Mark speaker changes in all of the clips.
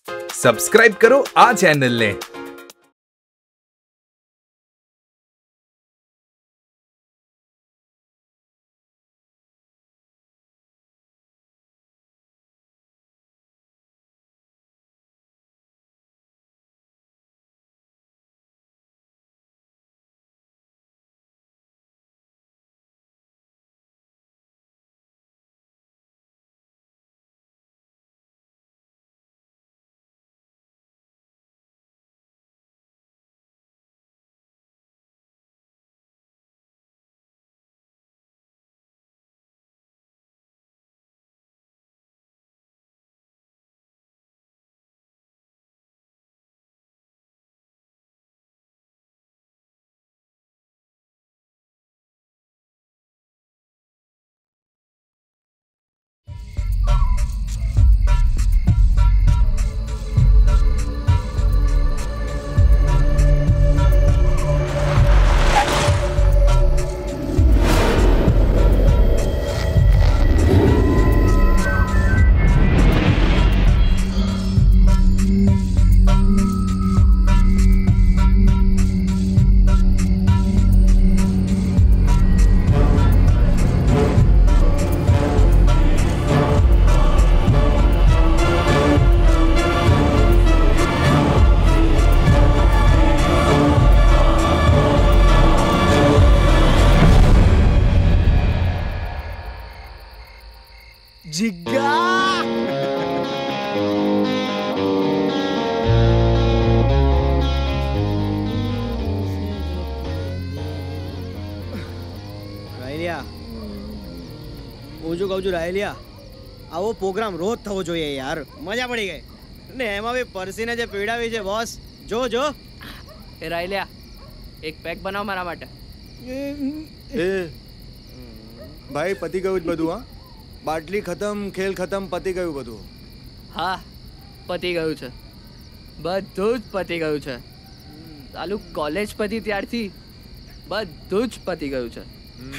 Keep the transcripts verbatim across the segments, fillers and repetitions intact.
Speaker 1: Subscribe કરો આ ચેનલને.
Speaker 2: આવો પ્રોગ્રામ રોજ થવો જોઈએ યાર. મજા પડી ગઈ ને એમાં બી પરસીને જે પીડાવી છે બોસ. જો જો
Speaker 3: એ રાયલિયા એક પેક બનાવ મારા માટે.
Speaker 4: એ ભાઈ પતી ગયું જ બધું. હા બાટલી ખતમ, ખેલ ખતમ, પતી ગયું બધું.
Speaker 3: હા પતી ગયું છે, બધું જ પતી ગયું છે. ચાલુ કોલેજ પતી ત્યારથી બધું જ પતી ગયું છે.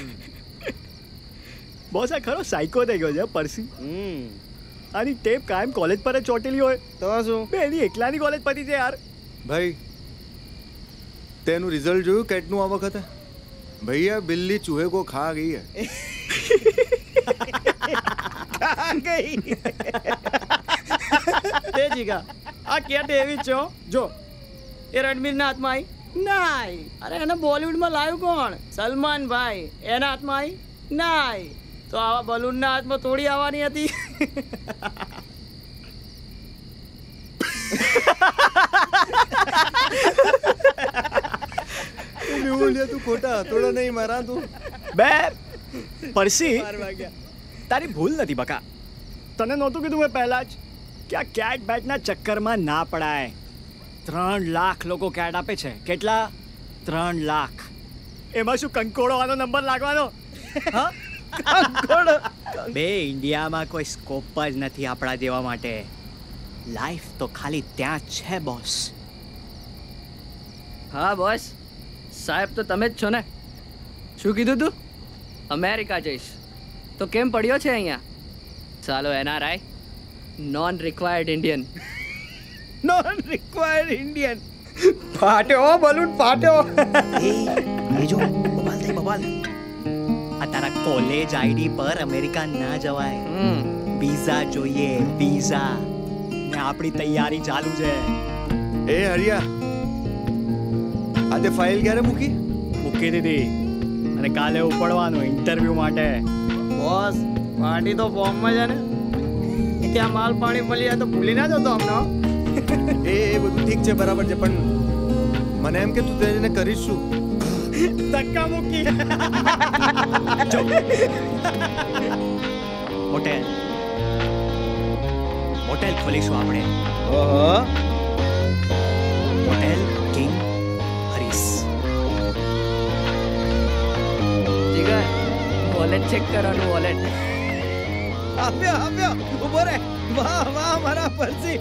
Speaker 5: બોસ આ ખરો સાયકો થઈ ગયો છે પરસી. આની ટેપ કાયમ કોલેજ પર જ ચોટેલી હોય
Speaker 2: તો શું
Speaker 5: બે એની એકલાની કોલેજ પતી છે યાર.
Speaker 4: ભાઈ તેનું રિઝલ્ટ જોયું કેટલું આ વખતે? ભૈયા બિલ્લી ચૂહે કો ખા ગઈ હે.
Speaker 2: ખા ગઈ તે જીગા આ કેટ એવી છો. જો એ રણબીર ના હાથમાં આવી ના આવી. અરે એને બોલિવૂડમાં લાવ્યું કોણ? સલમાન ભાઈ. એના હાથમાં આવી ના આવી. તો આવા બલૂન ના હાથમાં થોડી આવવાની હતી.
Speaker 4: તું ખોટા થોડા નહીં મારા તું
Speaker 5: બે પરસી તારી ભૂલ નથી બકા. તને નહોતું કીધું મેં પહેલા જ કે આ કેટ બેટના ચક્કરમાં ના પડાય. ત્રણ લાખ લોકો કેટ આપે છે. કેટલા? ત્રણ લાખ. એમાં શું કંકોડોવાનો નંબર લાગવાનો? હા બે ઇન્ડિયામાં કોઈ સ્કોપ જ નથી આપણા જેવા માટે. લાઈફ તો ખાલી ત્યાં જ છે બોસ.
Speaker 3: હા બોસ સાહેબ તો તમે જ છો ને. શું કીધું તું? અમેરિકા જઈશ તો કેમ પડ્યો છે અહીંયા? ચાલો NRI non required Indian.
Speaker 2: Non required Indian ફાટ્યો બલૂન ફાટ્યો.
Speaker 5: એ જો બબાલ થઈ બબાલ. આ તારા કોલેજ આઈડી પર અમેરિકા ના જવાય. વિઝા જોઈએ વિઝા. ને આપણી તૈયારી ચાલુ છે.
Speaker 4: એ હરિયા આજે ફાઇલ ક્યારે મૂકી?
Speaker 5: મૂકી દીધી અને કાલે ઉપડવાનું ઇન્ટરવ્યુ માટે.
Speaker 2: બોસ પાર્ટી તો ફોર્મમાં છે ને. ત્યાં માલ પાણી મળી જાય તો ભૂલી ના જતો અમને.
Speaker 4: એ એ બધું ઠીક છે બરાબર છે પણ મને એમ કે તું તેને કરીશ શું?
Speaker 2: ધક્કા મૂકી.
Speaker 5: હોટેલ હોટેલ ખોલીશું આપણે.
Speaker 2: ઓહો
Speaker 5: hotel king Harish.
Speaker 3: Jigar wallet check કરવાનું. વોલેટ
Speaker 2: આપ્યો આપ્યો ઉભો રે. વાહ વાહ મારા પરસી.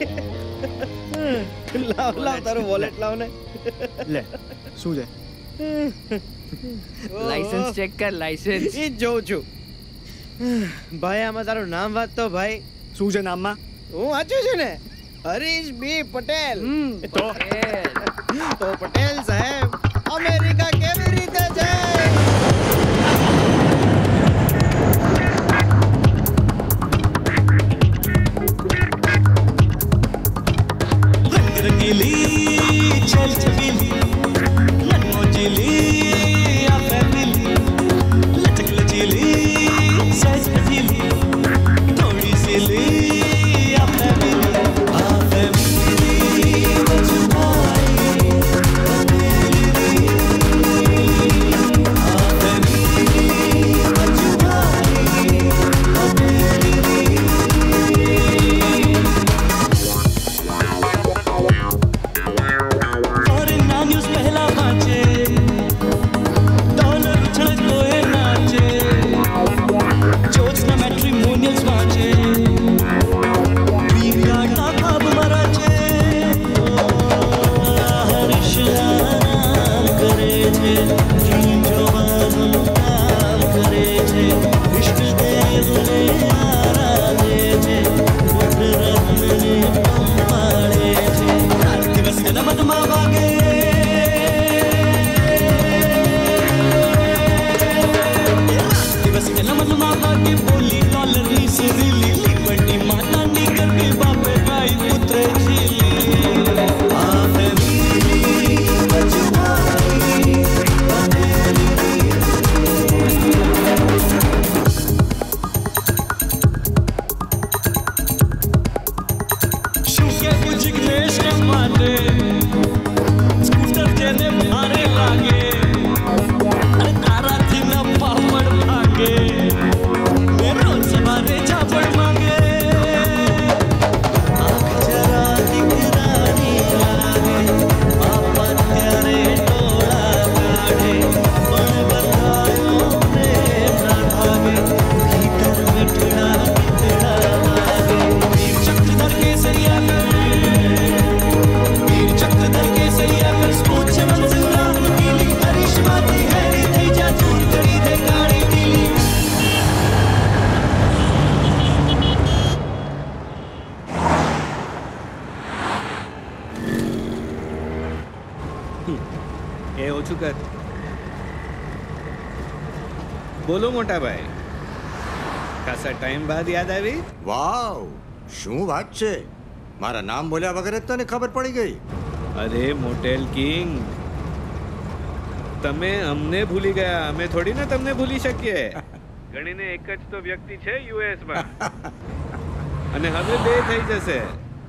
Speaker 2: લાવ લાવ તારું વોલેટ લાવ ને.
Speaker 5: લે શું છે?
Speaker 3: લાઇસન્સ ચેક કર. લાઇસન્સ
Speaker 2: ઈ જોઉં છું. ભાઈ આમાં તારું નામ વાંચતો ભાઈ.
Speaker 5: શું છે નામમાં?
Speaker 2: હું વાંચ્યું છે ને. हरीश बी पटेल
Speaker 5: तो
Speaker 2: तो पटेल साहब अमेरिका केवी रीते જાય
Speaker 6: रंगीली चल चबीली नन्नो जिली आ फैमिली लचक लचीली सज पजीली थोड़ी सीली आ फैमिली आ फैमिली बचुभाई अकेली आ फैमिली बचुभाई अकेली पहला बाचे डॉलर उछल गोए नाचे जोत्स्ना मैट्रिमोनियल्स बाचे ड्रीम यार्ड ना खाब मराचे हरीश नाम करे छे ड्रीम जवान नाम करे छे इश्क देव ने आराधे छे उठ रत्न ने पंपाड़े छे रात दिवस के नमन मा वागे के बोली डॉलर नी सिरिली लिबर्टी माता नी करके बापे भाई पुत्र झीली आ फैमिली बचुभाई शुके कुछ जिग्नेश के माते स्कूटर जेने भारे लागे अरे तारा थी ना पावड़ भागे सवारे झापड़ मांगे आँख जरा दिखरानी लागे पापा त्यारे टोला काढ़े पण बतायो प्रेम ना भागे भीतर मिठड़ा मिठड़ा लागे वीर चक्रधर के सरिया कर वीर चक्रधर के सरिया कर सोच मंजिल राम कीली हरीश बाती है थी जा दूर करी दे काड़ी नीली
Speaker 1: એ ઓછું કર. બોલો મોટા ભાઈ, ખાસા ટાઈમ બાદ યાદ આવી?
Speaker 4: વાવ, શું વાત છે! મારા નામ બોલ્યા વગર જ તને ખબર પડી ગઈ.
Speaker 1: અરે મોટેલ કિંગ, તમે અમને ભૂલી ગયા, અમે થોડી ના તમને ભૂલી શકીએ. ગણીને એક જ તો વ્યક્તિ છે યુએસ માં અને હવે બે થઈ જશે.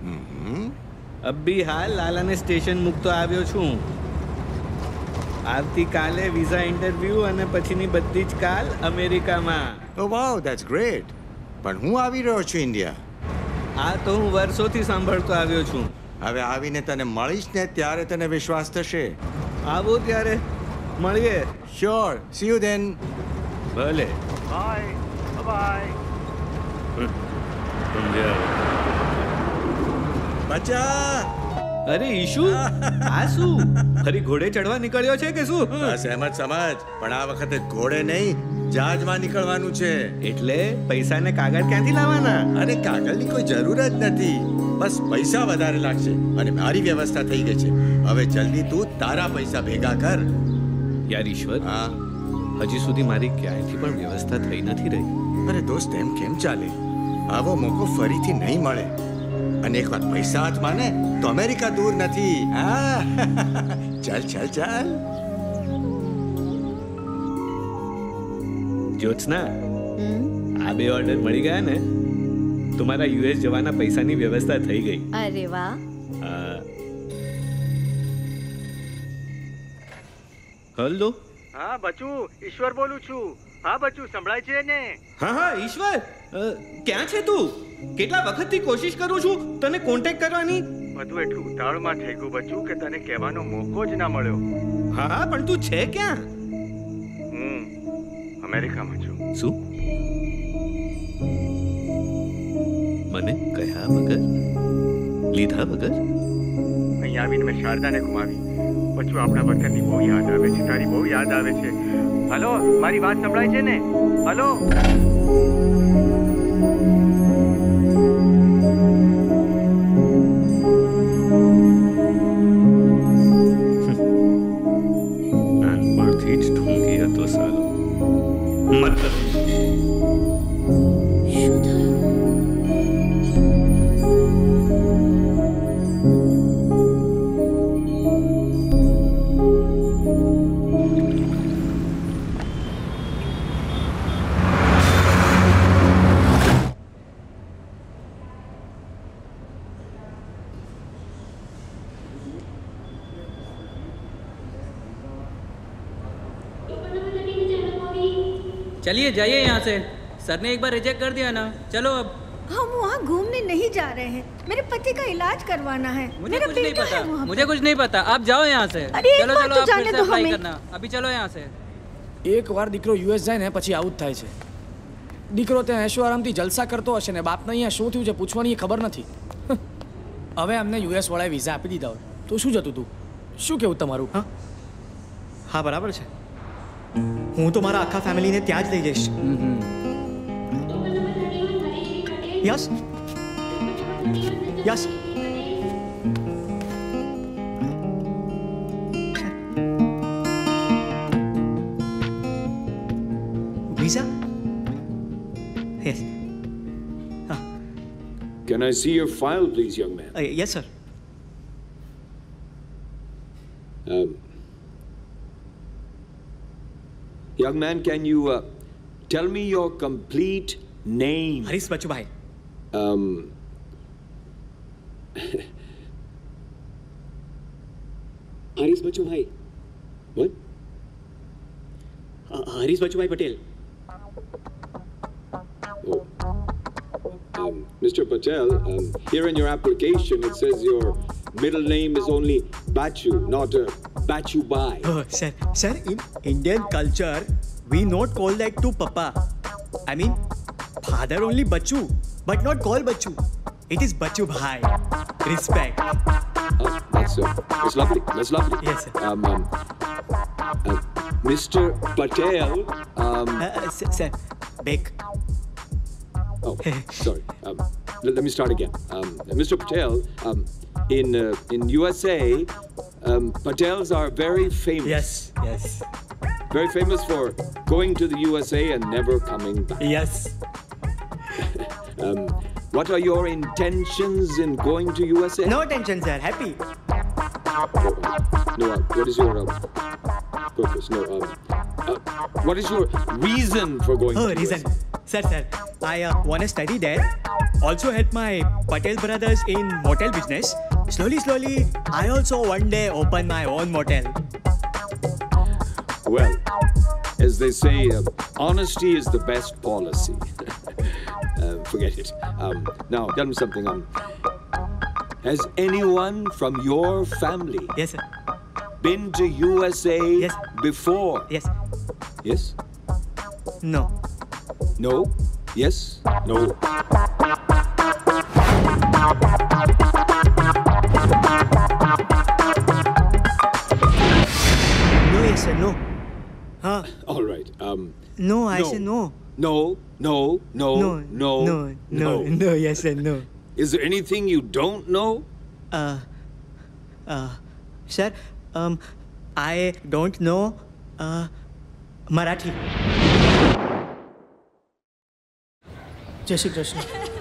Speaker 1: અભી હાલ લાલાને સ્ટેશન મૂકતો આવ્યો છું. આવતીકાલે વિઝા ઇન્ટરવ્યુ અને પછીની બધી જ કાલ અમેરિકામાં.
Speaker 4: Oh wow, that's great. પણ હું આવી રહ્યો છું ઇન્ડિયા.
Speaker 1: આ તો હું વર્ષોથી સાંભળતો આવ્યો છું.
Speaker 4: હવે આવીને તને મળીશ ને ત્યારે તને વિશ્વાસ થશે.
Speaker 1: આવો ત્યારે મળીએ.
Speaker 4: Sure, see you then.
Speaker 1: ભલે,
Speaker 4: બાય બાય. બચ્ચા.
Speaker 1: અરે ઈશુ, આ શું ફરી ઘોડે ચડવા નીકળ્યો છે કે શું?
Speaker 4: બસ એમ જ સમજ, પણ આ વખતે ઘોડે નહીં જહાજમાં નીકળવાનું છે.
Speaker 1: એટલે પૈસા ને કાગળ ક્યાંથી લાવવાના?
Speaker 4: અરે કાગળની કોઈ જરૂર જ નથી, બસ પૈસા વધારે લાગશે અને મારી વ્યવસ્થા થઈ ગઈ છે. હવે જલ્દી તું તારા પૈસા ભેગા કર.
Speaker 1: યાર ઈશ્વર,
Speaker 4: હા,
Speaker 1: હજી સુધી મારી ક્યાંયથી પણ વ્યવસ્થા થઈ નથી રહી.
Speaker 4: અરે દોસ્ત, એમ કેમ ચાલે? આવો મોકો ફરીથી નહીં મળે. અને એક વાર પૈસા હાથમાં ને તો અમેરિકા દૂર નથી. હા, ચાલ ચાલ ચાલ.
Speaker 1: જ્યોત્સના, આ બે ઓર્ડર મળી ગયા ને, તમારા યુએસ જવાના પૈસાની વ્યવસ્થા થઈ ગઈ.
Speaker 7: અરે વાહ.
Speaker 1: હલો.
Speaker 8: હા બચુ, ઈશ્વર બોલું છું. હા બચુ, સંભળાય છે ને?
Speaker 1: હા હા ઈશ્વર, ક્યાં છે તું? કેટલા વખતથી કોશિશ કરું છું તને કોન્ટેક્ટ કરવાની.
Speaker 8: બધું એટલું ઉતાવળમાં થઈ ગયું બચુ કે તને કહેવાનો મોકો જ ના મળ્યો.
Speaker 1: હા હા, પણ તું છે ક્યાં?
Speaker 8: હું અમેરિકામાં છું.
Speaker 1: શું? મને કહ્યા વગર, લીધા વગર?
Speaker 8: અહીંયા આવીને મેં શારદાને ગુમાવી. બચુ, આપણા વખતની બહુ યાદ આવે છે, તારી બહુ યાદ આવે છે. હલો, મારી વાત સંભળાય છે ને? હલો.
Speaker 7: चलिए जाइए यहाँ से, सर ने एक बार रिजेक्ट कर दिया ना। चलो अब।
Speaker 9: हम वहाँ घूमने नहीं जा रहे हैं, मेरे पति का इलाज करवाना है।
Speaker 7: मुझे
Speaker 9: मेरा
Speaker 7: कुछ नहीं
Speaker 9: बेटा है
Speaker 7: पता,
Speaker 9: वहाँ
Speaker 7: मुझे कुछ नहीं पता, आप जाओ यहाँ से।
Speaker 9: अरे एक
Speaker 7: चलो
Speaker 9: बार
Speaker 7: चलो
Speaker 9: तो
Speaker 7: आप
Speaker 9: जाने
Speaker 7: फिर से
Speaker 9: दो
Speaker 7: अप्लाई
Speaker 9: हमें।
Speaker 7: करना, अभी चलो यहाँ से।
Speaker 5: એકવાર દીકરો યુએસ જાય ને પછી આવું જ થાય છે. દીકરો ત્યાં એશો આરામથી જલસા કરતો હશે ને બાપને અહીંયા શું થયું છે પૂછવાની ખબર નથી. હવે અમને યુએસ વાળાએ વિઝા આપી દીધા હોય તો શું જતું તું? શું કેવું તમારું?
Speaker 10: હા હા બરાબર છે. હું તો મારા આખા ફેમિલીને ત્યાં જ લઈ જઈશ. Yes yes Visa? Yes. Ah.
Speaker 11: Can I see your file, please, young man?
Speaker 10: Uh, yes, sir.
Speaker 11: Um, young man, can you uh, tell me your complete name?
Speaker 10: Harish Bachu bhai.
Speaker 11: Um. Harish Bachu bhai. What?
Speaker 10: Uh, Harish Bachu bhai Patel.
Speaker 11: Oh. Um, Mister Patel, um, here in your application it says your middle name is only Bachu, not a Bachu Bhai.
Speaker 10: Oh, sir, sir, in Indian culture, we not call like to Papa. I mean, father only Bachu, but not call Bachu. It is Bachu Bhai. Respect.
Speaker 11: Oh, that's uh, that's lovely. That's lovely.
Speaker 10: Yes, sir.
Speaker 11: Um, um, uh, Mister Patel. Um,
Speaker 10: Uh, uh, sir, sir, bake.
Speaker 11: Oh, sorry. Um, let, let me start again. Um, Mister Patel, um, in uh, in U S A, um, Patels are very famous.
Speaker 10: Yes, yes.
Speaker 11: Very famous for going to the U S A and never coming back.
Speaker 10: Yes.
Speaker 11: um, what are your intentions in going to U S A?
Speaker 10: No tension, sir. Happy.
Speaker 11: Oh, no. Uh, what is your uh, purpose? No. Um, uh, what is your reason for going?
Speaker 10: Oh,
Speaker 11: to
Speaker 10: reason.
Speaker 11: U S A?
Speaker 10: Sir, sir, I uh, want to study there. Also help my Patel brothers in motel business. Slowly, slowly, I also one day open my own motel.
Speaker 11: Well, as they say, uh, honesty is the best policy. uh, forget it. Um, now, tell me something. Um, has anyone from your family
Speaker 10: Yes, sir.
Speaker 11: been to U S A
Speaker 10: Yes.
Speaker 11: before?
Speaker 10: Yes.
Speaker 11: Yes?
Speaker 10: No.
Speaker 11: No? Yes? No?
Speaker 10: No, yes, sir. No. Huh?
Speaker 11: All right. Um,
Speaker 10: No, I
Speaker 11: No.
Speaker 10: say no.
Speaker 11: no, no, no,
Speaker 10: No.
Speaker 11: no,
Speaker 10: No. No. No. Yes, sir. No.
Speaker 11: Is there anything you don't know?
Speaker 10: Uh. Uh. Sir. Um. I don't know. Uh. Marathi.
Speaker 5: જય શ્રી કૃષ્ણ.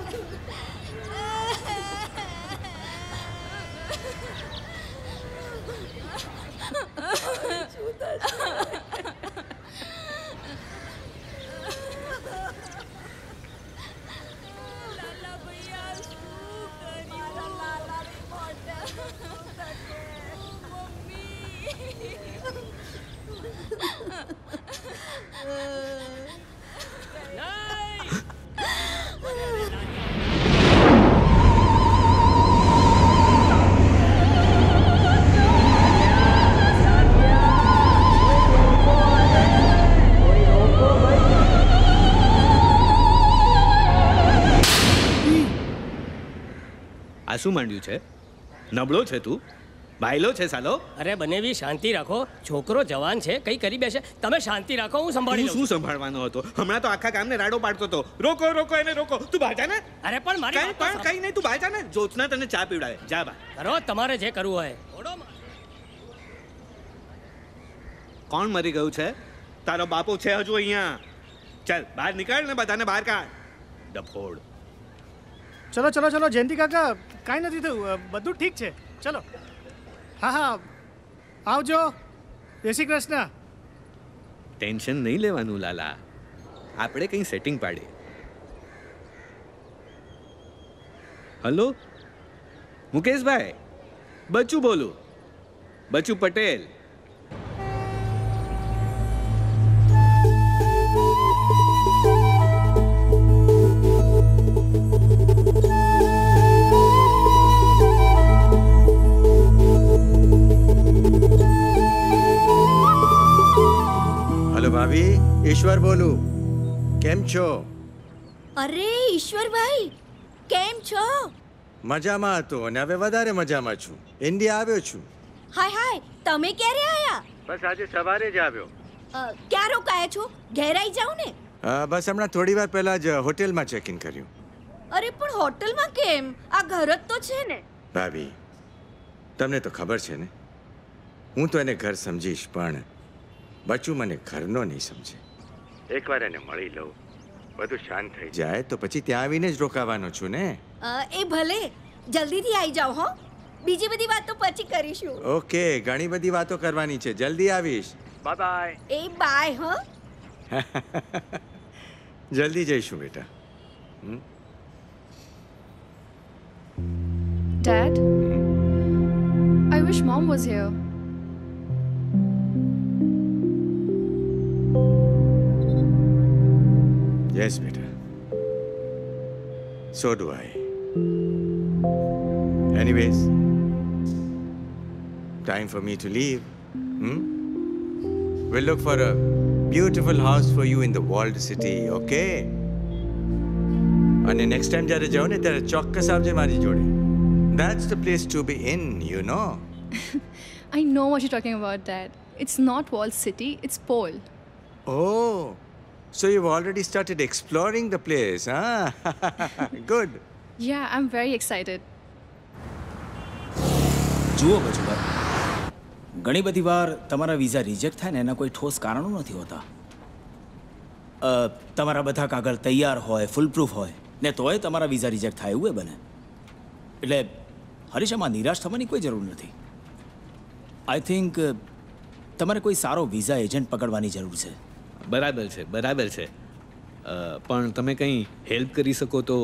Speaker 1: આ શું માંડ્યું છે? નબળો છે તું? Bylaw છે સાલો?
Speaker 12: અરે બનેવી શાંતિ રાખો, છોકરો જવાન છે, કઈ કરી બેસે. તમે શાંતિ રાખો, હું સંભાળી
Speaker 1: તું
Speaker 12: લઉં.
Speaker 1: શું સંભાળવાનો હતો? હમણાં તો આખા ગામને રાડો પાડતો હતો. રોકો રોકો એને રોકો. તું બહાર જા ને.
Speaker 12: અરે પણ મારી
Speaker 1: કઈ
Speaker 12: વાત તો
Speaker 1: પણ કઈ નહીં, તું બહાર જા ને. જ્યોત્સના તને ચા પીવડાવે. જા બહાર.
Speaker 12: કરો તમારે જે કરવું હોય. ઓડો માં.
Speaker 1: કોણ મરી ગયું છે? તારો બાપો છે હજુ અહીંયા. ચાલ બહાર નીકળ ને બધાને બહાર કાઢ. ડફોડ.
Speaker 13: ચલો ચલો ચલો જયંતિ કાકા, કાંઈ નથી થયું, બધું ઠીક છે. ચલો. હા હા, આવજો. જય શ્રી કૃષ્ણ.
Speaker 1: ટેન્શન નહીં લેવાનું લાલા, આપણે કંઈ સેટિંગ પાડીએ. હલો મુકેશભાઈ, બચુ બોલું, બચુ પટેલ.
Speaker 4: ઈશ્વર બોલું. કેમ છો?
Speaker 9: અરે ઈશ્વરભાઈ, કેમ છો?
Speaker 4: મજામાં હતો અને હવે વધારે મજામાં છું. ઇન્ડિયા આવ્યો છું.
Speaker 9: હાય હાય, તમે ક્યારે આયા?
Speaker 8: બસ આજે સવારે જ આવ્યો.
Speaker 9: અ, ક્યાં રોકાયા છો? ઘેર આવી જાવ ને.
Speaker 4: હા, બસ હમણાં થોડી વાર પહેલા જ હોટેલમાં ચેક ઇન કર્યું.
Speaker 9: અરે પણ હોટલમાં કેમ? આ ઘર જ તો છે ને.
Speaker 4: ભાભી, તમને તો ખબર છે ને, હું તો એને ઘર સમજીશ, પણ બચુ મને ઘરનો નહીં સમજે.
Speaker 8: એકવાર એને મળી લઉં, બધું શાંત થઈ
Speaker 4: જાય તો પછી ત્યાં આવીને જ રોકાવાનો છું ને.
Speaker 9: અ, એ ભલે, જલ્દીથી આવી જાઓ હો. બીજી બધી વાત તો પછી કરીશું.
Speaker 4: ઓકે, ઘણી બધી વાતો કરવાની છે. જલ્દી આવીશ.
Speaker 8: Bye bye.
Speaker 9: એ બાય હો.
Speaker 4: જલ્દી જઈશું બેટા. હમ?
Speaker 14: Dad, I wish Mom was here.
Speaker 4: Yes, beta. So do I. Anyways, time for me to leave. Hmm? We'll look for a beautiful house for you in the walled city, okay? And next time jare jao ne tare ચોક્કસ આવજે મારી જોડે. That's the place to be in, you know.
Speaker 14: I know what you're talking about, Dad. It's not walled city, it's pole.
Speaker 4: Oh, so you've already started exploring the place, huh? Good.
Speaker 14: Yeah, I'm very excited.
Speaker 15: જુઓ બચુભાઈ, ઘણી બધી વાર તમારા visa reject થાય ને એના કોઈ ઠોસ કારણો નથી હોતા. તમારા બધા કાગળ તૈયાર હોય, ફૂલ પ્રૂફ હોય ને તોય તમારા વિઝા રિજેક્ટ થાય એવું બને. એટલે હરીશ, આમાં નિરાશ થવાની કોઈ જરૂર નથી. આઈ થિંક તમારે કોઈ સારો વિઝા એજન્ટ પકડવાની જરૂર છે.
Speaker 1: બરાબર છે, બરાબર છે. પણ તમે કંઈ હેલ્પ કરી શકો તો,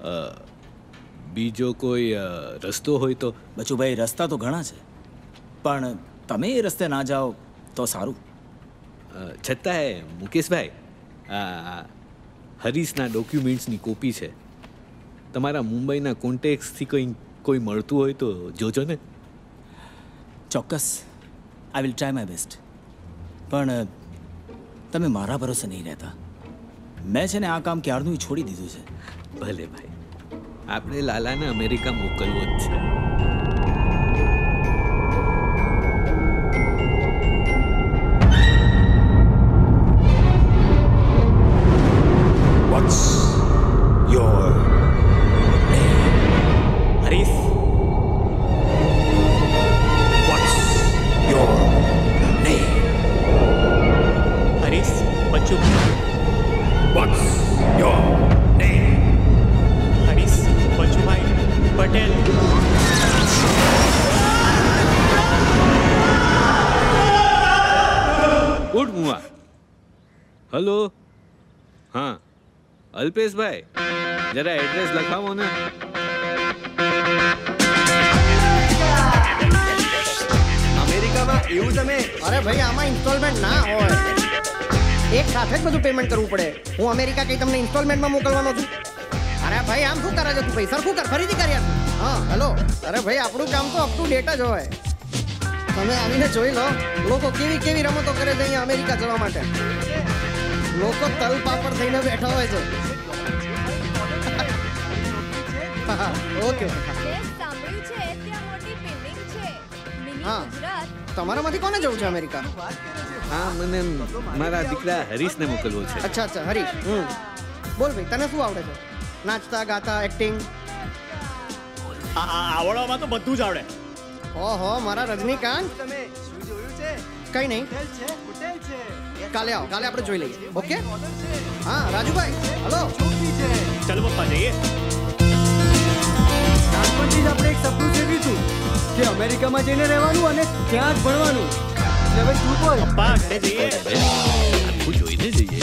Speaker 1: બીજો કોઈ રસ્તો હોય તો.
Speaker 15: બચુભાઈ, રસ્તા તો ઘણા છે, પણ તમે એ રસ્તે ના જાઓ તો સારું.
Speaker 1: છતાંય મુકેશભાઈ, આ હરીશના ડોક્યુમેન્ટ્સની કોપી છે. તમારા મુંબઈના કોન્ટેક્ટથી કંઈ કોઈ મળતું હોય તો જોજો ને.
Speaker 15: ચોક્કસ, I will try my best. પણ તમે મારા ભરોસે નહીં રહેતા. મેં છે ને આ કામ ક્યારનું છોડી દીધું છે.
Speaker 1: ભલે ભાઈ, આપણે લાલાને અમેરિકા મોકલવો જ છે.
Speaker 15: What's your name? Harish. What's your name?
Speaker 10: Harish, Bachu.
Speaker 15: What's your name?
Speaker 10: Harish, Bachu bhai, Patel.
Speaker 1: Good મુઆ. હલો. હા, અલ્પેશભાઈ, જરા એડ્રેસ લખાવો ને.
Speaker 2: અમેરિકામાં એવું તમે? અરે ભાઈ, આમાં ઇન્સ્ટોલમેન્ટ ના હોય, એક સાથે જ બધું પેમેન્ટ કરવું પડે. હું અમેરિકા કઈ તમને ઇન્સ્ટોલમેન્ટમાં મોકલવાનો છું? અરે ભાઈ, આમ શું કરે છે તું? ભાઈ સરખું કર, ફરીથી કરી આપું. હા હેલો. અરે ભાઈ, આપણું કામ તો અપ ટુ ડેટ જ હોય. તમે આવીને જોઈ લો, લોકો કેવી કેવી રમતો કરે છે અહીંયા અમેરિકા જવા માટે. લોકો તલ પાપડ થઈને બેઠા હોય છે. ઓકે. હા, તમારામાંથી કોને જવું છે અમેરિકા?
Speaker 1: હા, મને મારા દીકરા હરીશને મોકલવો છે.
Speaker 2: અચ્છા અચ્છા, હરીશ. હમ બોલ ભાઈ, તને શું આવડે છે? નાચતા, ગાતા, એક્ટિંગ?
Speaker 5: આવડવામાં તો બધું જ આવડે.
Speaker 2: ઓહો, મારા રજનીકાંત. તમે શું જોયું છે? કઈ નહીં, કાલે આવો, કાલે આપણે જોઈ લઈએ. ઓકે. હા રાજુભાઈ, હલો.
Speaker 5: ચાલો પપ્પા, જઈએ.
Speaker 10: નાનપણથી જ આપણે એક સપનું સેવ્યું હતું કે અમેરિકામાં જઈને રહેવાનું અને ત્યાં જ ભણવાનું. એટલે ભાઈ તું બોલ.
Speaker 5: પપ્પા, ઘરે જઈએ.
Speaker 1: આખું જોઈને જઈએ.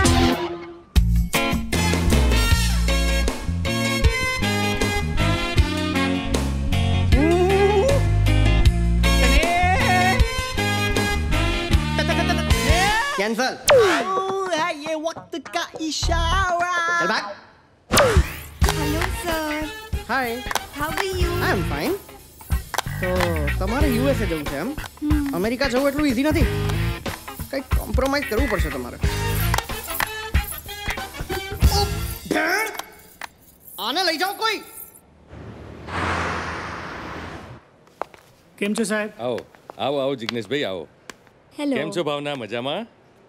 Speaker 2: कैंसल।
Speaker 10: है ये वक्त का इशारा।
Speaker 2: चल भाग।
Speaker 9: Hello sir,
Speaker 2: hi,
Speaker 9: how are you?
Speaker 2: I am fine. તો તમારે યુએસએ જવું છે એમ? અમેરિકા જવું એટલું ઈઝી નથી, કંઈક કોમ્પ્રોમાઇઝ કરવું પડશે તમારે. આને લઈ જાઓ કોઈ.
Speaker 13: કેમ છો સાહેબ?
Speaker 16: આવો આવો આવો જિગ્નેશભાઈ આવો.
Speaker 14: હેલો.
Speaker 16: કેમ છો ભાવના? મજામાં?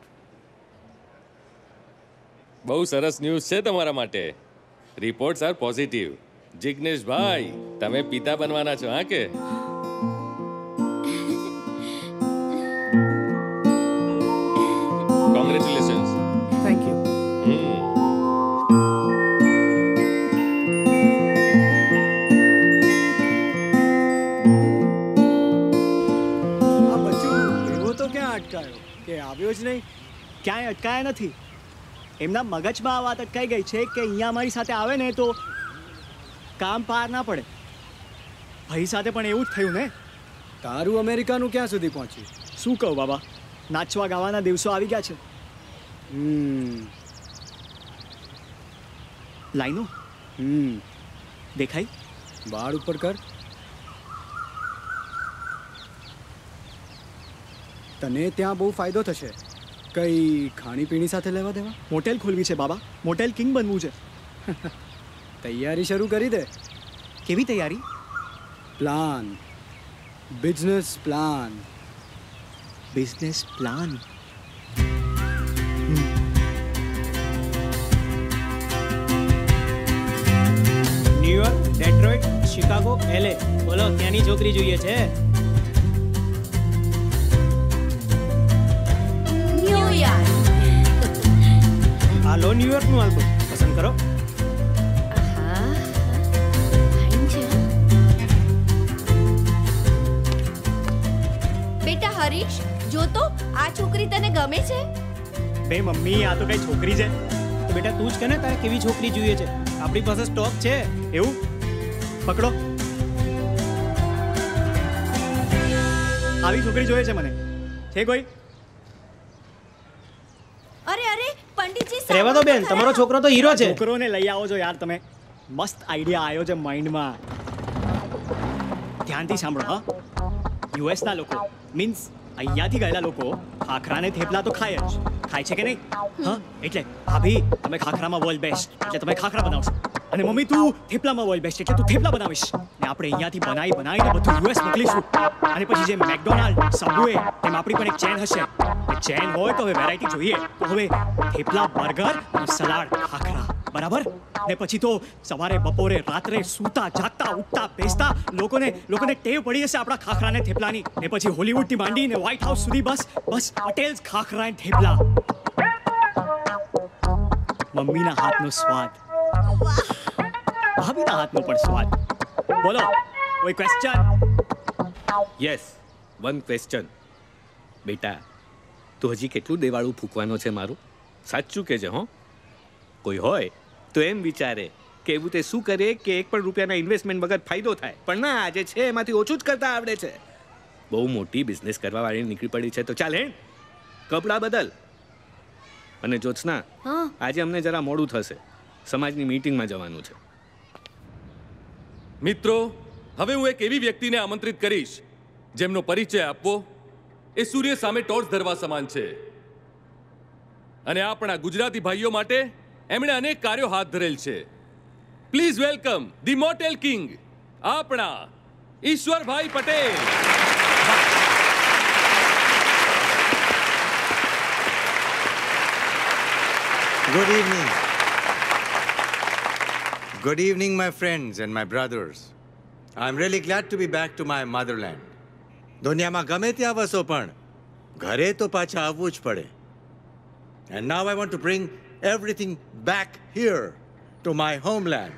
Speaker 16: બહુ સરસ ન્યૂઝ છે તમારા માટે. Reports are positive. જિગ્નેશભાઈ તમે પિતા બનવાના છો હા કે? કોંગ્રેચ્યુલેશન્સ.
Speaker 13: Thank you.
Speaker 5: આ બચ્ચું એવો તો ક્યાં અટકાયો કે આવ્યો જ નહીં? ક્યાંય અટકાયા નથી. એમના મગજમાં આ વાત અટકાઈ ગઈ છે કે અહીંયા અમારી સાથે આવે ને તો કામ પાર ના પડે. ભાઈ સાથે પણ એવું જ થયું ને. તારું અમેરિકાનું ક્યાં સુધી પહોંચ્યું? શું કહું બાબા, નાચવા ગાવાના દિવસો આવી ગયા છે. હમ લાઈનો હમ દેખાય બાળ ઉપર કર. તને ત્યાં બહુ ફાયદો થશે. કઈ ખાણીપીણી સાથે લેવા દેવા? મોટેલ ખોલવી છે બાબા, મોટેલ કિંગ બનવું છે. તૈયારી શરૂ કરી દે. કેવી તૈયારી? Plan, business plan. Business plan?
Speaker 2: New York, Detroit, Chicago, LA. બોલો ક્યાંની છોકરી જોઈએ છે? આ લો ન્યુયોર્કનું આલ્બમ પસંદ કરો.
Speaker 17: બેટા હરીશ, જો તો આ છોકરી તને ગમે છે?
Speaker 5: બે મમ્મી આ તો કઈ છોકરી છે.
Speaker 2: તો બેટા તું જ કહે ને તારે કેવી છોકરી જોઈએ છે. આપણી પાસે સ્ટોક છે.
Speaker 5: એવું? પકડો. આવી છોકરી જોઈએ છે મને. છે કોઈ?
Speaker 17: અરે અરે પંડિતજી,
Speaker 2: રહેવા દો બેન, તમારો છોકરો તો હીરો છે.
Speaker 5: છોકરોને લઈ આવો છો યાર તમે. મસ્ત આઈડિયા આવ્યો છે માઇન્ડમાં. ધ્યાનથી સાંભળો હા. યુએસ ના લોકો મીન્સ અહીંયાથી ગયેલા લોકો ખાખરા ને થેપલા તો ખાય જ. ખાય છે કે નહીં? હા, એટલે ભાભી તમે ખાખરામાં વર્લ્ડ બેસ્ટ એટલે તમે ખાખરા બનાવશો, અને મમ્મી તું થેપલામાં વર્લ્ડ બેસ્ટ એટલે તું થેપલા બનાવીશ. ને આપણે અહીંયાથી બનાવી બનાવીને બધું યુએસ મોકલીશું. અને પછી જે મેકડોનાલ્ડ, સબવે તેમ આપણી પણ એક ચેન હશે. ચેન હોય તો હવે વેરાયટી જોઈએ. તો હવે થેપલા, બર્ગર અને સલાડ, ખાખરા, બરાબર? ને પછી તો સવારે, બપોરે, રાત્રે સૂતા જાગતા ઉઠતા બેસતા લોકોને લોકોને ટેવ પડી હશે આપણા ખાખરા ને થેપલાની. ને પછી હોલીવુડથી માંડીને વ્હાઇટ હાઉસ સુધી બસ બસ પટેલ્સ ખાખરા અને થેપલા. મમ્મીના હાથનો સ્વાદ, ભાભીના હાથનો પણ સ્વાદ. બોલો કોઈ ક્વેશ્ચન?
Speaker 1: Yes, one question. બેટા તું હજી કેટલું દેવાળું ફૂંકવાનો છે મારું? સાચું કહેજે હો. કોઈ હોય તો એમ વિચારે કે એવું તે શું કરે કે એક પણ રૂપિયાના ઇન્વેસ્ટમેન્ટ વગર ફાયદો થાય, પણ ના, આજે છે એમાંથી ઓછું જ કરતા આવડે છે. બહુ મોટી બિઝનેસ કરવા વાળી નીકળી પડી છે. તો ચાલ હે કપડાં બદલ. અને જ્યોત્સના, આજે અમને જરા મોડું થશે, સમાજની મીટિંગમાં જવાનું છે.
Speaker 16: મિત્રો, હવે હું એક એવી વ્યક્તિને આમંત્રિત કરીશ જેમનો પરિચય આપવો એ સૂર્ય સામે ટોર્ચ ધરવા સમાન છે. અને આપણા ગુજરાતી ભાઈઓ માટે એમણે અનેક કાર્યો હાથ ધરેલ છે. Please welcome the motel king, આપણા ઈશ્વરભાઈ Patel.
Speaker 4: Good evening. Good evening, my friends and my brothers. I'm really glad to be back to my motherland. દુનિયામાં ગમે ત્યાં વસો પણ ઘરે તો પાછા આવવું જ પડે. And now I want to bring everything back here to my homeland.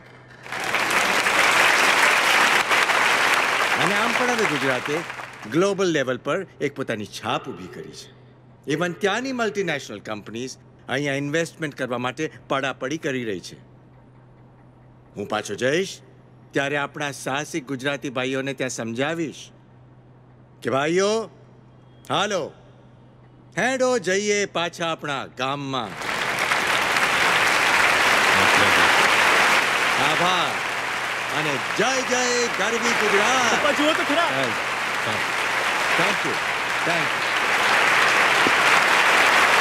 Speaker 4: અને આમ પણ હવે ગુજરાતે ગ્લોબલ લેવલ પર એક પોતાની છાપ ઊભી કરી છે. ઇવન ત્યાંની મલ્ટીનેશનલ કંપનીઝ અહીંયા ઇન્વેસ્ટમેન્ટ કરવા માટે પડાપડી કરી રહી છે. હું પાછો જઈશ ત્યારે આપણા સાહસિક ગુજરાતી ભાઈઓને ત્યાં સમજાવીશ કે ભાઈઓ હાલો હેડો જઈએ પાછા આપણા ગામમાં. આભાર અને જય જય ગરવી ગુજરાત.
Speaker 5: જુઓ તો ખરા.
Speaker 4: Thank you thank you.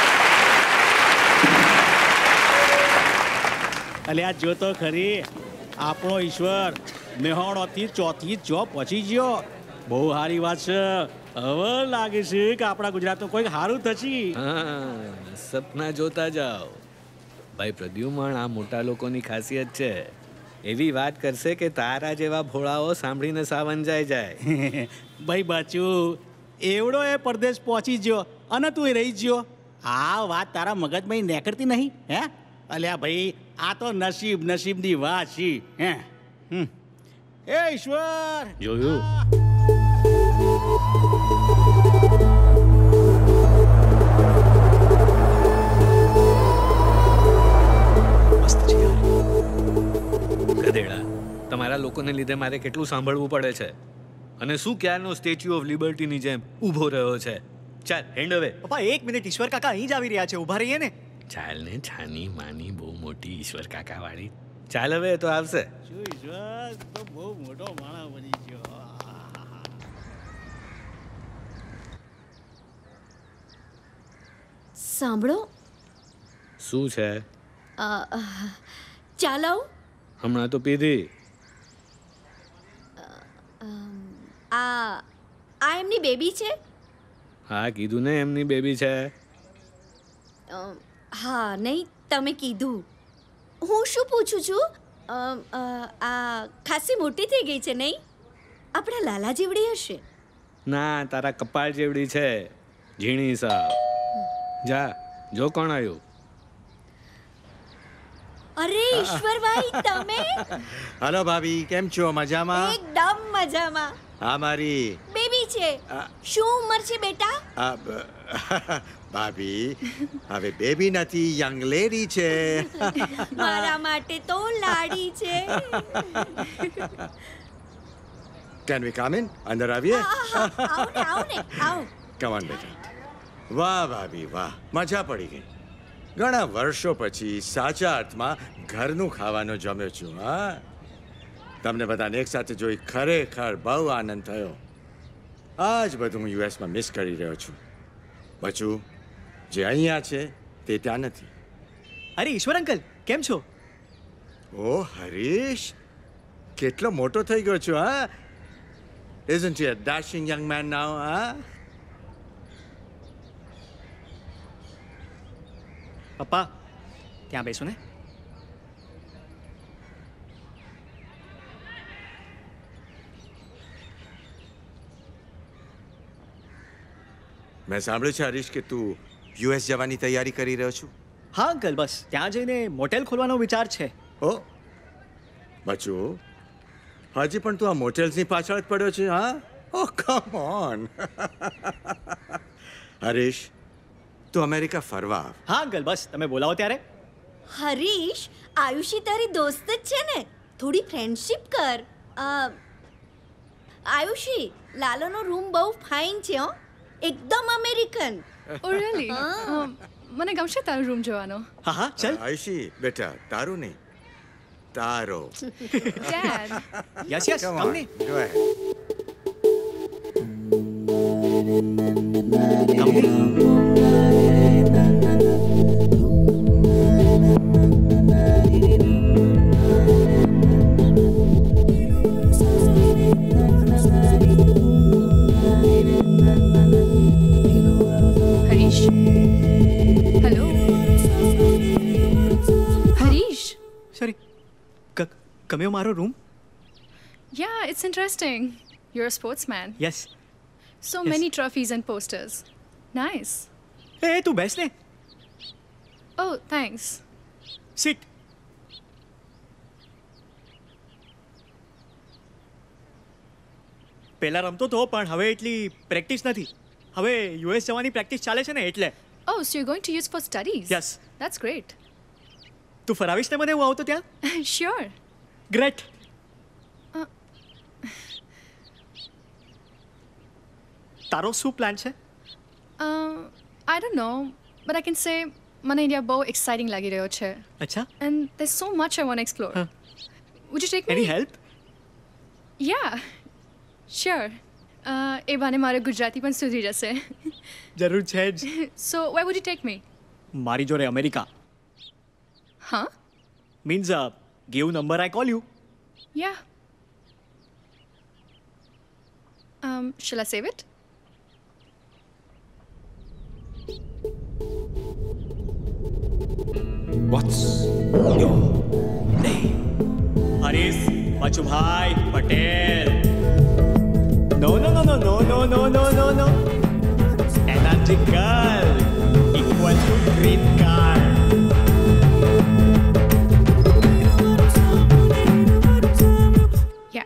Speaker 5: અલે આ જો તો ખરી આપણો ઈશ્વર મેહોણોથી ચોથી જો પહોંચી ગયો. બહુ સારી વાત છે. હવે લાગે છે કે આપણા ગુજરાતનું કોઈક સારું થશે.
Speaker 1: હા, સપના જોતા જાઓ. ભાઈ પ્રદ્યુમન, આ મોટા લોકોની ખાસિયત છે. એવી વાત કરશે કે તારા જેવા ભોળાઓ સાંભળીને સાવંજાઈ જાય.
Speaker 5: ભાઈ બાચુ, એવડો એ પરદેશ પહોંચી ગયો અને તું રહી ગયો. આ વાત તારા મગજમાં નીકળતી નહીં હે? અલ્યા ભાઈ, આ તો નસીબ નસીબની વાત છે હે. હમ. એ ઈશ્વર
Speaker 1: જોયું? ગધેડા, તમારા લોકોને લીધે મારે કેટલું સાંભળવું પડે છે. અને શું ક્યારનો સ્ટેચ્યુ ઓફ લિબર્ટીની જેમ ઊભો રહ્યો છે. ચાલ હેન્ડ હવે.
Speaker 10: પપ્પા એક મિનિટ, ઈશ્વર કાકા અહીં જ આવી રહ્યા છે, ઊભા રહીએ ને.
Speaker 1: ચાલ ને, છાની માની બહુ મોટી ઈશ્વર કાકા વાળી. ચાલ હવે તો આવશે.
Speaker 5: શું ઈશ્વર તો બહુ મોટો માણસ બની ગયો.
Speaker 17: સાંભળો.
Speaker 1: શું છે?
Speaker 17: ચાલો.
Speaker 1: હમણાં તો પીધી.
Speaker 17: આ આ એમની બેબી છે?
Speaker 1: હા કીધું ને એમની બેબી છે.
Speaker 17: હા નહીં, તમે કીધું. હું શું પૂછું છું, આ ખાસી મોટી થઈ ગઈ છે નહીં? આપણા લાલા જેવડી હશે?
Speaker 1: ના, તારા કપાળ જેવડી છે. ઝીણી સાવ. જા જો કોણ આવ્યું.
Speaker 17: અરે ઈશ્વરભાઈ, તમે?
Speaker 4: હલો ભાભી, કેમ છો? મજામાં?
Speaker 17: એકદમ મજામાં.
Speaker 4: હા, મારી
Speaker 17: બેબી છે. શું ઉંમર છે બેટા?
Speaker 4: ભાભી, હવે બેબી નથી, યંગ લેડી છે.
Speaker 17: મારા માટે તો લાડી છે.
Speaker 4: Can we come in? અંદર આવીએ?
Speaker 17: આવો ને, આવો ને, આવો.
Speaker 4: કમ ઓન બેટા. વાહ ભાભી વાહ, મજા પડી ગઈ. ઘણા વર્ષો પછી સાચા અર્થમાં ઘરનું ખાવાનું જમ્યો છું. હા, તમને બધાને એક સાથે જોઈ ખરેખર બહુ આનંદ થયો. આ જ બધું હું યુએસમાં મિસ કરી રહ્યો છું. બચું જે અહીંયા છે તે ત્યાં નથી.
Speaker 10: અરે ઈશ્વર અંકલ, કેમ છો?
Speaker 4: ઓ હરીશ, કેટલો મોટો થઈ ગયો છું. હા, isn't he a dashing young man now? હા,
Speaker 10: પપ્પા ત્યાં બેસો ને.
Speaker 4: મેં સાંભળ્યું છે હરીશ કે તું યુએસ જવાની તૈયારી કરી રહ્યો છું.
Speaker 10: હા અંકલ, બસ ત્યાં જઈને મોટેલ ખોલવાનો વિચાર છે.
Speaker 4: ઓ બચુ, હજી પણ તું આ મોટેલ્સની પાછળ જ પડ્યો છે. હા, ઓ કમ ઓન. હરીશ, તું અમેરિકા ફરવા આવ.
Speaker 10: હા અંકલ, બસ તમે બોલાવો ત્યારે.
Speaker 17: હરીશ, આયુષી તારી દોસ્ત જ છે ને, થોડી ફ્રેન્ડશિપ કર. આયુષી, લાલોનો રૂમ બહુ ફાઇન છે હો, એકદમ અમેરિકન.
Speaker 14: ઓ રિયલી? મને ગમશે તારો રૂમ જોવાનો.
Speaker 10: હા હા, ચાલ.
Speaker 4: આયુષી બેટા, તારું નહીં, તારો.
Speaker 14: ડેડ.
Speaker 10: યસ યસ, કમ નહીં.
Speaker 4: Go ahead.
Speaker 14: Harish. Hello. Harish.
Speaker 10: Sorry. Come મારો રૂમ?
Speaker 14: Yeah, it's interesting. You're a sportsman.
Speaker 10: Yes.
Speaker 14: So
Speaker 10: Yes.
Speaker 14: many trophies and posters. Nice.
Speaker 10: એ તું બેસ ને.
Speaker 14: Oh, thanks.
Speaker 10: Sit. પહેલા રમતો તો પણ હવે એટલી પ્રેક્ટિસ નથી. હવે યુએસ જવાની પ્રેક્ટિસ ચાલે છે ને એટલે.
Speaker 14: Oh, so you're going to use for studies?
Speaker 10: Yes.
Speaker 14: That's great.
Speaker 10: તું ફરાવીશ ને મને હું આવતો ત્યાં?
Speaker 14: Sure.
Speaker 10: Great. તારો શું પ્લાન છે?
Speaker 14: Uh, I don't know, but I can say મને ઇન્ડિયા બહુ એક્સાઇટિંગ લાગી રહ્યો છે.
Speaker 10: અચ્છા.
Speaker 14: And there's so much I want to explore.
Speaker 10: Huh.
Speaker 14: Would you take me?
Speaker 10: Any help?
Speaker 14: Yeah. Sure. Uh, એ બાને મારે ગુજરાતી પણ સુધરી જશે.
Speaker 10: જરૂર છે જ.
Speaker 14: So where would you take me?
Speaker 10: મારી જોડે America.
Speaker 14: Huh?
Speaker 10: Means uh, give number I call you.
Speaker 14: Yeah. Um, shall I save it?
Speaker 15: What's your name?
Speaker 5: Harish, Bachu bhai, Patel. No, no, no, no, no, no, no, no, no, no. Energical equal to green card.
Speaker 14: Yeah.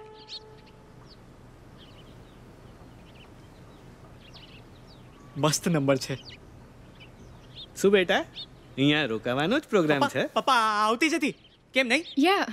Speaker 5: મસ્ત number છે.
Speaker 1: શું બેટા અહીંયા રોકાવાનો જ programme છે?
Speaker 5: પપ્પા આવતી જ હતી. કેમ નહીં?
Speaker 14: Yeah.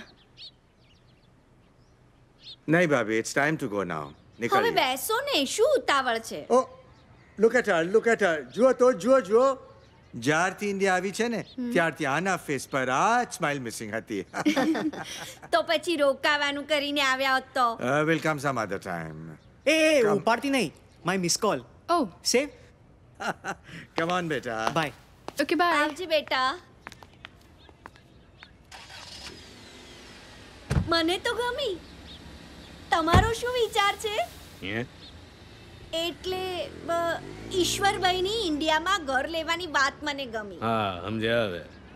Speaker 4: નહીં ભાભી, it's time to go now.
Speaker 17: હવે
Speaker 4: નીકળીએ.
Speaker 17: બેસો ને, શું ઉતાવળ છે?
Speaker 4: ઓ look at her, look at her. જુઓ તો જુઓ જુઓ. જ્યારથી ઇન્ડિયા આવી છે ને ત્યારથી આના ફેસ પર આ સ્માઇલ મિસિંગ હતી.
Speaker 17: તો પછી રોકાવાનું કરીને આવ્યા હોત તો
Speaker 4: will come sum other time.
Speaker 5: એ ઉપાડતી નહીં. My miss call.
Speaker 14: Oh.
Speaker 5: Save.
Speaker 4: Come on બેટા.
Speaker 5: બાય.
Speaker 14: Okay, bye.
Speaker 17: આવજી બેટા. મને તો ગમી. તમારો શું વિચાર છે? એટલે ઈશ્વરભાઈની ઇન્ડિયામાં ઘર લેવાની વાત મને ગમી.
Speaker 1: હા સમજ્યા હવે.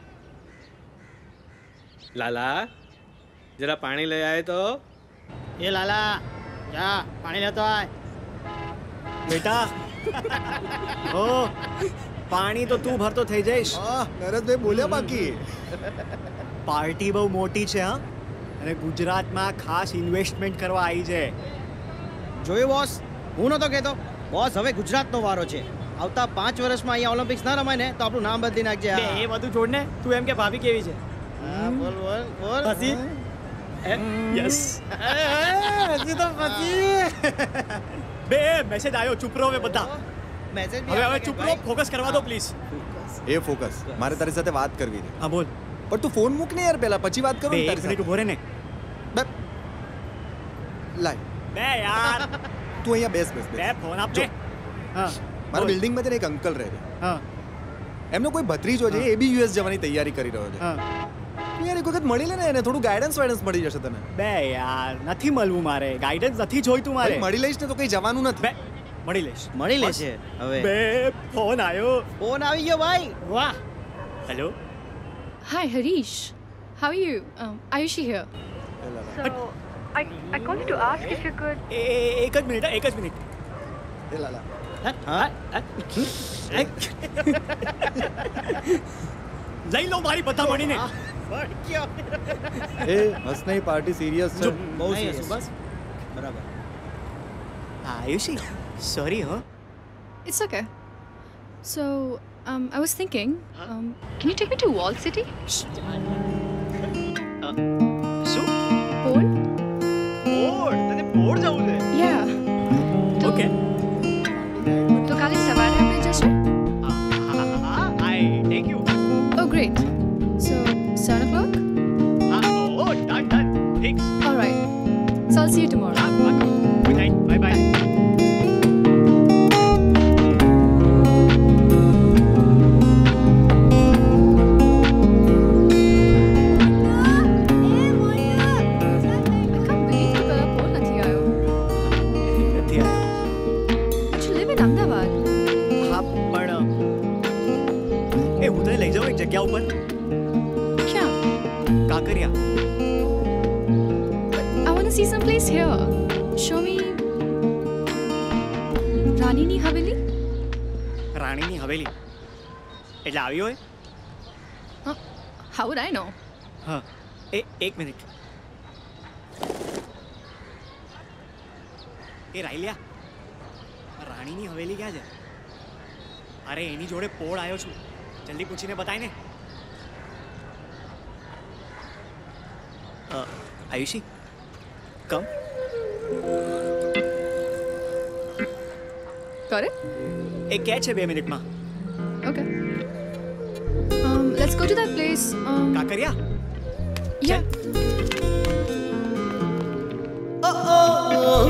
Speaker 1: લાલા જરા પાણી લઈ આય તો.
Speaker 2: એ લાલા જા પાણી લેતો આય.
Speaker 5: બેટા ઓ પાણી તો તું ભરતો થઈ જઈશ.
Speaker 10: નરેશભાઈ બોલ્યા બાકી.
Speaker 5: પાર્ટી બહુ મોટી છે હા, અને ગુજરાતમાં ખાસ ઇન્વેસ્ટમેન્ટ કરવા આવી છે.
Speaker 2: જોયું બોસ, હું નતો કહેતો. બોસ હવે ગુજરાતનો વારો છે. આવતા પાંચ વર્ષમાં અહીંયા ઓલિમ્પિક્સ ના રમાય ને તો આપણું નામ બદલી નાખજે. એ બધું છોડ ને, તું એમ કે ભાભી કેવી છે? બોલ બોલ બોલ. પછી યસ હજી તો પછી
Speaker 5: બે મેસેજ આવ્યો. ચૂપ રહો હવે બધા.
Speaker 2: મેસેજ
Speaker 5: હવે હવે ચૂપ રહો, ફોકસ કરવા દો પ્લીઝ.
Speaker 10: એ ફોકસ, મારે તારી સાથે વાત કરવી છે.
Speaker 5: હા બોલ.
Speaker 10: પણ તું ફોન મૂક ને યાર પહેલા, પછી વાત કરું
Speaker 5: તારી સાથે. ઉભો રહે ને.
Speaker 10: લાય
Speaker 5: બે યાર
Speaker 10: તું અહીંયા બેસ બેસ
Speaker 5: બે ફોન આપજે. હા
Speaker 10: મારા બિલ્ડિંગમાં છે ને એક અંકલ રહે છે.
Speaker 5: હા
Speaker 10: એમનો કોઈ ભત્રીજો છે, એ બી યુએસ જવાની તૈયારી કરી રહ્યો છે.
Speaker 5: હા
Speaker 10: યાર એક વખત મળી લે ને, એને થોડું ગાઈડન્સ વાઇડન્સ મળી જશે તને.
Speaker 5: બે યાર નથી મળવું મારે, ગાઈડન્સ નથી જોઈતું મારે.
Speaker 10: મળી લઈશ ને તો કઈ જવાનું નથી.
Speaker 5: બે મળી લઈશ.
Speaker 2: મળી લેશે હવે.
Speaker 5: બે ફોન આવ્યો.
Speaker 2: ફોન આવી ગયો ભાઈ. વાહ.
Speaker 5: Hello.
Speaker 14: Hi, Harish. How are you? Um, Ayushi here. So, I, I called you to ask if you could...
Speaker 5: એક જ મિનિટ, એક જ મિનિટ.
Speaker 10: એ લાલા.
Speaker 5: લઈ લો મારી બધા મળીને.
Speaker 10: એ બસ નહીં, પાર્ટી સિરિયસ છે.
Speaker 2: બહુ સિરિયસ. બસ બરાબર.
Speaker 5: આયુષી, સોરી હો.
Speaker 14: It's okay. So, um, I was thinking, um, can you take me to Wall City?
Speaker 5: શું?
Speaker 14: Pole?
Speaker 5: પોળ? તને પોળ જવું છે?
Speaker 14: Yeah.
Speaker 5: Okay.
Speaker 14: તો કાલે સવારે આપણે જશું?
Speaker 5: I take you.
Speaker 14: Oh, great. So, seven o'clock?
Speaker 5: Oh, done, done. Fix.
Speaker 14: All right. So, I'll see you tomorrow.
Speaker 5: Good night. Bye-bye. જગ્યા ઉપર
Speaker 14: ક્યાં?
Speaker 5: Kankaria.
Speaker 14: I want to see some place here. Show me રાણીની હવેલી.
Speaker 5: રાણીની હવેલી એટલે આવી હોય?
Speaker 14: Huh? How would I know?
Speaker 5: હા એ એક મિનિટ. એ રાઈલિયા, રાણીની હવેલી ક્યાં છે? અરે એની જોડે પોળ આવ્યો છું, જલ્દી પૂછીને બતાય ને. આયુષી કમ.
Speaker 14: Got it?
Speaker 5: એ કે છે બે મિનિટમાં.
Speaker 14: Okay. Um, let's go to that place. Um,
Speaker 5: Kankaria.
Speaker 14: Yeah.
Speaker 6: Oh, oh, oh.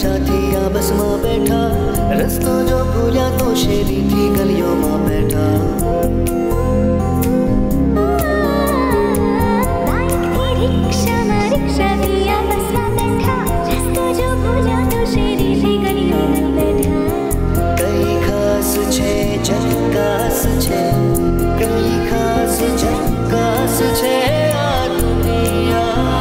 Speaker 6: रिक्शाથી આ બસમાં બેઠા રસ્તો જો ભૂલ્યા તો શેરીથી ગલીઓમાં બેઠા
Speaker 18: रिक्शाમાં रिक्शाથી આ બસમાં બેઠા રસ્તો જો ભૂલ્યા તો શેરીથી ગલીઓમાં બેઠા
Speaker 6: કઈ ખાસ છે ઝકાસ છે કઈ ખાસ ઝકાસ છે આ દુનિયા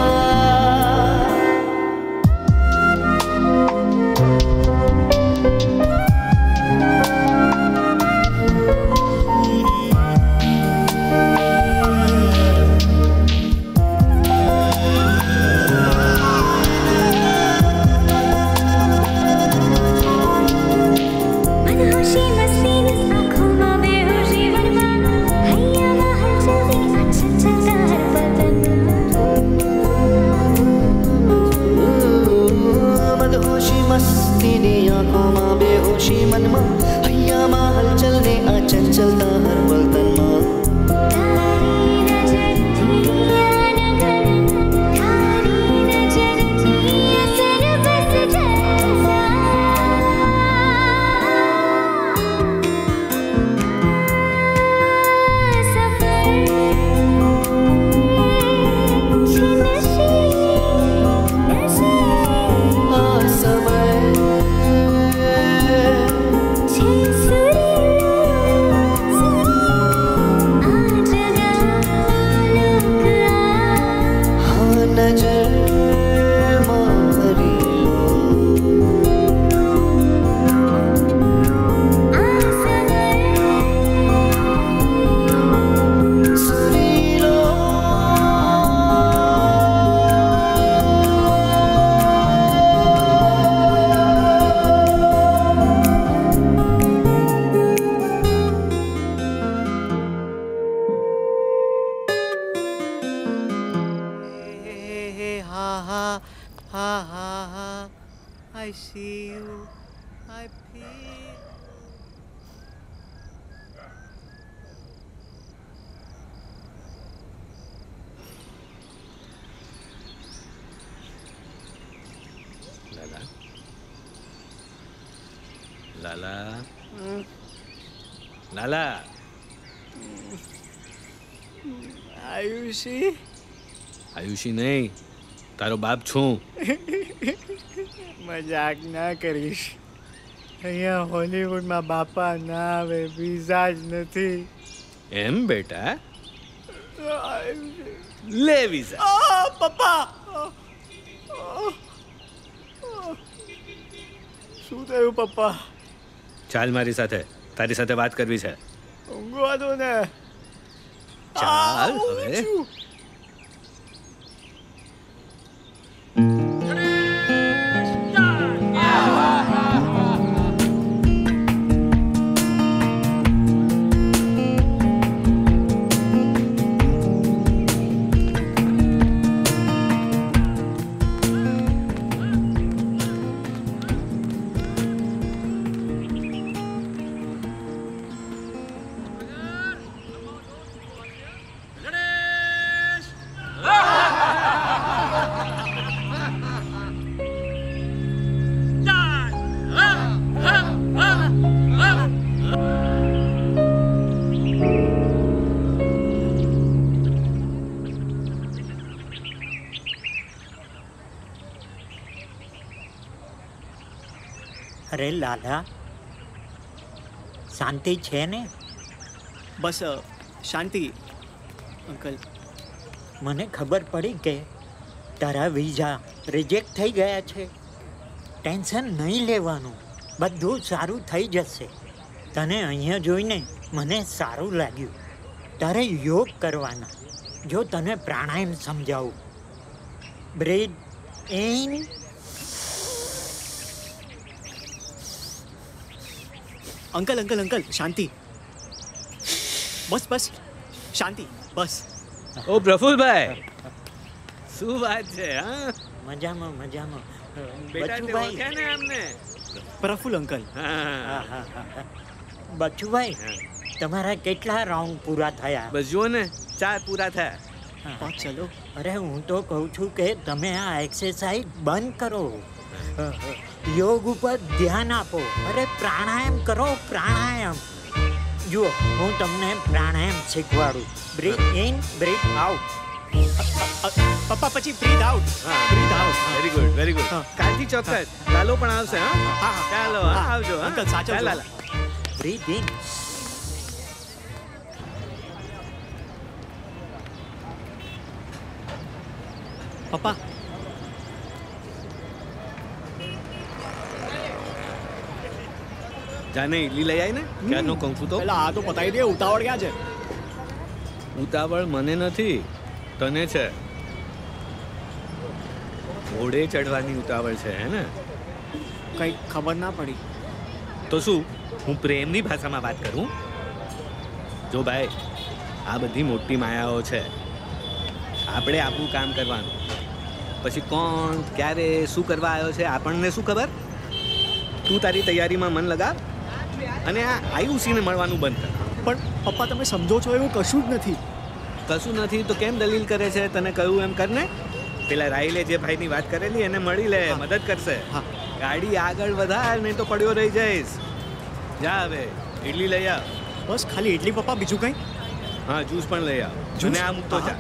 Speaker 1: આયુષી નહીં, તારો બાપ છું.
Speaker 13: મજાક ના કરીશ. અહીંયા હોલીવુડમાં બાપા ના આવે, વિઝા જ નથી.
Speaker 1: એમ બેટા? લે વિઝા.
Speaker 13: પપ્પા શું થયું પપ્પા?
Speaker 1: ચાલ મારી સાથે, તારી સાથે વાત કરવી છે.
Speaker 13: ઊંઘવા દો ને.
Speaker 1: ચાલ હવે.
Speaker 19: અરે લાલા, શાંતિ છે ને?
Speaker 5: બસ શાંતિ અંકલ.
Speaker 19: મને ખબર પડી કે તારા વિઝા રિજેક્ટ થઈ ગયા છે. ટેન્શન નહીં લેવાનું, બધું સારું થઈ જશે. તને અહીંયા જોઈને મને સારું લાગ્યું. તારે યોગ કરવાના. જો તને પ્રાણાયામ સમજાવું. Breathe in,
Speaker 5: uncle uncle uncle શાંતિ. બસ બસ શાંતિ બસ.
Speaker 1: ઓ પ્રફુલભાઈ, શું વાત છે? હા,
Speaker 19: મજામાં મજામાં.
Speaker 1: બચુભાઈ કે ને અમને
Speaker 5: પ્રફુલ અંકલ.
Speaker 19: બચુભાઈ, તમારા કેટલા રાઉન્ડ પૂરા થયા?
Speaker 1: બસ જુઓ ને, ચાર પૂરા થયા.
Speaker 5: ચલો.
Speaker 19: અરે હું તો કહું છું કે તમે આ એક્સરસાઇઝ બંધ કરો. યોગ ઉપર ધ્યાન આપો. અરે પ્રાણાયામ કરો, પ્રાણાયામ. જુઓ હું તમને પ્રાણાયામ શીખવાડું. Breathe in, breathe out.
Speaker 5: પપ્પા પછી બ્રીથ આઉટ.
Speaker 1: હા breathe out. Very good very good. કાલથી ચોક્કસ લાલો પણ આવશે. હા ચાલો આવજો.
Speaker 5: અંકલ સાચો
Speaker 1: લાલા.
Speaker 19: Breathe in.
Speaker 5: પપ્પા
Speaker 1: જાને ઇડલી લઈ આવી ને ક્યારનો કહું છું તો.
Speaker 5: પેલા આ તો પતાવી દે. ઉતાવળ ક્યાં છે?
Speaker 1: ઉતાવળ મને નથી, તને છે. ઘોડે ચડવાની ઉતાવળ છે હે ને?
Speaker 5: કઈ ખબર ના પડી
Speaker 1: તો શું હું પ્રેમની ભાષામાં વાત કરું? જો ભાઈ આ બધી મોટી માયાઓ છે, આપણે આપણું કામ કરવાનું. પછી કોણ ક્યારે શું કરવા આવ્યો છે આપણને શું ખબર? તું તારી તૈયારીમાં મન લગાવ અને આ આયુષીને મળવાનું બંધ કર.
Speaker 5: પણ પપ્પા તમે સમજો છો એવું કશું જ નથી.
Speaker 1: કશું નથી તો કેમ દલીલ કરે છે? તને કહ્યું એમ કરને. પેલા રાહિલે જે ભાઈની વાત કરેલી એને મળી લે, મદદ કરશે. ગાડી આગળ વધાર, નહીં તો પડ્યો રહી જઈશ. જા હવે ઇડલી લઈ આવ.
Speaker 5: બસ ખાલી ઇડલી પપ્પા, બીજું કંઈ?
Speaker 1: હા જ્યુસ પણ લઈ આવ. અને આ મૂકતો જા.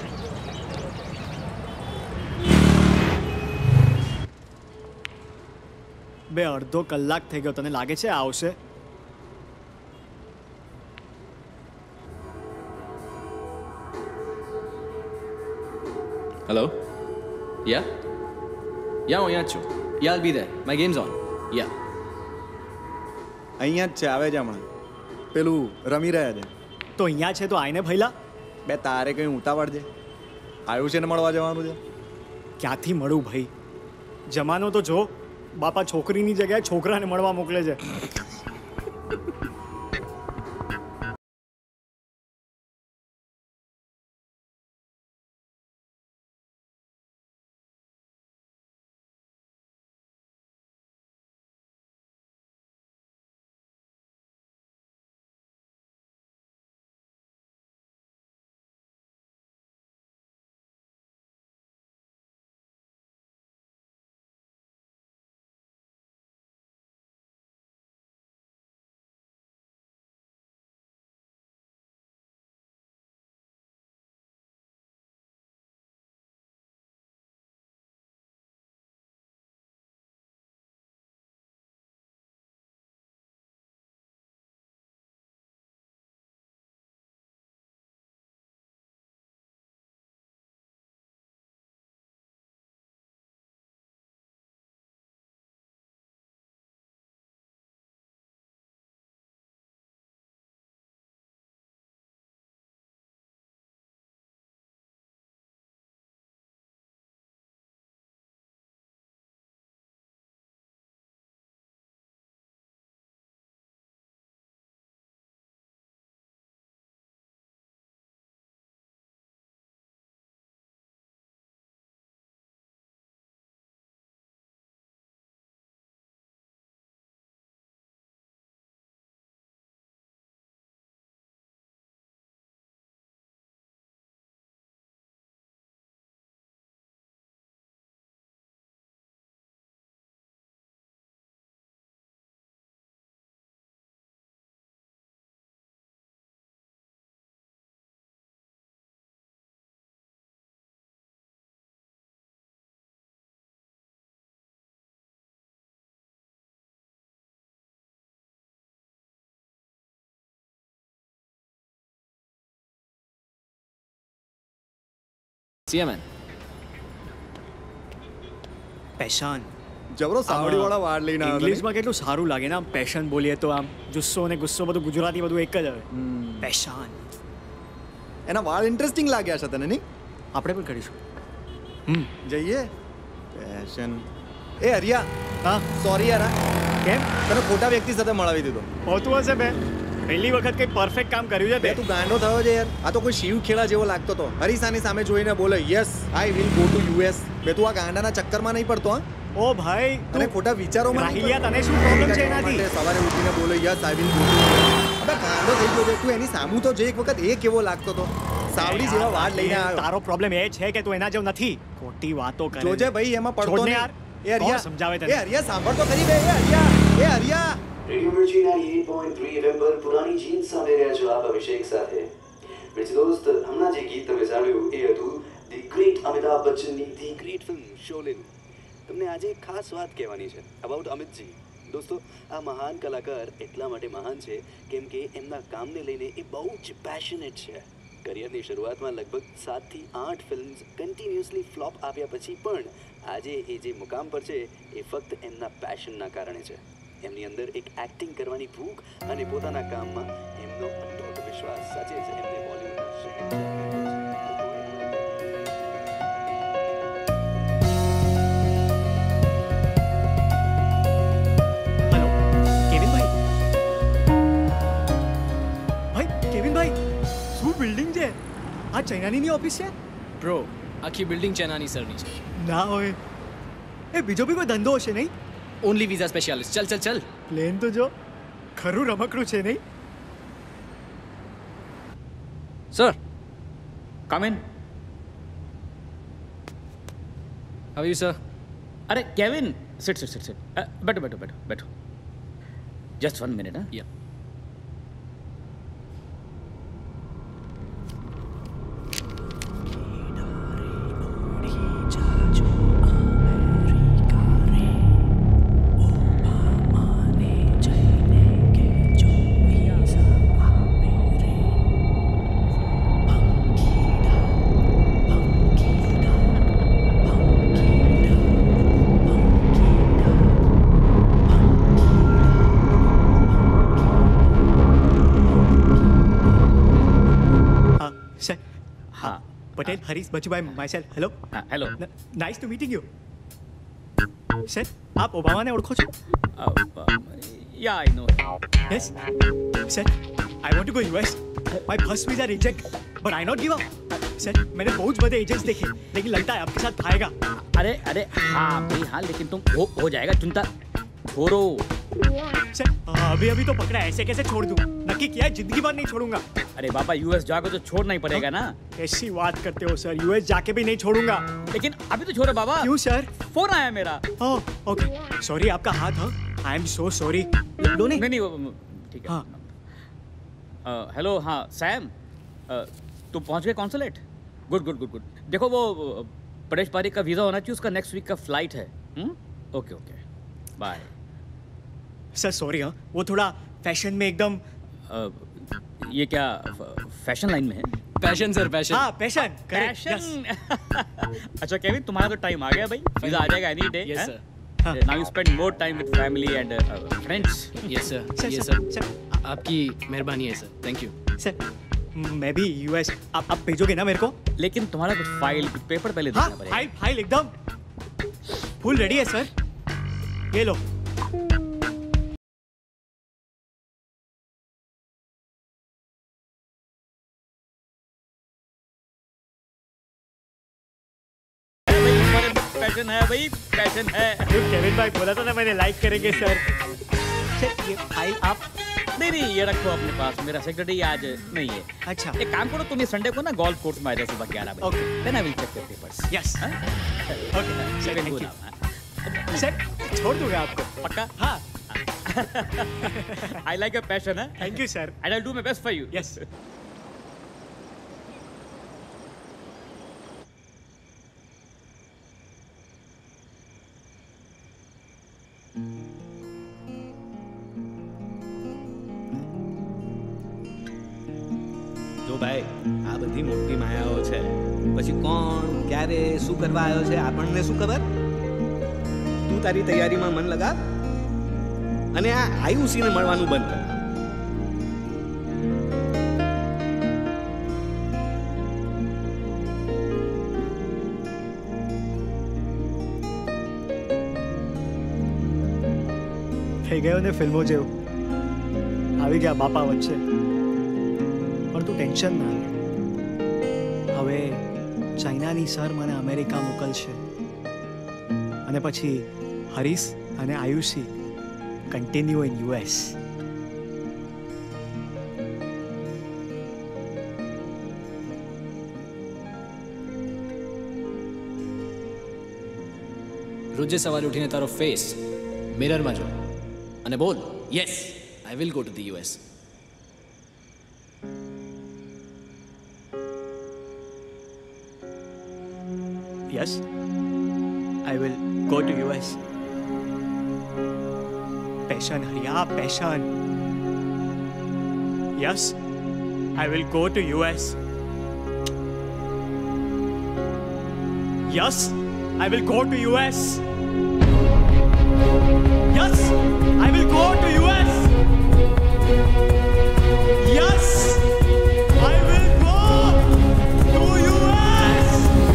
Speaker 5: બે અડધો કલાક થઈ ગયો, તને લાગે છે આવશે?
Speaker 3: Hello? Yeah? Yeah, હું અહીંયા જ છું. Yeah, I'll be there. My game's on. Yeah.
Speaker 10: અહીંયા જ છે, આવે છે હમણાં. પેલું રમી રહ્યા છે.
Speaker 5: તો અહીંયા છે તો આઈને ભઈલા.
Speaker 10: બે તારે કઈ ઉતાવળ છે? આયુષ્યને મળવા જવાનું છે.
Speaker 5: ક્યાંથી મળું ભાઈ? જમાનો તો જો, બાપા છોકરીની જગ્યાએ છોકરાને મળવા મોકલે છે.
Speaker 3: See you, man.
Speaker 5: પેશન
Speaker 10: જબરો સાવડીવાળા વાળ લઈને આવ્યો.
Speaker 5: ઇંગ્લિશમાં કેટલું સારું લાગે ને આમ પેશન બોલીએ તો. આમ જુસ્સો અને ગુસ્સો બધું ગુજરાતી બધું એક જ આવે. પેશન.
Speaker 10: એના વાળ ઇન્ટરેસ્ટિંગ લાગ્યા છે તને નહીં?
Speaker 5: આપણે પણ કરીશું.
Speaker 10: હમ જઈએ. પેશન. એ હરિયા. હા સોરી યાર. કેમ તને ખોટા વ્યક્તિ સાથે મળાવી દીધો?
Speaker 5: હોતું હશે બે. પહેલી વખત કઈ પરફેક્ટ કામ કર્યું છે તે.
Speaker 10: તું ગાંડો થયો છે યાર. આ તો કોઈ શિવ ખેડા જેવો લાગતો હતો. હરીસાની સામે જોઈને બોલે yes I will go to US. બે તું આ ગાંડાના ચક્કરમાં નહીં પડતો? હા
Speaker 5: ઓ ભાઈ
Speaker 10: તને ખોટા વિચારોમાં
Speaker 5: રાહિલિયા, તને શું પ્રોબ્લેમ છે એનાથી?
Speaker 10: સવારે ઉઠીને બોલે yes I will go to. અબે ગાંડો થઈ ગયો છે તું. એની સામું તો જે એક વખત એ કેવો લાગતો હતો. સાવડી જેવા વાળ લઈને આવ્યો.
Speaker 5: તારો પ્રોબ્લેમ એ છે કે તું એના જેવો નથી. ખોટી વાતો કરે.
Speaker 10: જોજે ભાઈ એમાં પડતો
Speaker 5: ને યાર. એ હરિયા સમજાવે તને
Speaker 10: એ હરિયા સાંભળ તો ખરી બે એ હરિયા એ હરિયા
Speaker 20: રેડિયો મિર્ચી અઠ્યાસી પોઈન્ટ ત્રણ એફએમ પર પુરાની જીત સાંભળી રહ્યા છો આપ અભિષેક સાથે મિર્ચી દોસ્ત હમણાં જે ગીત તમે સાંભળ્યું એ હતું ધી ગ્રેટ અમિતાભ બચ્ચનની ધી ગ્રેટ ફિલ્મ શોલિન. તમને આજે એક ખાસ વાત કહેવાની છે અબાઉટ અમિતજી. દોસ્તો આ મહાન કલાકાર એટલા માટે મહાન છે કેમ કે એમના કામને લઈને એ બહુ જ પેશનેટ છે. કરિયરની શરૂઆતમાં લગભગ સાતથી આઠ ફિલ્મ્સ કન્ટિન્યુઅસલી ફ્લોપ આપ્યા પછી પણ આજે એ જે મુકામ પર છે એ ફક્ત એમના પેશનના કારણે છે. એમની અંદર એક એક્ટિંગ કરવાની ભૂખ અને પોતાના કામમાં એમનો અતૂટ વિશ્વાસ સાચે જ એમને બોલિવૂડના શહેર
Speaker 5: બિલ્ડિંગ છે આ ચાઇનાની ઓફિસ છે
Speaker 3: બ્રો આખી બિલ્ડિંગ ચાઇનાની સરની છે
Speaker 5: ના હોય એ બીજો બી કોઈ ધંધો હશે નહીં
Speaker 3: ઓનલી વિઝા સ્પેશિયાલિસ્ટ ચલ ચલ ચલ
Speaker 5: પ્લેન તો જો ખરું રમકડું છે નહીં
Speaker 3: sir come in how you sir
Speaker 21: અરે Kevin sit sit sit sit બેઠો બેઠો બેઠો બેઠો જસ્ટ વન મિનિટ હા
Speaker 3: yeah
Speaker 5: Patel, Harish, Bachu by myself. Hello.
Speaker 21: Uh, hello.
Speaker 5: N- nice to meeting you. Sir, आप ओबामा ने ओळखो છો?
Speaker 21: Yeah, I know.
Speaker 5: Yes. Sir, I want to go U S. My first visa reject, but I not give up. Sir, मैंने बहुत बड़े agents देखे, लेकिन लगता है आपके साथ खाएगा.
Speaker 21: अरे अरे हाँ भाई हाँ लेकिन तुम हो हो जाएगा चिंता छोड़ो.
Speaker 5: सर अभी अभी तो पकड़ा ऐसे कैसे छोड़ दूं? नक्की किया है जिंदगी भर नहीं छोड़ूंगा.
Speaker 21: अरे बाबा यूएस जाओगे तो छोड़ना ही पड़ेगा ना.
Speaker 5: ऐसी बात करते हो सर यूएस जाके भी नहीं छोड़ूंगा.
Speaker 21: लेकिन अभी तो छोड़ो बाबा.
Speaker 5: क्यों सर?
Speaker 21: फोन आया मेरा.
Speaker 5: ओह ओके सॉरी आपका हाथ हाँ आई एम सो सॉरी. लो नहीं
Speaker 21: नहीं नहीं ठीक है. हाँ हेलो हाँ सैम तुम पहुंच गए consulate. Good good good good. देखो वो परेश पारिक का वीज़ा होना चाहिए उसका नेक्स्ट वीक का फ्लाइट है. Okay okay bye.
Speaker 5: Sir sorry हाँ वो थोड़ा फैशन में एकदम
Speaker 21: ये क्या फैशन लाइन में है.
Speaker 3: Passion sir passion.
Speaker 5: हाँ पैशन
Speaker 21: पैशन. अच्छा केविन तुम्हारा तो टाइम आ गया भाई. वीज़ा आ जाएगा any day.
Speaker 3: Yes sir.
Speaker 21: Now you spend more time with family and friends.
Speaker 3: Yes sir yes sir. आपकी मेहरबानी है सर. Thank you
Speaker 5: sir. मैं भी यूएस आप आप भेजोगे ना मेरे को.
Speaker 21: लेकिन तुम्हारा कुछ फाइल कुछ पेपर पहले देना पड़ेगा.
Speaker 5: फाइल फाइल एकदम फुल रेडी है सर. ये लो.
Speaker 21: पैशन है भाई पैशन है.
Speaker 5: केविन भाई बोला था ना मैंने लाइक करेंगे सर. सर ये फाइल आप
Speaker 21: नहीं नहीं ये रखो अपने पास. मेरा सेक्रेटरी आज नहीं है.
Speaker 5: अच्छा
Speaker 21: एक काम करो तुम ये संडे को ना गोल्फ कोर्स में आ जाओ सुबह ग्यारह बजे.
Speaker 5: Okay
Speaker 21: then I will check your papers.
Speaker 5: Yes okay sir thank you. Sir छोड़ दूंगा आपको
Speaker 21: पक्का.
Speaker 5: हाँ
Speaker 21: आई लाइक योर पैशन. है
Speaker 5: thank you sir.
Speaker 21: And I will do my best for you.
Speaker 5: Yes
Speaker 1: જો ભાઈ આ બધી મોટી માયાઓ છે પછી કોણ ક્યારે શું કરવા આવ્યો છે આપણને શું ખબર. તું તારી તૈયારીમાં મન લગા અને આ આયુષીને મળવાનું બંધ કર.
Speaker 5: થઈ ગયો ને ફિલ્મો જેવું. આવી ગયા બાપા વચ્ચે. પણ તું ટેન્શન ના લે. હવે ચાઇનાની સર મને અમેરિકા મોકલશે અને પછી હરીશ અને આયુષી કન્ટિન્યુ ઇન યુએસ.
Speaker 7: રોજે સવારે ઉઠીને તારો ફેસ મિરરમાં જો અને બોલ yes I will go to the US.
Speaker 5: Yes, I will go to U S. Passion, Hariya, passion. Yes, I will go to U S. Yes, I will go to U S. Yes, I will go to U S. Yes, I will go to U S.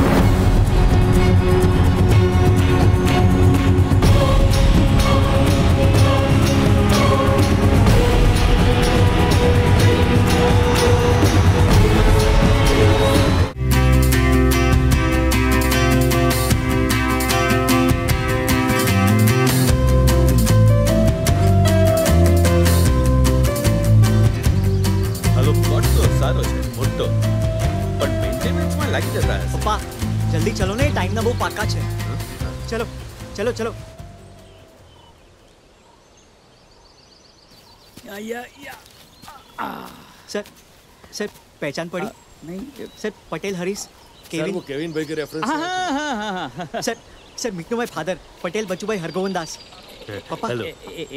Speaker 10: પપ્પા જલ્દી ચલો ને ટાઈમના બહુ પાકા છે. ચલો ચલો ચલો. सर सर पहचान पड़ी?
Speaker 21: नहीं
Speaker 10: सर पटेल हरीश
Speaker 22: सर वो केविन भाई के रेफरेंस
Speaker 10: हाँ हाँ हाँ हाँ हाँ सर सर मिक्नू भाई फादर पटेल बच्चू भाई हरगोविंद दास. पापा
Speaker 1: hello.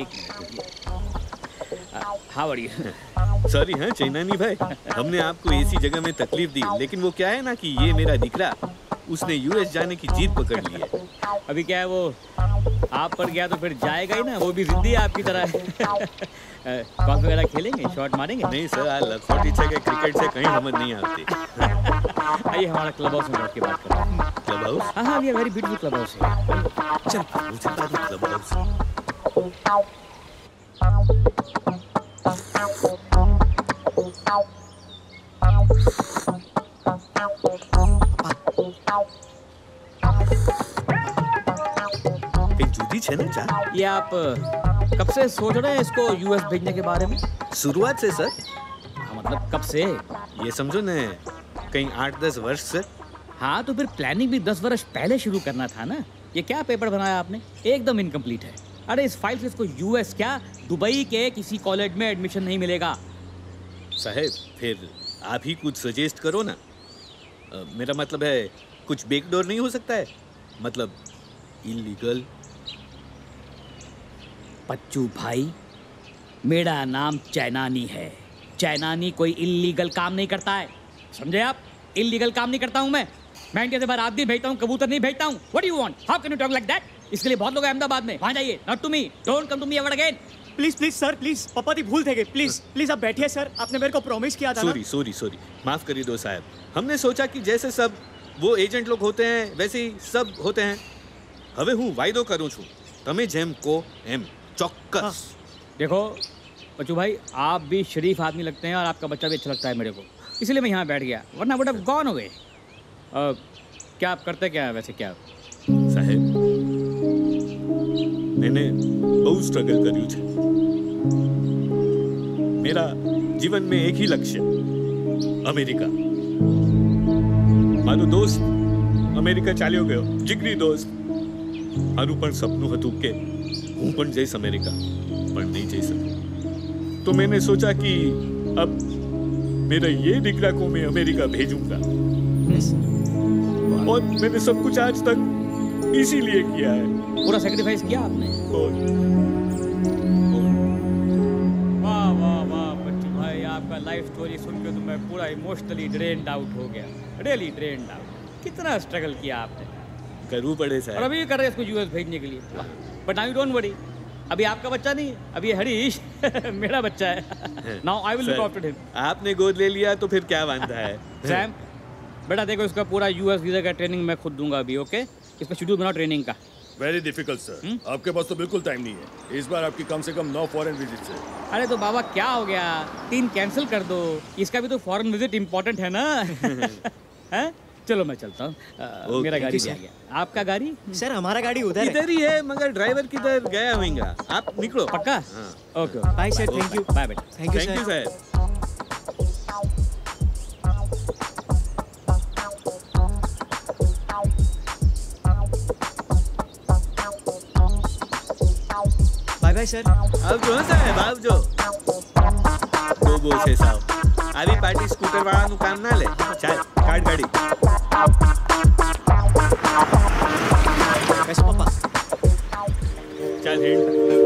Speaker 21: How are you?
Speaker 1: Sorry हाँ चैनानी भाई, हमने आपको ऐसी जगह में तकलीफ दी, लेकिन वो क्या है ना कि ये मेरा दिखरा उसने यूएस जाने की जीत पकड़ ली है.
Speaker 21: अभी क्या है वो आप पर गया तो फिर जाएगा ही ना, वो भी जिद्दी है आपकी तरह. कॉल वगैरह खेलेंगे, शॉट मारेंगे?
Speaker 1: नहीं सर, आज फोर्टी छह के क्रिकेट से कहीं समझ नहीं आती.
Speaker 21: आइए हमारा क्लब हाउस में बैठ के बात करते हैं.
Speaker 1: Club house?
Speaker 21: हाँ हाँ we are very beautiful club house है.
Speaker 1: चल मुझे बता दो क्लब हाउस. जुदी छे ना चा?
Speaker 21: ये आप कब से सोच रहे हैं इसको यूएस भेजने के बारे में?
Speaker 1: शुरुआत से सर.
Speaker 21: हाँ मतलब कब से?
Speaker 1: ये समझो न कहीं आठ दस वर्ष से.
Speaker 21: हाँ तो फिर प्लानिंग भी दस वर्ष पहले शुरू करना था ना. ये क्या पेपर बनाया आपने, एकदम इनकम्प्लीट है. अरे इस फाइल से इसको यूएस क्या दुबई के किसी कॉलेज में एडमिशन नहीं मिलेगा.
Speaker 1: साहब फिर आप ही कुछ सजेस्ट करो ना. आ, मेरा मतलब है कुछ बैकडोर नहीं हो सकता है, मतलब इलीगल.
Speaker 21: बच्चू भाई मेरा नाम चैनानी है. चैनानी कोई इलीगल काम नहीं करता है, समझे आप? इलीगल काम नहीं करता हूँ मैं. मैं इंडिया से बाहर आदमी भेजता हूँ, कबूतर नहीं भेजता हूँ. What do you want? How can you talk like that? इसके लिए बहुत लोग हैं अहमदाबाद में, वहाँ जाइए. Not to me, don't come to me ever again.
Speaker 5: Please please sir please, पापा दी भूल थे गए. प्लीज प्लीज आप बैठिए सर, आपने मेरे को प्रॉमिस किया था.
Speaker 1: सॉरी सॉरी सॉरी माफ करिए दो साहब. हमने सोचा कि जैसे सब वो एजेंट लोग होते हैं वैसे ही सब होते हैं. હવે હું વાયદો કરું છું, તમે જેમ કહો એમ ચોક્કસ.
Speaker 21: देखो बच्चू भाई आप भी शरीफ आदमी लगते हैं और आपका बच्चा भी अच्छा लगता है मेरे को, इसलिए मैं यहाँ बैठ गया, वरना वुड हैव गॉन अवे. क्या आप करते क्या है वैसे? क्या
Speaker 1: સાહેબ मैंने बहुत स्ट्रगल કર્યું છે. मेरा जीवन में एक ही लक्ष्य, अमेरिका. મારો દોસ્ત અમેરિકા ચાલ્યો ગયો, જીગરી દોસ્ત. મારું પણ સપનું હતું કે હું પણ જઈશ અમેરિકા, પણ नहीं जा सका. तो मैंने सोचा कि अब मेरा ये दिकरा को मैं अमेरिका भेजूंगा. और मैंने सब कुछ आज तक इसीलिए किया है.
Speaker 21: पूरा सैक्रिफाइस किया आपने.
Speaker 1: और
Speaker 21: वाह वाह वाह बच्चू भाई, आपका लाइफ स्टोरी सुन के तो मैं पूरा इमोशनली ड्रेन्ड आउट हो गया. Really drained out. कितना स्ट्रगल किया आपने.
Speaker 1: करવું પડે સાહેબ.
Speaker 21: और अभी कर रहे हैं इसको यूएस भेजने के लिए. But now you don't worry, अभी आपका बच्चा नहीं है, अभी ये हरीश मेरा बच्चा है. Now I will look after him.
Speaker 1: आपने गोद ले लिया तो फिर क्या वांधा है.
Speaker 21: सैम बेटा देखो, इसका पूरा यूएस वीजा का ट्रेनिंग मैं खुद दूंगा अभी. ओके, इसका शेड्यूल बनाओ ट्रेनिंग का.
Speaker 22: Very difficult sir. आपके पास तो बिल्कुल टाइम नहीं है. इस बार आपकी कम से कम नौ फॉरेन विजिट्स है.
Speaker 21: अरे तो बाबा क्या हो गया, तीन कैंसिल कर दो. इसका भी तो फॉरेन विजिट इंपॉर्टेंट है ना. है? चलो मैं चलता हूँ. मेरा गाड़ी आ गया. आपका गाड़ी?
Speaker 10: सर हमारा गाड़ी उधर
Speaker 1: इधर ही है, मगर ड्राइवर किधर गया होगा. आप निकलो.
Speaker 21: पक्का? Okay
Speaker 10: bye sir. Thank you.
Speaker 21: Bye बेटा.
Speaker 10: Thank you
Speaker 1: thank you sir.
Speaker 10: Bye sir.
Speaker 1: આવજો હો સાહેબ, આવજો. ડોબો છે સાવ. આવી પાર્ટી સ્કૂટર વાળાનું કામ ના લે. ચાલ કાઢ ગાડી.
Speaker 10: બેસો પપ્પા.
Speaker 1: ચાલ હેડ.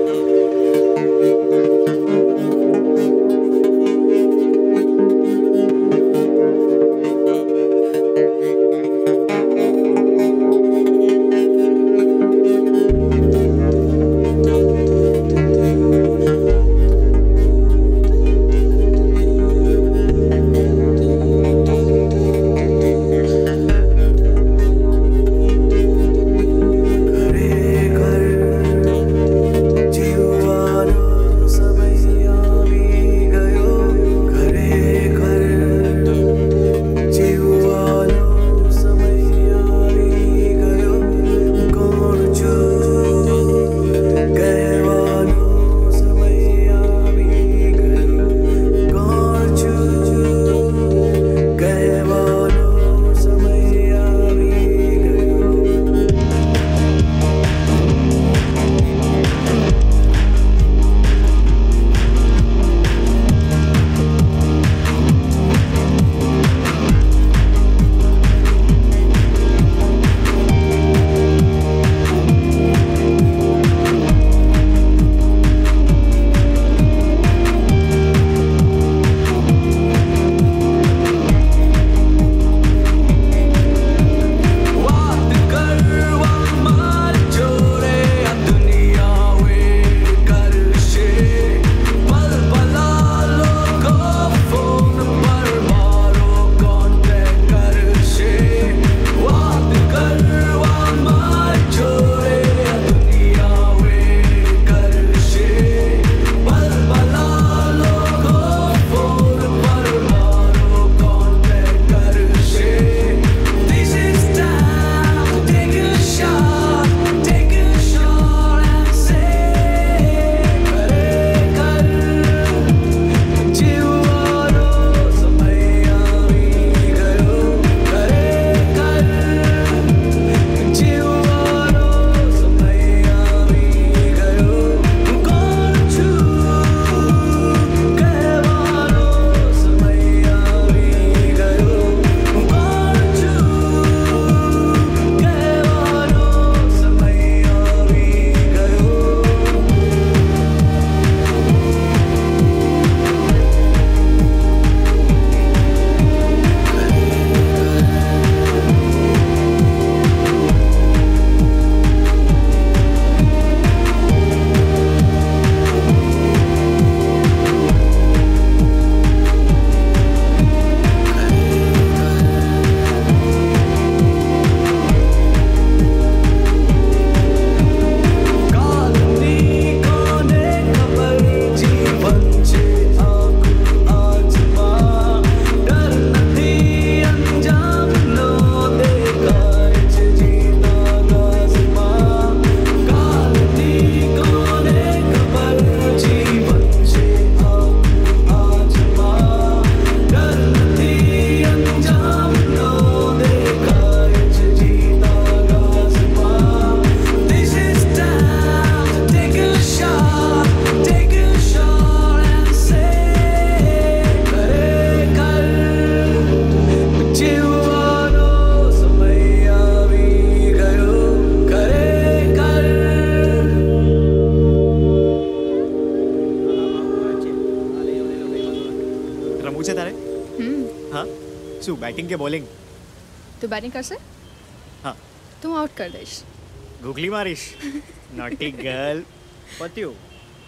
Speaker 10: શું બેટિંગ કે બોલિંગ?
Speaker 14: તું બેટિંગ કરશે?
Speaker 10: હા.
Speaker 14: તું આઉટ કરી દઈશ.
Speaker 10: ગૂગલી મારીશ. Naughty girl. પત્યું.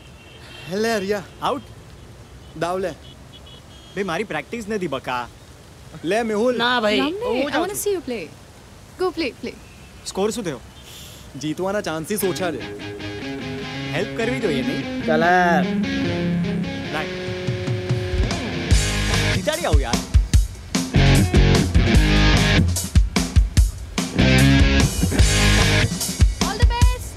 Speaker 5: હેલે હરિયા
Speaker 10: આઉટ.
Speaker 5: દાવ લે.
Speaker 10: બે મારી પ્રેક્ટિસ નથી બકા.
Speaker 5: લે મેહુલ.
Speaker 2: ના ભાઈ.
Speaker 14: I want to see you play. Go play, play.
Speaker 10: Score શું થયો?
Speaker 5: જીતવાના ચાન્સીસ ઓછા છે.
Speaker 10: હેલ્પ કરવી જોઈએ નહીં?
Speaker 2: ચાલે.
Speaker 10: લાય. જીતાડી આવું યાર.
Speaker 14: All the best.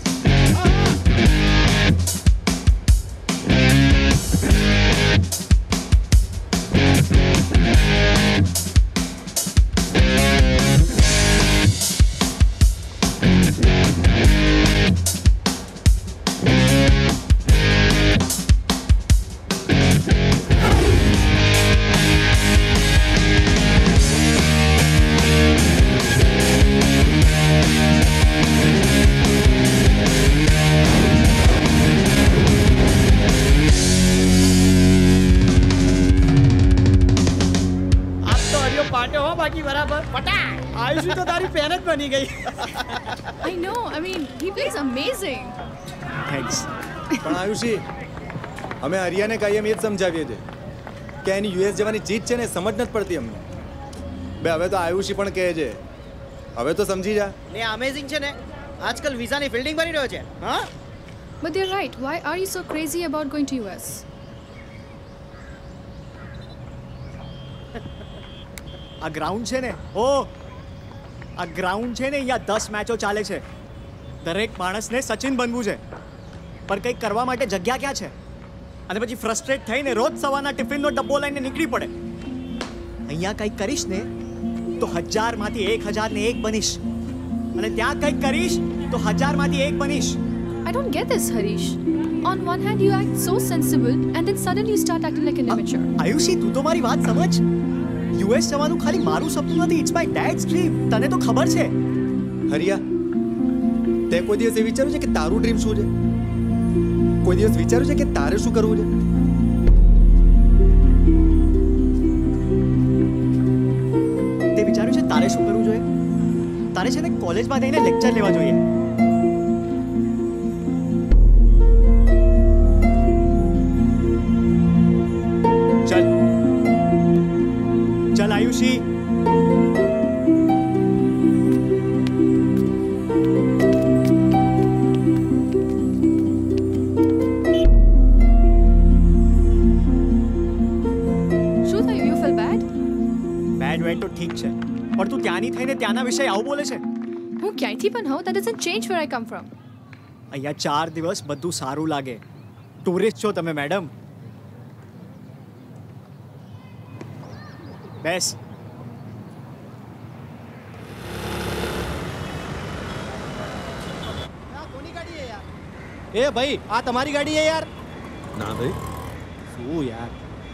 Speaker 2: બની ગઈ.
Speaker 14: I know. I mean, he plays amazing.
Speaker 10: Thanks.
Speaker 11: પણ આયુષી અમે હરિયાને કહીએ એમ એ જ સમજાવીએ છીએ કે એની યુએસ જવાની ચીજ છે ને સમજ નથી પડતી અમને. બે હવે તો આયુષી પણ કહે છે, હવે તો સમજી જા.
Speaker 2: ને અમેઝિંગ છે ને, આજકાલ વિઝાની ફિલ્ડિંગ બની રહ્યો છે. હા,
Speaker 14: But they're right. Why are you so crazy about going to U S?
Speaker 5: આ ગ્રાઉન્ડ છે ને, ઓ આ ગ્રાઉન્ડ છે ને, અહીંયા દસ મેચો ચાલે છે. દરેક માણસને સચિન બનવું છે, પણ કંઈક કરવા માટે જગ્યા ક્યાં છે? અને પછી ફ્રસ્ટ્રેટ થઈને રોજ સવારના ટિફિનનો ડબ્બો લઈને નીકળી પડે. અહીંયા કંઈક કરીશ ને તો હજારમાંથી એક હજારને એક બનીશ, અને ત્યાં કંઈક કરીશ તો હજારમાંથી એક બનીશ.
Speaker 14: I don't get this, Harish. On one hand, you act so sensible, and then suddenly you start acting like an immature.
Speaker 5: Ayushi, તું તો મારી વાત સમજ. યુએસ જવાનું ખાલી મારું સપનું નથી, ઇટ્સ માય ડેડ્સ ડ્રીમ. તને તો ખબર છે.
Speaker 11: હરિયા, તે કોઈ દિવસ એ વિચાર્યું છે કે તારું ડ્રીમ શું છે? કોઈ દિવસ વિચાર્યું છે કે તારે શું કરવું છે?
Speaker 5: તે વિચાર્યું છે તારે શું કરવું જોઈએ? તારે છે ને કોલેજમાં જઈને લેક્ચર લેવા જોઈએ. ચલ ચલ આયુષી. તો ઠીક છે, પણ તું ત્યાંની થઈને ત્યાંના વિશે આવું બોલે છે.
Speaker 14: હું ક્યાંયથી પણ હોઉં, that doesn't change where I come from.
Speaker 5: અહીંયા ચાર દિવસ બધું સારું લાગે. ટુરિસ્ટ છો તમે મેડમ. બેસ.
Speaker 13: એ ભાઈ, આ તમારી ગાડી છે યાર?
Speaker 1: ના ભાઈ.
Speaker 13: શું યાર?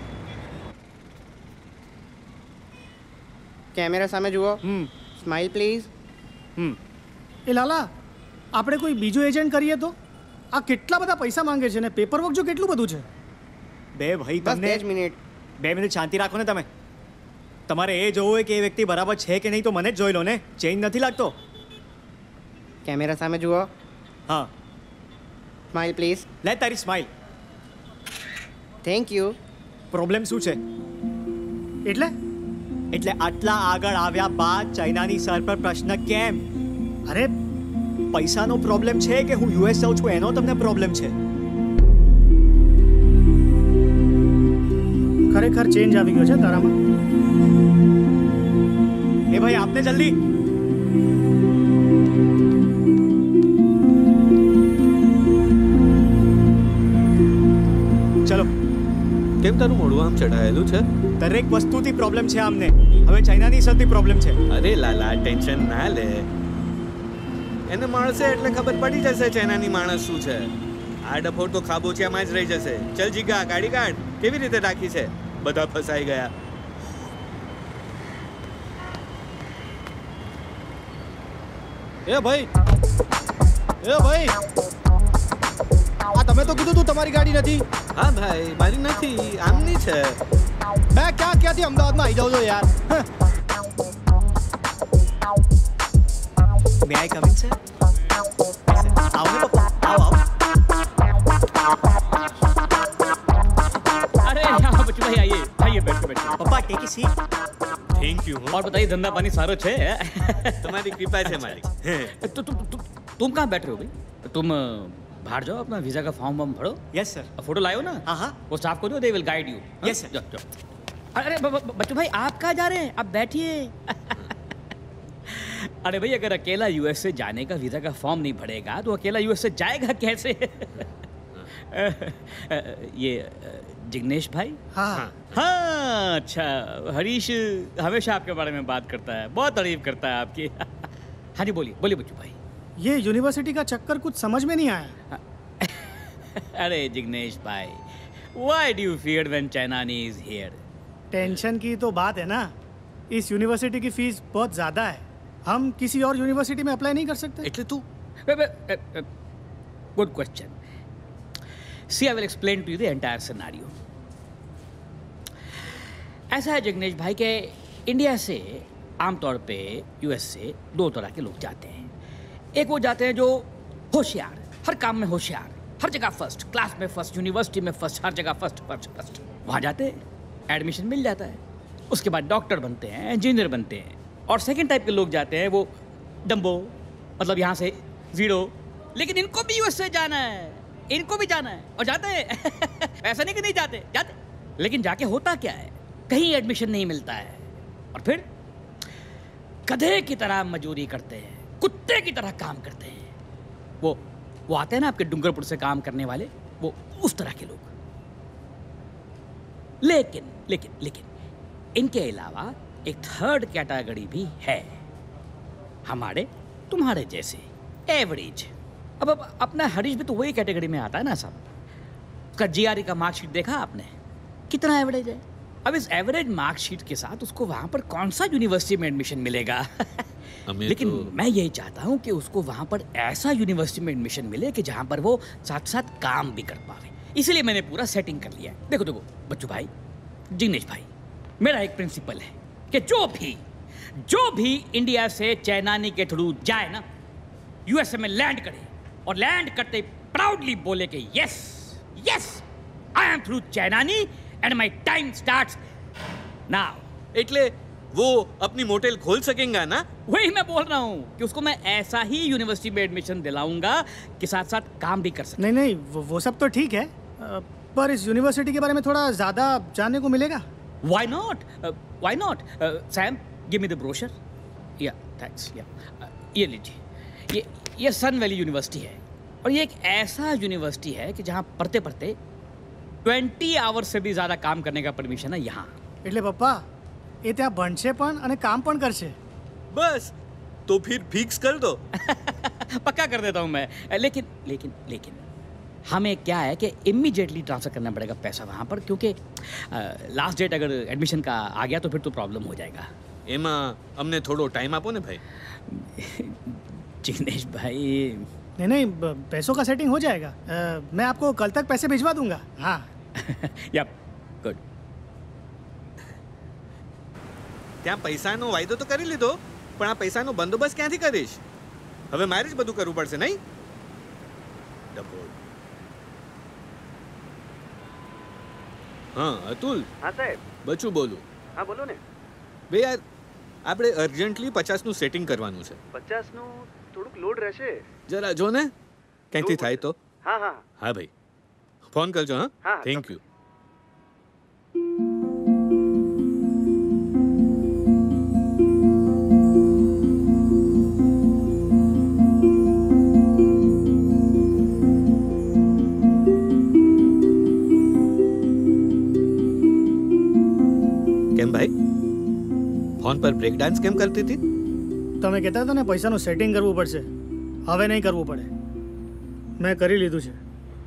Speaker 13: કેમેરા સામે જુઓ. Smile please. હમ એ લાલા, આપણે કોઈ બીજો એજન્ટ કરીએ તો? આ કેટલા બધા પૈસા માંગે છે ને પેપર વર્ક જો કેટલું બધું છે.
Speaker 5: બે ભાઈ, તમને
Speaker 2: બે મિનિટ
Speaker 5: બે મિનિટ શાંતિ રાખો ને તમે. તમારે એ જોવું હોય કે એ વ્યક્તિ બરાબર છે કે નહીં તો મને જ જોઈ લો ને. ચેન્જ નથી લાગતો.
Speaker 2: કેમેરા સામે જુઓ.
Speaker 5: હા.
Speaker 2: Smile please.
Speaker 5: લે તારી સ્માઈલ.
Speaker 2: Thank you.
Speaker 5: પ્રોબ્લેમ શું છે?
Speaker 13: એટલે
Speaker 5: એટલે આટલા આગળ આવ્યા બાદ ચાઇનાની સર પર પ્રશ્ન કેમ?
Speaker 13: અરે
Speaker 5: પૈસાનો પ્રોબ્લેમ છે કે હું યુએસ જાઉં છું એનો તમને પ્રોબ્લેમ છે?
Speaker 13: ખરેખર ચેન્જ આવી ગયો છે તારામાં.
Speaker 5: એ ભાઈ આપને જલ્દી. ચલો.
Speaker 1: કેમ તારું મોઢું આમ ચઢાયેલું છે?
Speaker 5: દરેક વસ્તુથી પ્રોબ્લેમ છે આમને. હવે ચાઇનાની સૌથી પ્રોબ્લેમ છે.
Speaker 1: અરે લાલા, ટેન્શન ના લે. એને મળશે એટલે ખબર પડી જશે ચાઇનાની માણસ શું છે. આ ડફોર તો ખાબોચિયામાં જ રહી જશે. ચલ જીગા, ગાડી કાઢ. કેવી રીતે રાખી છે? બધા ફસાઈ ગયા.
Speaker 13: એ ભાઈ, એ ભાઈ, આ તમે તો કીધું તું તમારી ગાડી નથી.
Speaker 1: હા ભાઈ, મારી નથી, આમની છે.
Speaker 13: મેં ક્યાં ક્યાંથી અમદાવાદમાં આવી જાઉં છો યાર.
Speaker 5: May I come in sir? આવો ને પપ્પા, આવો આવો.
Speaker 21: अरे यहाँ बच्चू भाई आइए आइए बैठो बैठो.
Speaker 5: पप्पा take a seat.
Speaker 1: Thank you.
Speaker 21: और बताइए धंधा पानी सारो छे?
Speaker 1: तुम्हारी कृपा है मालिक.
Speaker 21: तो तुम तुम कहाँ बैठ रहे हो भाई? तुम बाहर जाओ, अपना वीजा का फॉर्म वॉर्म भरो.
Speaker 5: Yes sir.
Speaker 21: फोटो लाओ ना.
Speaker 5: हाँ हाँ.
Speaker 21: वो स्टाफ को दो, they will guide you.
Speaker 5: Yes sir.
Speaker 21: जाओ जाओ. अरे बच्चू भाई आप कहाँ जा रहे हैं? आप बैठिए. अरे भाई, अगर अकेला यूएस से जाने का वीजा का फॉर्म नहीं भरेगा तो अकेला यूएस से जाएगा कैसे? ये जिग्नेश भाई.
Speaker 13: हाँ
Speaker 21: हाँ. अच्छा, हरीश हमेशा आपके बारे में बात करता है, बहुत तारीफ करता है आपकी. हाँ जी, बोलिए बोलिए बच्चू भाई.
Speaker 13: ये यूनिवर्सिटी का चक्कर कुछ समझ में नहीं आया.
Speaker 21: अरे जिग्नेश भाई, why do you fear when Chainani is here?
Speaker 13: Tension की तो बात है ना. इस यूनिवर्सिटी की फीस बहुत ज़्यादा है. हम किसी और यूनिवर्सिटी में अप्लाई नहीं कर सकते.
Speaker 21: એટલે તું good question. See I will explain to you the entire scenario. ऐसा है जिग्नेश भाई के इंडिया से
Speaker 7: आमतौर पे यूएस से दो तरह के लोग जाते हैं। एक वो जाते हैं जो होशियार, हर काम में होशियार, हर जगह फर्स्ट, क्लास में फर्स्ट, यूनिवर्सिटी में फर्स्ट, हर जगह फर्स्ट फर्स्ट फर्स्ट। वहाँ जाते हैं, एडमिशन मिल जाता है, उसके बाद डॉक्टर बनते हैं, इंजीनियर बनते हैं। और सेकंड टाइप के लोग जाते हैं वो डम्बो, मतलब यहाँ से जीरो, लेकिन इनको भी यूएस से जाना है, इनको भी जाना है और जाते हैं। ऐसा नहीं कि नहीं जाते, जाते, लेकिन जाके होता क्या है, कहीं एडमिशन नहीं मिलता है और फिर गधे की तरह मजूरी करते हैं, कुत्ते की तरह काम करते हैं। वो वो आते हैं ना आपके डूंगरपुर से काम करने वाले, वो उस तरह के लोग। लेकिन लेकिन लेकिन इनके अलावा एक थर्ड कैटेगरी भी है, हमारे तुम्हारे जैसे एवरेज। अब अब अपना हरीश भी तो वही कैटेगरी में आता है ना साहब। उसका जीआरई का मार्कशीट देखा आपने, कितना एवरेज है। अब इस एवरेज मार्कशीट के साथ उसको वहां पर कौन सा यूनिवर्सिटी में एडमिशन मिलेगा। लेकिन तो... मैं यही चाहता हूं कि उसको वहां पर ऐसा यूनिवर्सिटी में एडमिशन मिले कि जहां पर वो साथ साथ काम भी कर पावे। इसलिए मैंने पूरा सेटिंग कर लिया है। देखो देखो बच्चू भाई, जिग्नेश भाई, मेरा एक प्रिंसिपल है कि जो भी जो भी इंडिया से चैनानी के थ्रू जाए ना, यूएसए में लैंड करे और लैंड करते प्राउडली बोले कि yes yes I am through Chainani and my time starts now.
Speaker 1: એટલે वो अपनी मोटेल खोल सकेगा ना?
Speaker 7: वही मैं बोल रहा हूँ कि उसको मैं ऐसा ही यूनिवर्सिटी में एडमिशन दिलाऊंगा कि साथ साथ काम भी कर सके।
Speaker 13: नहीं नहीं वो, वो सब तो ठीक है, पर इस यूनिवर्सिटी के बारे में थोड़ा ज्यादा जानने को मिलेगा।
Speaker 7: Why not? Uh, why not? Uh, Sam, give me the brochure. Yeah, thanks. Yeah. Uh, ये लीजिए। ये ये सन वैली यूनिवर्सिटी है और ये एक ऐसा यूनिवर्सिटी है कि जहाँ पढ़ते पढ़ते ट्वेंटी आवर्स से भी ज़्यादा काम करने का परमिशन है यहाँ।
Speaker 13: એટલે પપ્પા એ ત્યાં ભણશે પણ અને કામ પણ કરશે।
Speaker 1: बस तो फिर फिक्स कर दो।
Speaker 7: पक्का कर देता हूँ मैं। लेकिन लेकिन लेकिन हमें क्या है कि इमीडिएटली ट्रांसफर करना पड़ेगा पैसा वहाँ पर, क्योंकि लास्ट डेट अगर एडमिशन का आ गया तो फिर तो प्रॉब्लम हो जाएगा।
Speaker 1: एमा हमने थोड़ो टाइम आपो ने भाई।
Speaker 7: जिग्नेश भाई,
Speaker 13: नहीं नहीं पैसों का सेटिंग हो जाएगा। आ, मैं आपको कल तक पैसे भिजवा दूंगा। हाँ
Speaker 7: यप गुड।
Speaker 1: ત્યાં પૈસાનો વાયદો તો કરી લીધો, પણ આ પૈસાનો બંદોબસ્ત ક્યાંથી કરીશ? હવે મારે જ બધું કરવું પડશે નહીં? હા અતુલ।
Speaker 8: હા સાહેબ।
Speaker 1: બચુ બોલું।
Speaker 8: હા બોલો ને।
Speaker 1: બે યાર આપણે અર્જન્ટલી પચાસનું સેટિંગ કરવાનું છે।
Speaker 8: પચાસનું થોડુંક લોડ રહેશે।
Speaker 1: જરા જો ને ક્યાંથી થાય તો।
Speaker 8: હા હા
Speaker 1: હા ભાઈ ફોન કરજો। હા
Speaker 8: હા
Speaker 1: થેન્ક યુ। કેમ ભાઈ ફોન પર બ્રેક ડાન્સ કેમ કરતી હતી?
Speaker 13: તમે કહેતા હતા ને પૈસાનું સેટિંગ કરવું પડશે, હવે નહીં કરવું પડે, મેં કરી લીધું છે।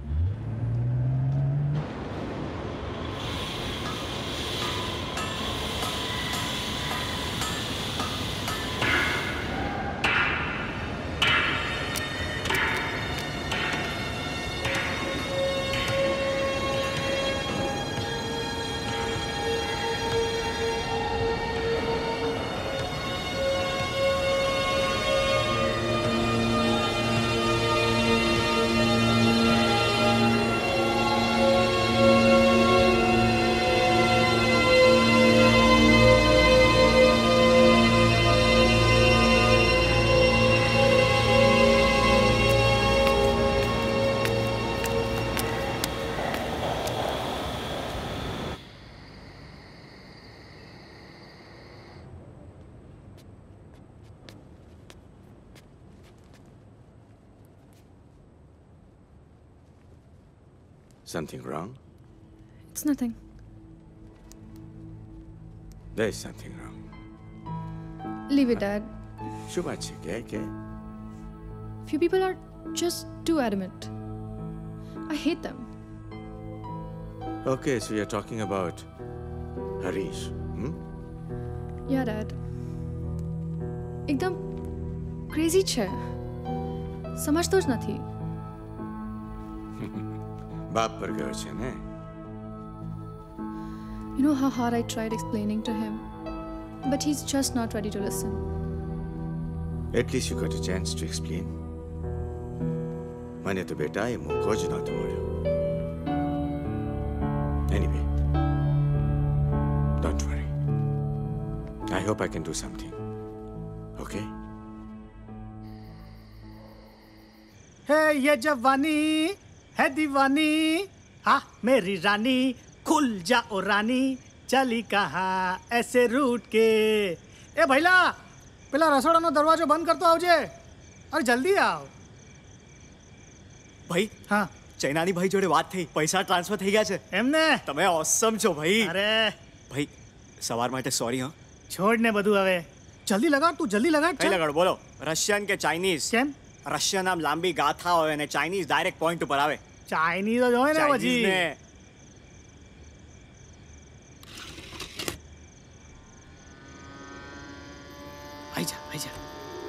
Speaker 4: Something wrong?
Speaker 14: It's nothing.
Speaker 4: There is something wrong.
Speaker 14: Leave it, Dad.
Speaker 4: શું વાત છે? क्या क्या?
Speaker 14: Few people are just too adamant. I hate them.
Speaker 4: Okay, so you're talking about Harish, hmm?
Speaker 14: Yeah, Dad. एकदम crazy છે. સમજતો જ નથી.
Speaker 4: બાપ પર ગયો છે ને?
Speaker 14: You know how hard I tried explaining to him. but he's just not ready to listen.
Speaker 4: At least you got a chance to explain. મને તો બેટા એ મોકો જ નહોતો મળ્યો. Anyway, don't worry. I hope I can do something. Okay?
Speaker 13: है ये जवानी है दीवानी हाँ मेरी रानी खुल जाओ रानी चली कहाँ ऐसे रूट के ए भैला પેલા રસોડાનો દરવાજો બંધ કરતો આવજે અરે જલ્દી આવ
Speaker 5: ભાઈ
Speaker 13: હા
Speaker 5: ચૈનાની ભાઈ જોડે વાત થઈ પૈસા ટ્રાન્સફર થઈ ગયા છે
Speaker 13: એમને
Speaker 5: તમે ઓસમ છો ભાઈ
Speaker 13: અરે
Speaker 5: ભાઈ સવાર માટે સોરી હા
Speaker 13: છોડ ને બધું હવે જલ્દી લગાડ તું જલ્દી લગાડ
Speaker 5: કઈ લગાડ બોલો રશિયન કે ચાઇનીઝ
Speaker 13: કેમ
Speaker 5: રશિયન આમ લાંબી ગાથા હોય અને ચાઇનીઝ ડાયરેક્ટ પોઈન્ટ ઉપર આવે
Speaker 13: ચાઇનીઝ જ હોય ને પછી
Speaker 5: આઈ જા આઈ જા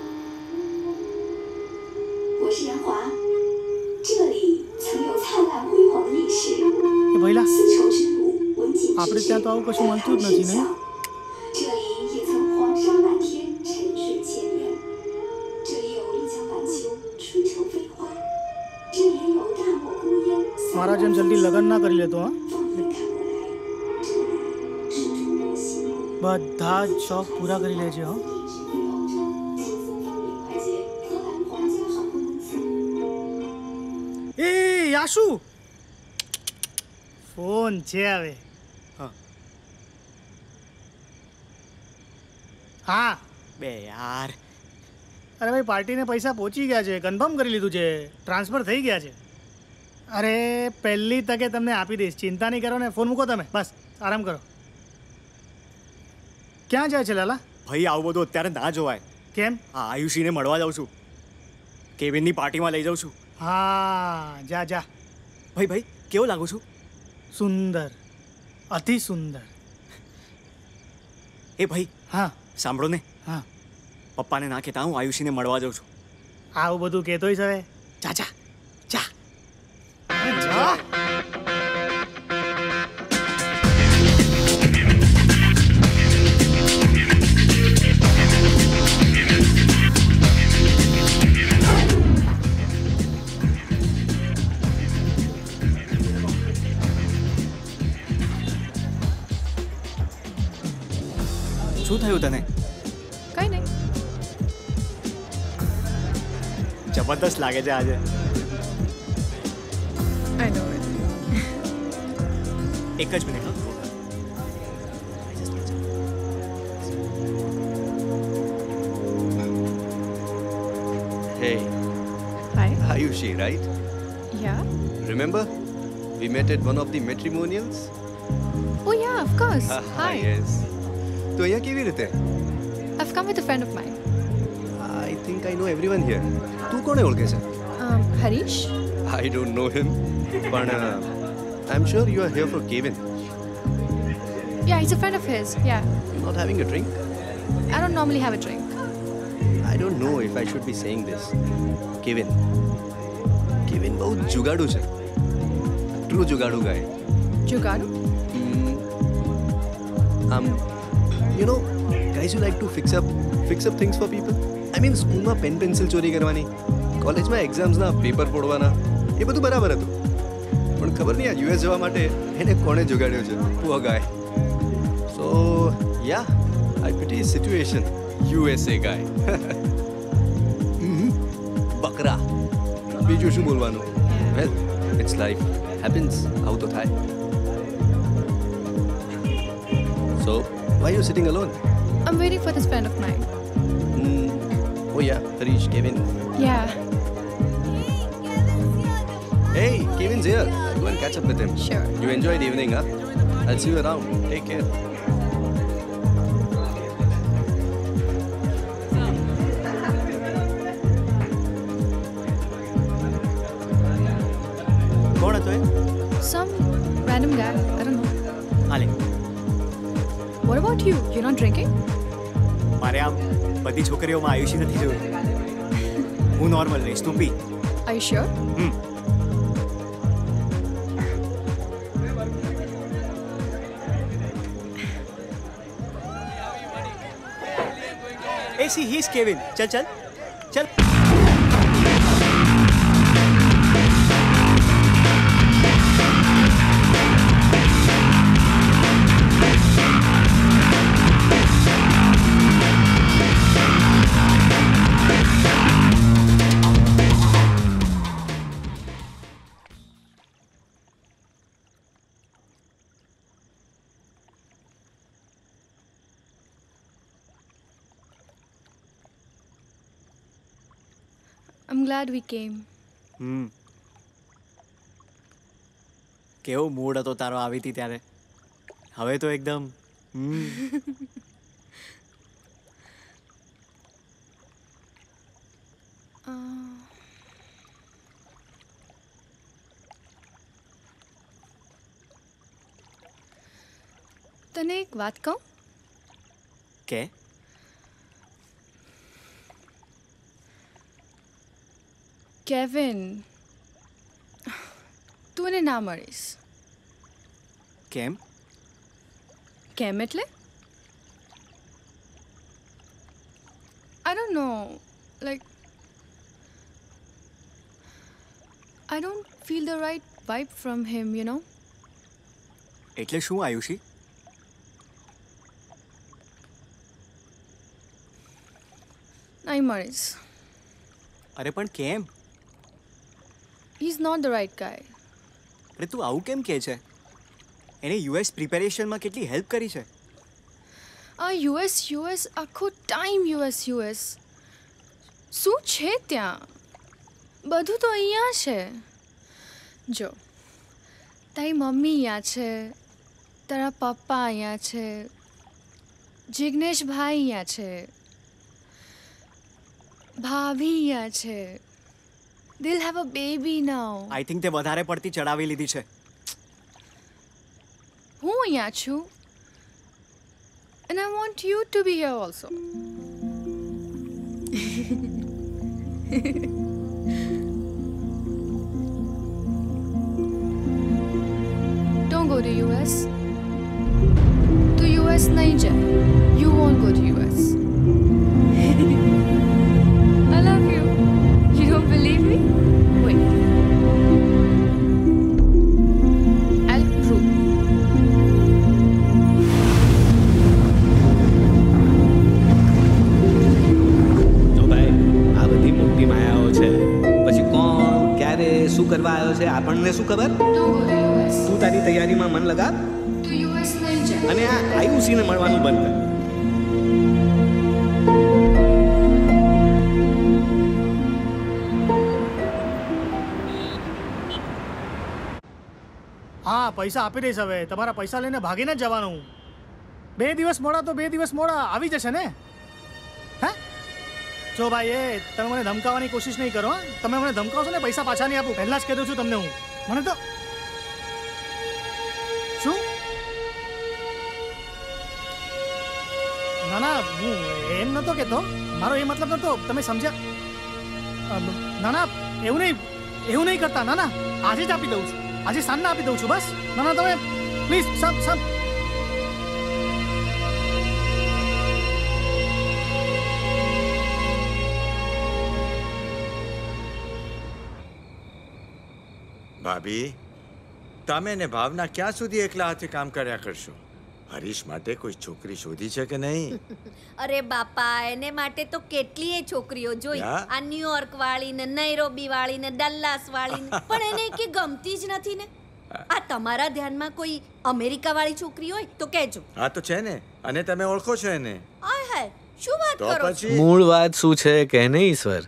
Speaker 18: 我是杨华，这里曾有灿烂辉煌的历史。
Speaker 13: ભઈલા
Speaker 18: 丝绸之路，文锦之
Speaker 13: આપણે ત્યાં તો આવું કશું મળતું જ નથી ને
Speaker 18: 这里也曾黄沙漫天，沉水千年。这里有丽江晚秋，春城飞花。这里也有大漠孤烟。
Speaker 13: મારા જેમ જલ્દી લગ્ન ના કરી લેતો હા બધા જ શોખ પૂરા કરી લેજે હો એ યાશુ ફોન છે હવે હા
Speaker 5: બે યાર
Speaker 13: અરે ભાઈ પાર્ટીને પૈસા પહોંચી ગયા છે કન્ફર્મ કરી લીધું છે ટ્રાન્સફર થઈ ગયા છે અરે પહેલી તકે તમને આપી દઈશ ચિંતા નહીં કરો ને ફોન મૂકો તમે બસ આરામ કરો ક્યાં જાય છે લાલા
Speaker 5: ભાઈ આવું બધું અત્યારે ના જોવાય
Speaker 13: કેમ
Speaker 5: હા આયુષીને મળવા જાઉં છું કેવિનની પાર્ટીમાં લઈ જાઉં છું
Speaker 13: હા જા જા
Speaker 5: ભાઈ ભાઈ કેવો લાગુ છું
Speaker 13: સુંદર અતિ સુંદર
Speaker 5: એ ભાઈ
Speaker 13: હા
Speaker 5: સાંભળો ને
Speaker 13: હા
Speaker 5: પપ્પાને ના કહેતા હું આયુષીને મળવા જાઉં છું
Speaker 13: આવું બધું કહેતોય હવે
Speaker 5: જા જા જા
Speaker 13: જા
Speaker 5: શું થયું તને
Speaker 14: કઈ નહીં
Speaker 5: જબરદસ્ત લાગે છે આજે
Speaker 14: આઈ નો ઇટ
Speaker 5: એક જ minute
Speaker 9: Hey.
Speaker 14: Hi.
Speaker 9: Ayushi, right?
Speaker 14: Yeah.
Speaker 9: Remember? We met at one of the matrimonials?
Speaker 14: Oh yeah, of course. Hi.
Speaker 9: Yes. So, here Kevi Rite?
Speaker 14: I've come with a friend of mine.
Speaker 9: I think I know everyone here. Tu kone olke se?
Speaker 14: Um, Harish.
Speaker 9: I don't know him. But uh, I'm sure you are here for Kevin.
Speaker 14: Yeah, he's a friend of his. Yeah.
Speaker 9: You're not having a drink?
Speaker 14: I don't normally have a drink.
Speaker 9: I don't know if I should be saying this. Kevin. Kevin bahut jugadu છે. True jugadu guy.
Speaker 14: Jugadu?
Speaker 9: Mm, um, you know, guys who like to fix up, fix up things for people. I mean, school માં pen pencil ચોરી કરવાની, કોલેજમાં એક્ઝામ્સના paper ફોડવાના, એ બધું બરાબર હતું. પણ ખબર નહીં આ યુએસ જવા માટે એને કોણે જુગાડ્યો છે. Poor guy. So, yeah, I pity his situation. U S A guy. બકરા બીજું શું બોલવાનું વેલ ઇટ્સ લાઈફ હેપન્સ આવું તો થાય so why you sitting alone
Speaker 14: I'm waiting for this friend of mine.
Speaker 9: Mm. Oh yeah, Harish, Kevin.
Speaker 14: Yeah.
Speaker 9: Hey, Kevin's here. Go and catch up with him.
Speaker 14: Sure.
Speaker 9: You enjoy the evening, huh? I'll see you around. Take care.
Speaker 5: કોણ હતો એ
Speaker 14: Some random guy. I don't know.
Speaker 5: હાલે
Speaker 14: What about you? You're not drinking?
Speaker 5: મારે આમ બધી છોકરીઓમાં આયુષી નથી જોયું હું normal રહીશ તું પી
Speaker 14: Are you sure?
Speaker 5: Hmm see, he's Kevin. चल चल चल.
Speaker 14: I'm glad we came.
Speaker 5: હમ કેવો મૂડ હતો તારો આવી હતી ત્યારે. હવે તો એકદમ હમ
Speaker 14: તને એક વાત કહું?
Speaker 5: કે
Speaker 14: કેવિન, તું એને ના મળીશ.
Speaker 5: કેમ?
Speaker 14: કેમ એટલે? I don't know, like I don't feel the right vibe from him, you know.
Speaker 5: એટલે શું આયુષી?
Speaker 14: નહીં મળીશ.
Speaker 5: અરે પણ કેમ?
Speaker 14: He's not the right guy.
Speaker 5: અરે તું આવું કેમ કહે છે? એને યુએસ પ્રિપેરેશનમાં કેટલી હેલ્પ કરી છે.
Speaker 14: આ યુએસ યુએસ આખો ટાઈમ યુએસ યુએસ શું છે ત્યાં? બધું તો અહીંયા છે. જો તારી મમ્મી અહીંયા છે, તારા પપ્પા અહીંયા છે, જિગ્નેશ ભાઈ અહીંયા છે, ભાભી અહીંયા છે. They'll have a baby now.
Speaker 5: I think તે વધારે પડતી ચડાવી લીધી છે.
Speaker 14: હું અહીંયા છું. And I want you to be here also. Don't go to U S. To U S nahi jai. You won't go to U S. I love you. You don't believe me? Wait. I'll prove.
Speaker 1: તો ભાઈ આ બધી મોટી માયાઓ છે, પછી કોણ ક્યારે શું કરવા આવ્યો છે આપણને શું ખબર? તું તારી તૈયારીમાં મન લગાવ અને આ આયુષીને મળવાનું બંધ કર.
Speaker 13: હા પૈસા આપી દઈશ. હવે તમારા પૈસા લઈને ભાગીને જ જવાનું. બે દિવસ મોડા તો બે દિવસ મોડા આવી જશે ને. હે જો ભાઈ એ તમે મને ધમકાવવાની કોશિશ નહીં કરો. તમે મને ધમકાવશો ને પૈસા પાછા નહીં આપું. પહેલાં જ કહી દઉં છું તમને હું. મને તો શું ના ના હું એમ નહોતો કહેતો. મારો એ મતલબ નહોતો. તમે સમજ્યા? ના ના એવું નહીં એવું નહીં કરતા. ના ના આજે જ આપી દઉં છું. આજે સાંજના આપી દઉં છું બસ. ના ના તમે પ્લીઝ સમ સમ
Speaker 4: ભાભી, તમે ને ભાવના ક્યાં સુધી એકલા હાથે કામ કર્યા કરશો? હરીશ માટે કોઈ છોકરી શોધી છે કે નહીં?
Speaker 17: અરે બાપા, એને માટે તો કેટલીય છોકરીઓ જોઈ.
Speaker 4: યા?
Speaker 17: આ ન્યુયોર્ક વાળી ને નૈરોબી વાળી ને ડલ્લાસ વાળી ને, પણ એને કે ગમતી જ નથી ને. આ તમારા ધ્યાનમાં કોઈ અમેરિકા વાળી છોકરી હોય તો કહેજો.
Speaker 4: હા તો છે ને, અને તમે ઓળખો છો એને.
Speaker 17: આય હાય, શું વાત
Speaker 4: તો
Speaker 17: કરો છો?
Speaker 4: પછી
Speaker 1: મૂળ વાત શું છે કે નહીં ઈશ્વર?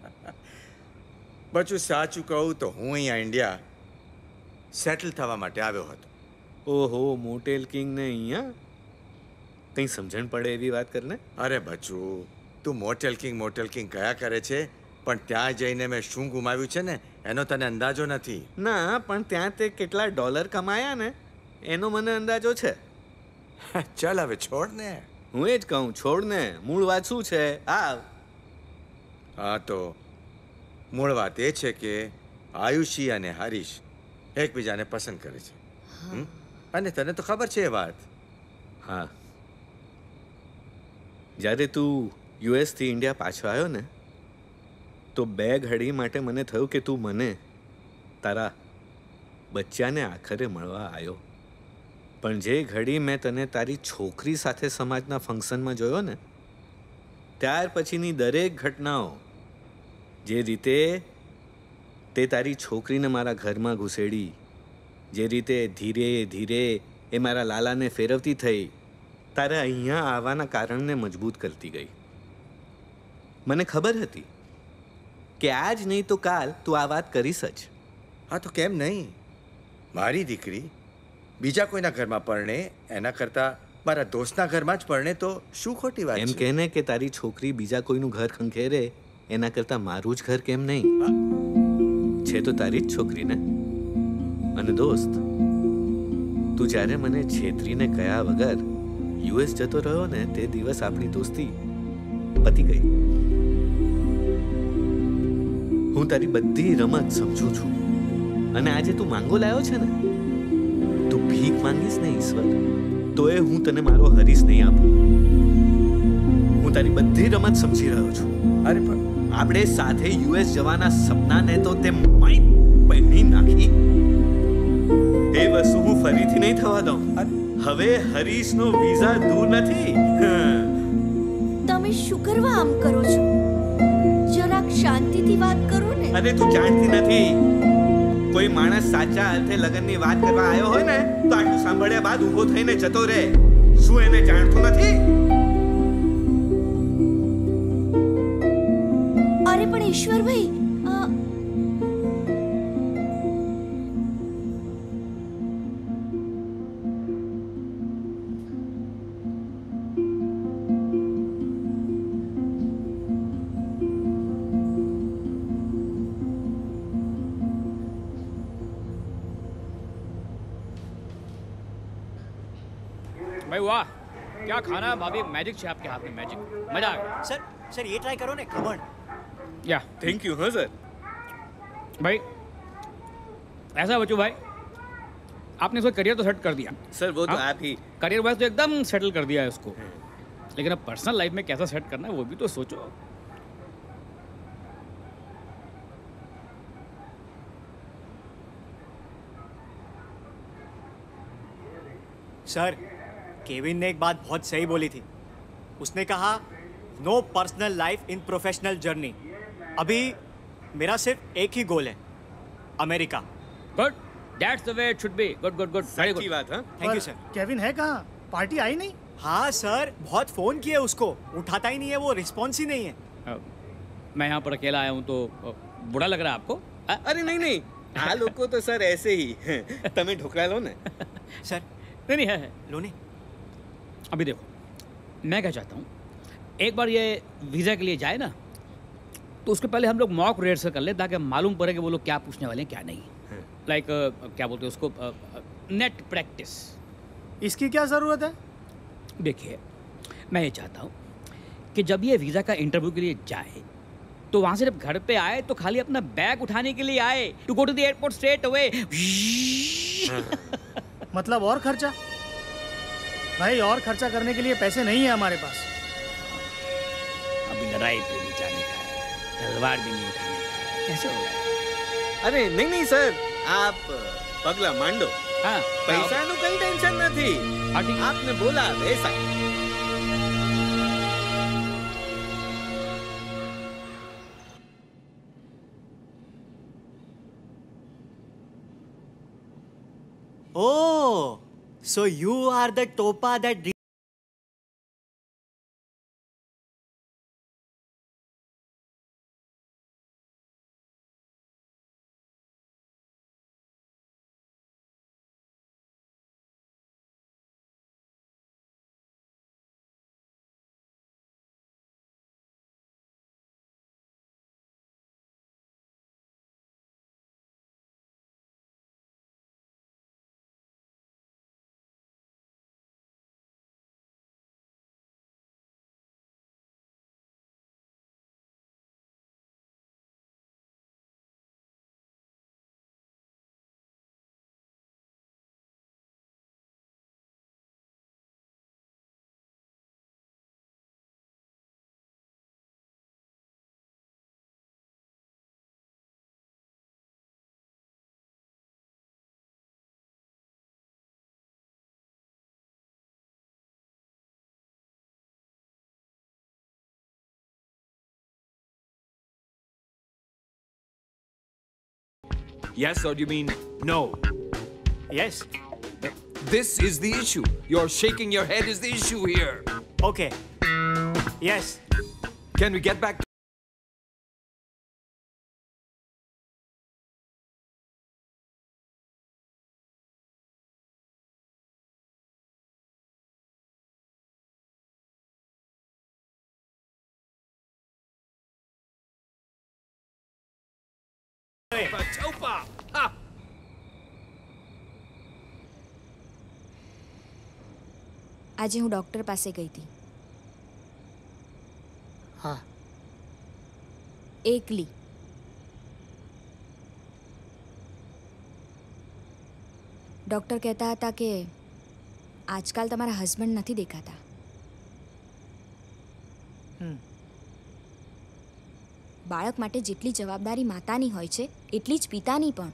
Speaker 4: બચું સાચું કહું તો હું અહીંયા ઇન્ડિયા સેટલ થવા માટે આવ્યો હતો.
Speaker 1: ઓહો, મોટેલ કિંગ ને અહીંયા કંઈ સમજણ પડે એવી વાત કરને.
Speaker 4: અરે બચું, તું મોટેલ કિંગ મોટેલ કિંગ કયા કરે છે, પણ ત્યાં જઈને મેં શું ગુમાવ્યું છે ને એનો તને અંદાજો નથી.
Speaker 1: ના, પણ ત્યાં તે કેટલા ડોલર કમાયા ને એનો મને અંદાજો છે.
Speaker 4: ચાલ હવે છોડ ને.
Speaker 1: હું એ જ કહું, છોડ ને. મૂળ વાત શું છે? આવ.
Speaker 4: હા તો મૂળ વાત એ છે કે આયુષી અને હરીશ એકબીજાને પસંદ કરે છે. હમ? અને તને તો ખબર છે એ વાત.
Speaker 1: હા, જ્યારે તું યુએસથી ઇન્ડિયા પાછો આવ્યો ને તો બે ઘડી માટે મને થયું કે તું મને તારા બચ્ચાને આખરે મળવા આવ્યો. પણ જે ઘડી મેં તને તારી છોકરી સાથે સમાજના ફંક્શનમાં જોયો ને ત્યાર પછીની દરેક ઘટનાઓ, જે રીતે તે તારી છોકરીને મારા ઘરમાં ઘૂસેડી, જે રીતે ધીરે ધીરે એ મારા લાલાને ફેરવતી થઈ, તારે અહીંયા આવવાના કારણને મજબૂત કરતી ગઈ. મને ખબર હતી કે આજ નહીં તો કાલ તું આ વાત કરીશ જ.
Speaker 4: હા તો કેમ નહીં? મારી દીકરી બીજા કોઈના ઘરમાં પરણે એના કરતાં મારા દોસ્તના ઘરમાં જ પરણે તો શું ખોટી વાત
Speaker 1: એમ
Speaker 4: છે?
Speaker 1: કહેને કે તારી છોકરી બીજા કોઈનું ઘર ખંખેરે એના કરતાં મારું જ ઘર કેમ નહીં? છે તો તારી જ છોકરી ને. અને દોસ્ત, તું જ્યારે મને છેતરીને કયા વગર યુએસ જતો રહ્યો ને તે દિવસ આપણી દોસ્તી પતી ગઈ. હું તારી બધી રમત સમજું છું. અને આજે તું માંગો લાવ્યો છે ને, તું ભીખ માંગીશ ને ઈશ્વર, તોય હું તને મારો હરીશ નહીં આપું. હું તારી બધી રમત સમજી રહ્યો છું.
Speaker 4: અરે પણ
Speaker 1: આપણે સાથે યુએસ જવાના સપનાને તો તે માઈ પહેરી નાખી. એ વસ્તુ હું ફરીથી નહીં થવા દઉં. હવે હરીશનો વિઝા દૂર નથી.
Speaker 17: તમે શું કરવા આમ કરો છો? જરાક શાંતિથી વાત કરો ને.
Speaker 1: અરે તું જાણતી નથી, કોઈ માણસ સાચા અર્થે લગ્નની વાત કરવા આવ્યો હોય ને તો આટલું સાંભળ્યા બાદ ઊભો થઈને જતો રહે. શું એને જાણતું નથી?
Speaker 17: અરે પણ ઈશ્વરભાઈ,
Speaker 21: भाई वाह, क्या खाना है भाभी. मैजिक है आपके हाथ में, मैजिक. मजा आ गया.
Speaker 5: सर सर ये ट्राई करो ने, खमण.
Speaker 21: या
Speaker 1: थैंक यू. हाँ सर.
Speaker 21: भाई ऐसा बच्चू भाई, आपने इसका करियर तो सेट कर दिया.
Speaker 1: सर वो तो आप ही.
Speaker 21: करियर वाइज तो एकदम सेटल कर दिया है उसको, लेकिन अब पर्सनल लाइफ में कैसा सेट करना है वो भी तो सोचो.
Speaker 5: सर, केविन ने एक बात बहुत सही बोली थी. उसने कहा no personal life in professional journey. अभी मेरा सिर्फ एक ही गोल है, America.
Speaker 21: Good, that's the way it should be. Good good good, very good.
Speaker 1: बात. हाँ,
Speaker 5: थैंक यू सर.
Speaker 13: केविन है कहाँ? पार्टी आई नहीं?
Speaker 5: हाँ सर, बहुत फोन किए उसको, उठाता ही नहीं है, वो रिस्पॉन्स ही नहीं है.
Speaker 21: Uh, मैं यहाँ पर अकेला आया हूँ तो uh, बुरा लग रहा है आपको? uh,
Speaker 1: अरे नहीं नहीं, आ लोग तो सर ऐसे ही. तमें ढोकला लो ना.
Speaker 5: सर
Speaker 21: नहीं नहीं है, है.
Speaker 5: लो नहीं.
Speaker 21: अभी देखो, मैं क्या चाहता हूँ, एक बार ये वीज़ा के लिए जाए ना तो उसके पहले हम लोग मॉक रिहर्सल कर ले, ताकि मालूम पड़े कि वो लोग क्या पूछने वाले हैं क्या नहीं. लाइक like, uh, क्या बोलते हैं उसको, नेट uh, प्रैक्टिस.
Speaker 13: इसकी क्या ज़रूरत है?
Speaker 21: देखिए, मैं ये चाहता हूँ कि जब ये वीज़ा का इंटरव्यू के लिए जाए तो वहाँ से जब घर पे आए तो खाली अपना बैग उठाने के लिए आए, to go to the airport straight away.
Speaker 13: मतलब और खर्चा? भाई और खर्चा करने के लिए पैसे नहीं है हमारे पास.
Speaker 21: अभी लड़ाई पे भी जाने का है, तलवार भी नहीं उठाने का है, कैसे होगा?
Speaker 1: अरे नहीं नहीं सर, आप पगला मांडो.
Speaker 21: हाँ,
Speaker 1: पैसा नु कई टेंशन नहीं. आपने बोला वैसा.
Speaker 5: Oh, so you are the topa that
Speaker 12: Yes, or do you mean no?
Speaker 5: Yes.
Speaker 12: This is the issue. You're shaking your head is the issue here.
Speaker 5: Okay. Yes.
Speaker 12: Can we get back to Patopa? Ha!
Speaker 16: આજે હું doctor પાસે ગઈ હતી.
Speaker 13: હા.
Speaker 16: એકલી. Doctor કહેતા હતા કે આજકાલ તમારા હસબન્ડ નથી દેખાતા. બાળક માટે જેટલી જવાબદારી માતાની હોય છે એટલી જ પિતાની પણ.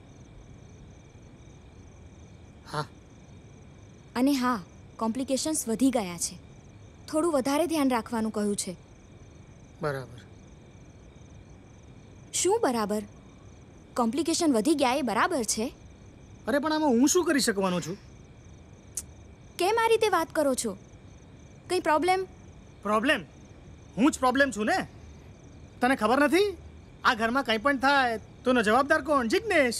Speaker 13: હા.
Speaker 16: અને હા, કોમ્પ્લિકેશન્સ વધી ગયા છે. થોડું વધારે ધ્યાન રાખવાનું કહ્યું છે.
Speaker 13: બરાબર.
Speaker 16: શું બરાબર? કોમ્પ્લિકેશન વધી ગયા એ બરાબર છે?
Speaker 13: અરે પણ આમાં હું શું કરી શકવાનો છું?
Speaker 16: કેમ આ રીતે વાત કરો છો? કઈ પ્રોબ્લેમ?
Speaker 13: પ્રોબ્લેમ? હું જ પ્રોબ્લેમ છું ને. તને ખબર નથી આ ઘરમાં કંઈ પણ થાય તો એનો જવાબદાર કોણ? જિગ્નેશ.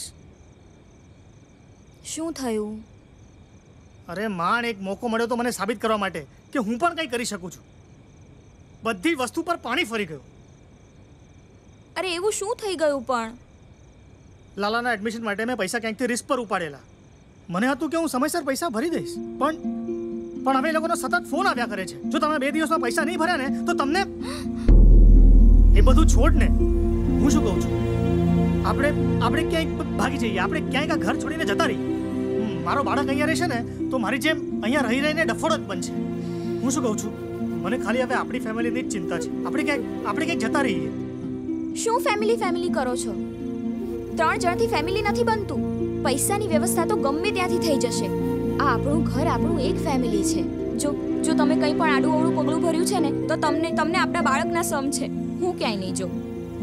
Speaker 16: શું થયું?
Speaker 13: અરે માણ, એક મોકો મળ્યો તો મને સાબિત કરવા માટે કે હું પણ કંઈ કરી શકું છું. બધી વસ્તુ પર પાણી ફરી ગયું.
Speaker 16: અરે એવું શું થઈ ગયું? પણ
Speaker 13: લાલાના એડમિશન માટે મેં પૈસા ક્યાંકથી રિસ્ક પર ઉપાડેલા. મને હતું કે હું સમયસર પૈસા ભરી દઈશ, પણ પણ હવે એ લોકોનો સતત ફોન આવ્યા કરે છે. જો તમે બે દિવસમાં પૈસા નહીં ભર્યા ને તો તમને... એ બધું છોડ ને. હું શું કહું છું, આપણે આપણે ક્યાંય ભાગી જઈએ. આપણે ક્યાંય આ ઘર છોડીને જતા રહીએ. મારો બાળક અહીંયા રહેશે ને તો મારી જેમ અહીંયા રહી રહીને ડફોડ જ બનશે. હું શું કહું છું, મને ખાલી હવે આપણી ફેમિલીની જ ચિંતા છે. આપણે ક્યાંક આપણે ક્યાંક જતા રહીએ.
Speaker 16: શું ફેમિલી ફેમિલી કરો છો? ત્રણ જણથી ફેમિલી નથી બનતું. પૈસાની વ્યવસ્થા તો ગમે ત્યાંથી થઈ જશે. આ આપણું ઘર, આપણું એક ફેમિલી છે. જો જો તમે કંઈ પણ આડું અવળું પગલું ભર્યું છે ને તો તમને તમને આપણા બાળકના સમ છે. હું ક્યાંય નહીં જો.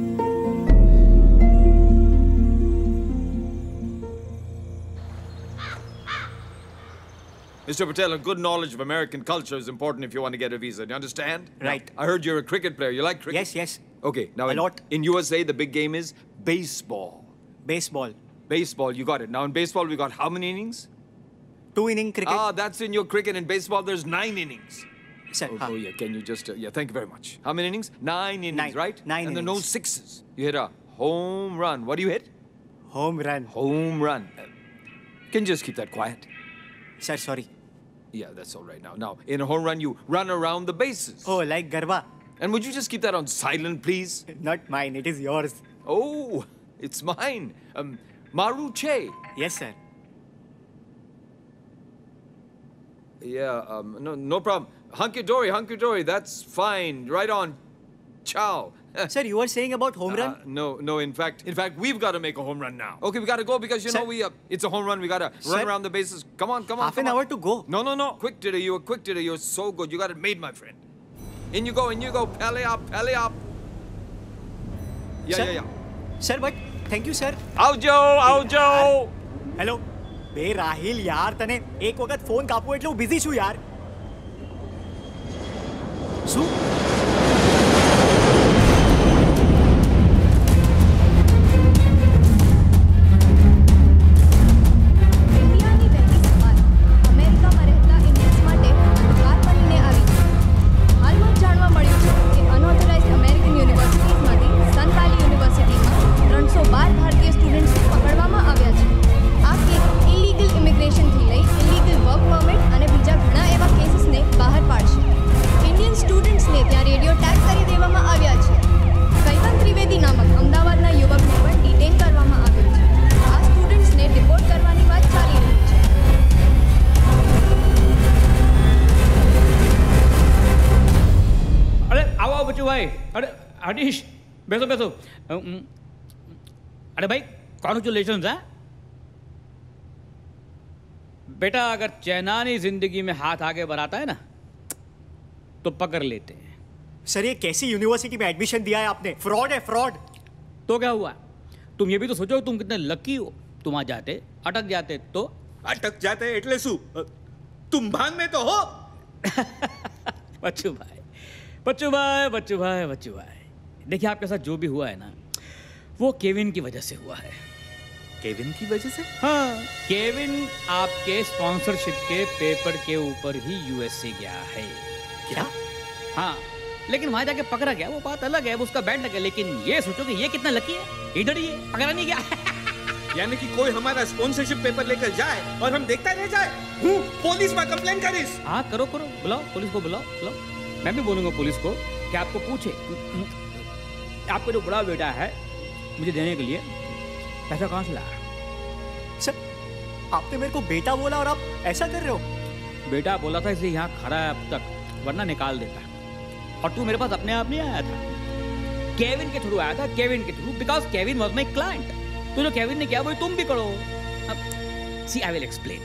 Speaker 12: Mister Patel, a good knowledge of American culture is important if you want to get a visa. Do you understand?
Speaker 10: Right.
Speaker 12: Now, I heard you're a cricket player. You like cricket?
Speaker 10: Yes, yes.
Speaker 12: Okay. Now,
Speaker 10: A
Speaker 12: in,
Speaker 10: lot.
Speaker 12: in U S A, the big game is baseball.
Speaker 10: Baseball.
Speaker 12: Baseball, you got it. Now, in baseball, we got how many innings?
Speaker 10: Two inning cricket.
Speaker 12: Ah, that's in your cricket. In baseball, there's nine innings.
Speaker 10: Sir,
Speaker 12: oh,
Speaker 10: huh.
Speaker 12: oh, yeah. Can you just... Uh, yeah, thank you very much. How many innings? Nine innings,
Speaker 10: Nine.
Speaker 12: right?
Speaker 10: Nine
Speaker 12: and
Speaker 10: innings.
Speaker 12: And there are no sixes. You hit a home run. What do you hit?
Speaker 10: Home run.
Speaker 12: Home run. Uh, can you just keep that quiet?
Speaker 10: Sir, sorry.
Speaker 12: Yeah, that's all right now. Now, in a home run, you run around the bases.
Speaker 10: Oh, like Garba.
Speaker 12: And would you just keep that on silent, please?
Speaker 10: Not mine. It is yours.
Speaker 12: Oh, it's mine. Um, Maru Che.
Speaker 10: Yes, sir.
Speaker 12: Yeah, um, no, no problem. Hunky-dory, hunky-dory. That's fine. Right on. Ciao.
Speaker 10: Sir, you were saying about home run?
Speaker 12: Uh, no, no. In fact, in fact, we've got to make a home run now. Okay, we got to go because you
Speaker 10: Sir.
Speaker 12: know we. Uh, it's a home run. We got to run
Speaker 10: Sir.
Speaker 12: around the bases. Come on, come on.
Speaker 10: Half
Speaker 12: come
Speaker 10: an
Speaker 12: on.
Speaker 10: hour to go.
Speaker 12: No, no, no. Quick today. You were quick today. You're so good. You got it made, my friend. In you go. In you go. Pally up. Pally up. Yeah,
Speaker 10: Sir.
Speaker 12: yeah, yeah.
Speaker 10: Sir, but thank you, sir.
Speaker 12: Aujo, aujo.
Speaker 10: Hello બે રાહિલ યાર, તને એક વખત phone કાપવો એટલે હું busy છું યાર. શું?
Speaker 23: અમેરિકામાં રહેતા ઇન્ડિયન્સ માટે દ્વાર બનીને આવી છે. હાલમાં જ જાણવા મળ્યું છે કે અનઓથોરાઇઝ્ડ અમેરિકન યુનિવર્સિટીઝમાંથી સન વેલી યુનિવર્સિટીમાં ત્રણસો બાર ભારતીય સ્ટુડન્ટ્સને પકડવામાં આવ્યા છે. આ કેસ ઇલીગલ ઇમિગ્રેશનથી લઈ ઇલીગલ વર્ક પરમિટ અને બીજા ઘણા એવા કેસીસને બહાર પાડશે. ઇન્ડિયન સ્ટુડન્ટ્સને ત્યાં રેડિયો ટેગ કરી દેવામાં આવ્યા છે. કૈવન ત્રિવેદી નામક અમદાવાદના યુવકને પણ ડિટેન કરવામાં આવ્યો છે. આ સ્ટુડન્ટ્સને ડિપોર્ટ કરવાની વાત ચાલી રહી છે.
Speaker 21: અરે આવો આવો બચ્ચુ ભાઈ. અરે હરીશ, બેસો બેસો. अरे भाई कॉन्ग्रेचुलेशन है बेटा. अगर चैनानी जिंदगी में हाथ आगे बढ़ाता है ना तो पकड़ लेते हैं.
Speaker 10: सर, ये कैसी यूनिवर्सिटी में एडमिशन दिया है आपने? फ्रॉड है, फ्रॉड.
Speaker 21: तो क्या हुआ? तुम ये भी तो सोचो तुम कितने लकी हो, तुम वहां जाते अटक जाते तो
Speaker 1: अटक जाते એટલે શું तुम भान में तो हो।
Speaker 21: बच्चू भाई बच्चू भाई बच्चू भाई बच्चू भाई देखिए आपके साथ जो भी हुआ है ना वो केविन की वजह से हुआ है।
Speaker 1: केविन की वजह से?
Speaker 21: हाँ, केविन आपके स्पॉन्सरशिप के पेपर के ऊपर ही यूएसए गया है।
Speaker 1: क्या?
Speaker 21: हाँ, लेकिन वहां जाके पकड़ा गया वो बात अलग है, वो उसका बैंड लगे। लेकिन ये सोचो कि ये कितना लकी है, इधर ही है, पकड़ा नहीं गया।
Speaker 1: यानी कि कोई हमारा स्पॉन्सरशिप पेपर लेकर जाए और हम देखता रह जाए। हूँ पुलिस में कंप्लेन करिस।
Speaker 21: हाँ करो करो, बुलाओ पुलिस को, बुलाओ बुलाओ। मैं भी बोलूंगा पुलिस को कि आपको पूछे आपको जो बड़ा बेटा है मुझे देने के लिए पैसा कहाँ से लाया।
Speaker 5: सर आपने मेरे को बेटा बोला और आप ऐसा कर रहे हो?
Speaker 21: बेटा बोला था इसलिए यहाँ खड़ा है अब तक, वरना निकाल देता। और तू मेरे पास अपने आप नहीं आया था, केविन के थ्रू आया था, केविन के through, because Kevin was my client. तो जो केविन ने किया वही तुम भी करो। अब सी आई विल एक्सप्लेन।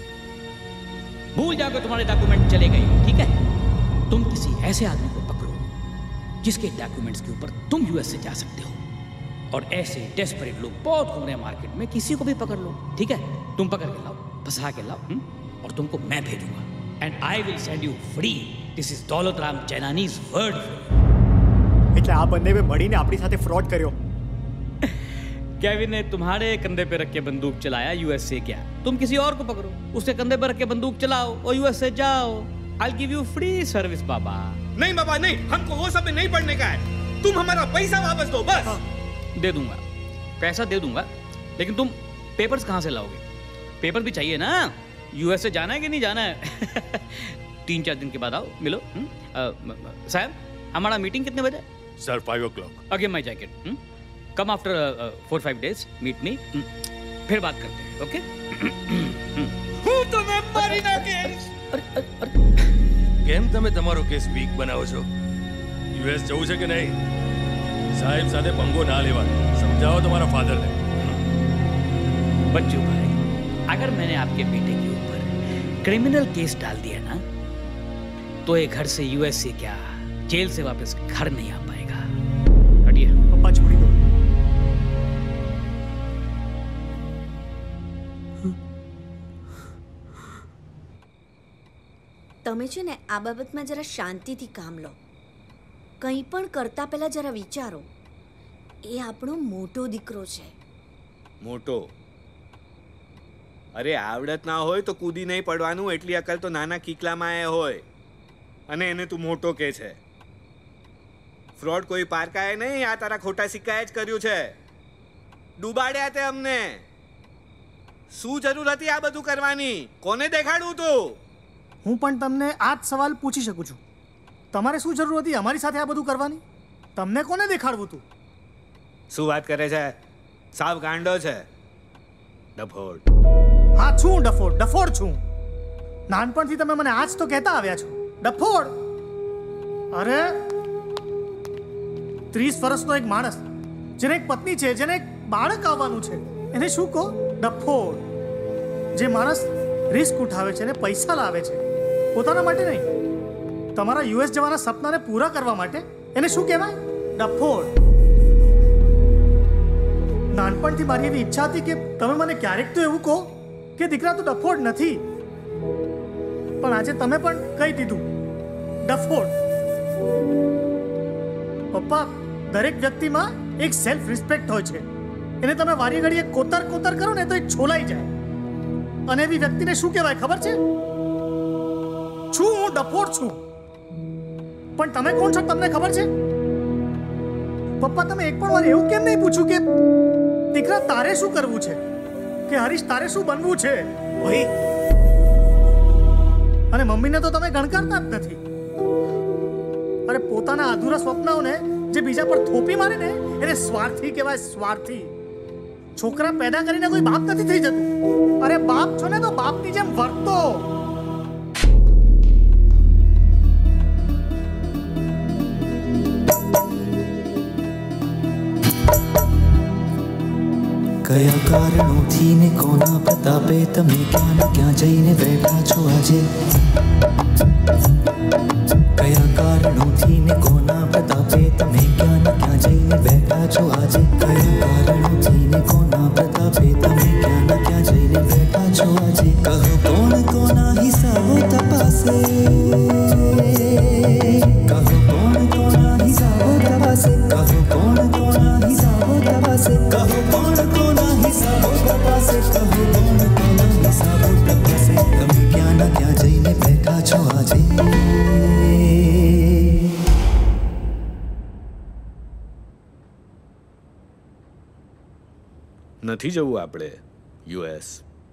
Speaker 21: भूल जाकर तुम्हारे डॉक्यूमेंट चले गए, ठीक है? तुम किसी ऐसे आदमी को पकड़ो जिसके डॉक्यूमेंट्स के ऊपर तुम यूएस से जा सकते हो। और ऐसे डेस्परेट लोग बहुत घूम रहे हैं मार्केट में, किसी को भी पकड़ लो, ठीक है? तुम पकड़ के लाओ, फंसा के लाओ, हुँ? और तुमको मैं भेजूंगा and I will send you free. This is Daulat Ram जैनानीज word.
Speaker 5: એટલે આ બંને મે મળીને આપણી સાથે ફ્રોડ કર્યો।
Speaker 21: केविन ने तुम्हारे कंधे पे रख के बंदूक चलाया, यूएसए गया। तुम किसी और को पकड़ो, उसके कंधे पे रख के बंदूक चलाओ और यूएसए जाओ। I'll give you free service बाबा।
Speaker 1: नहीं बाबा नहीं, हमको वो सब में नहीं पढ़ने का है। तुम हमारा पैसा वापस दो बस।
Speaker 21: दे दूंगा, पैसा दे दूंगा, लेकिन तुम पेपर्स कहाँ से लाओगे? पेपर भी चाहिए ना, यूएसए जाना है कि नहीं जाना है? तीन चार दिन के बाद आओ, मिलो। साहब हमारा मीटिंग कितने बजे?
Speaker 22: Sir five o'clock.
Speaker 21: Again my jacket. Come after four five days meet me, फिर बात करते हैं, ओके?
Speaker 1: હું તમે મારી નાખીશ।
Speaker 22: કેમ તમે તમારો કેસ વીક બનાવો છો? યુએસ જવું છે કે નહીં? સાહેબ સાથે पंगो ना लेवा, समझाओ तुम्हारा फादर ने।
Speaker 21: बच्चू भाई, अगर मैंने आपके बेटे के ऊपर क्रिमिनल केस डाल दिया ना तो ये घर से यूएस से क्या जेल से वापस घर नहीं आ पाएगा। हटिए।
Speaker 5: पप्पा छोड़ी दो।
Speaker 17: તમે છે ને આ બાબતમાં જરા શાંતિથી કામ લો, કંઈ પણ કરતા પહેલા જરા વિચારો। એ આપણો મોટો દીકરો છે।
Speaker 1: મોટો? અરે આવડત ના હોય તો કૂદી નહીં પડવાનું, એટલી અકલ તો નાના કીકલામાં એ હોય। અને એને તું મોટો કે છે? ફ્રોડ કોઈ પારકાએ નહીં, આ તારા ખોટા સિક્કાએ જ કર્યું છે। ડૂબાડ્યા તે અમને। શું જરૂર હતી આ બધું કરવાની? કોને દેખાડવું તું?
Speaker 13: હું પણ તમને આ જ સવાલ પૂછી શકું છું, તમારે શું જરૂર હતી અમારી સાથે આ બધું કરવાની? તમને કોને દેખાડવું તું?
Speaker 1: શું વાત કરે છે? સાવ ગાંડો છે, ડફોડ।
Speaker 13: હા છું ડફોડ, ડફોડ છું। નાનપણથી તમે મને આજ તો કહેતા આવ્યા છો, ડફોડ। અરે ત્રીસ વર્ષનો એક માણસ જેને એક પત્ની છે, જેને એક બાળક આવવાનું છે, એને શું કહો? ડફોડ। જે માણસ રિસ્ક ઉઠાવે છે ને પૈસા લાવે છે પોતાના માટે નહીં, તમારા યુએસ જવાના સપનાને પૂરા કરવા માટે, એને શું કહેવાય? ડફોડ। નાનપણથી મારી એવી ઈચ્છા હતી કે તમે મને ક્યારેક તો એવું કહો કે દીકરા તું ડફોડ નથી, પણ આજે તમે પણ કહી દીધું ડફોડ। પપ્પા, દરેક વ્યક્તિમાં એક સેલ્ફ રિસ્પેક્ટ હોય છે, એને તમે વારી ઘડીએ કોતર કોતર કરો ને તો એ છોલાઈ જાય। અને એવી વ્યક્તિને શું કહેવાય ખબર છે? છું હું ડફોડ છું, પણ તમે કોણ છો તમને ખબર છે? પપ્પા તમે એક પણ વાર એવું કેમ નહીં પૂછ્યું કે દીકરા તારે શું કરવું છે, કે હરીશ તારે શું બનવું છે? ભાઈ અને મમ્મીને તો તમે ગણકારતા જ નથી। અરે પોતાના અધૂરા સ્વપ્નોને જે બીજા પર થોપી મારે ને એને સ્વાર્થી કહેવાય, સ્વાર્થી। છોકરા પેદા કરીને કોઈ બાપ નથી થઈ જતું, અરે બાપ છો ને તો બાપની જેમ વર્તો।
Speaker 6: કયા કારણોથી ને કોના પ્રતાપે તમે ક્યાં ને ક્યાં જઈને બેઠા છો આજે? કયા કારણોથી ને કોના પ્રતાપે તમે ક્યાં ને ક્યાં જઈને બેઠા છો આજે? કયા કારણોથી ને કોના ક્યાં ના ક્યાં જઈને બેઠા છો આજે કહો કોણ કોના હિસાબો તપાસે કહો કોણ કોના હિસાબો તપાસે કહો કોણ કોના હિસાબો તપાસે કહો કોણ કોના હિસાબો તપાસે કહો કોણ કોના હિસાબો તપાસે તમે ક્યાં ના ક્યાં જઈને બેઠા છો આજે
Speaker 1: નથી જવું આપણે યુએસ.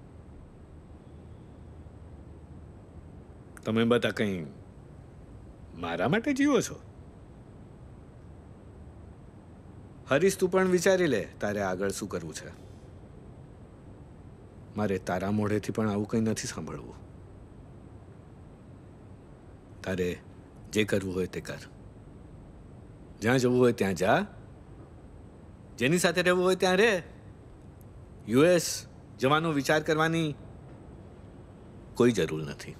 Speaker 1: તમે બધા કંઈ મારા માટે જીવો છો? હરીશ, તું પણ વિચારી લે તારે આગળ શું કરવું છે. મારે તારા મોઢેથી પણ આવું કંઈ નથી સાંભળવું. તારે જે કરવું હોય તે કર. જ્યાં જવું હોય ત્યાં જા. જેની સાથે રહેવું હોય ત્યાં રહે. યુએસ જવાનો વિચાર કરવાની કોઈ જરૂર નથી.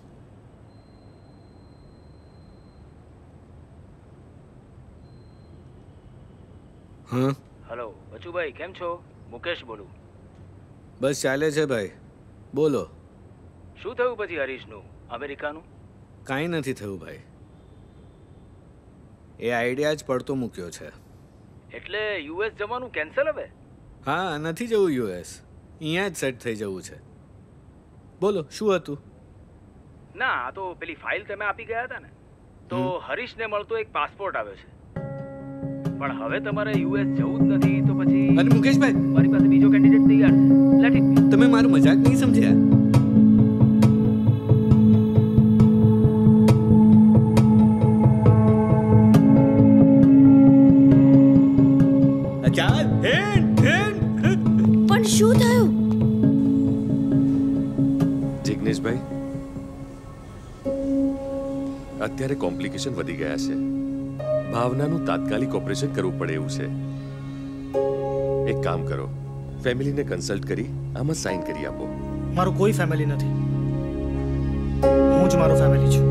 Speaker 1: હા
Speaker 21: હેલો બચુભાઈ, કેમ છો? મુકેશ બોલું.
Speaker 1: બસ ચાલે છે ભાઈ, બોલો.
Speaker 21: શું થયું પછી હરીશનું અમેરિકાનું?
Speaker 1: કાંઈ નથી થયું ભાઈ. એ આઈડિયા જ પડતો મૂક્યો છે.
Speaker 21: એટલે યુએસ જવાનું કેન્સલ હવે?
Speaker 1: હા, નથી જવું યુએસ, અહીંયા જ સેટ થઈ જવું છે. બોલો શું હતું?
Speaker 21: ના, આ તો પેલી ફાઇલ તમે આપી ગયા હતા ને, તો હરીશને મળતો એક પાસપોર્ટ આવ્યો છે. પણ હવે તમારે યુએસ જવું જ નથી તો પછી.
Speaker 1: અને મુકેશભાઈ,
Speaker 21: મારી પાસે બીજો કેન્ડિડેટ તૈયાર છે. Let it be.
Speaker 1: તમે મારું મજાક નહીં સમજ્યા?
Speaker 17: પણ શું થયું?
Speaker 15: જિગ્નેશભાઈ, અત્યારે કોમ્પ્લિકેશન વધી ગયા છે. ભાવનાનું તાત્કાલિક ઓપરેશન કરવું પડે એવું છે. એક કામ કરો, ફેમિલીને કન્સલ્ટ કરી આમાં સાઇન કરી આપો.
Speaker 13: મારું કોઈ ફેમિલી નથી, હું જ મારો ફેમિલી છું.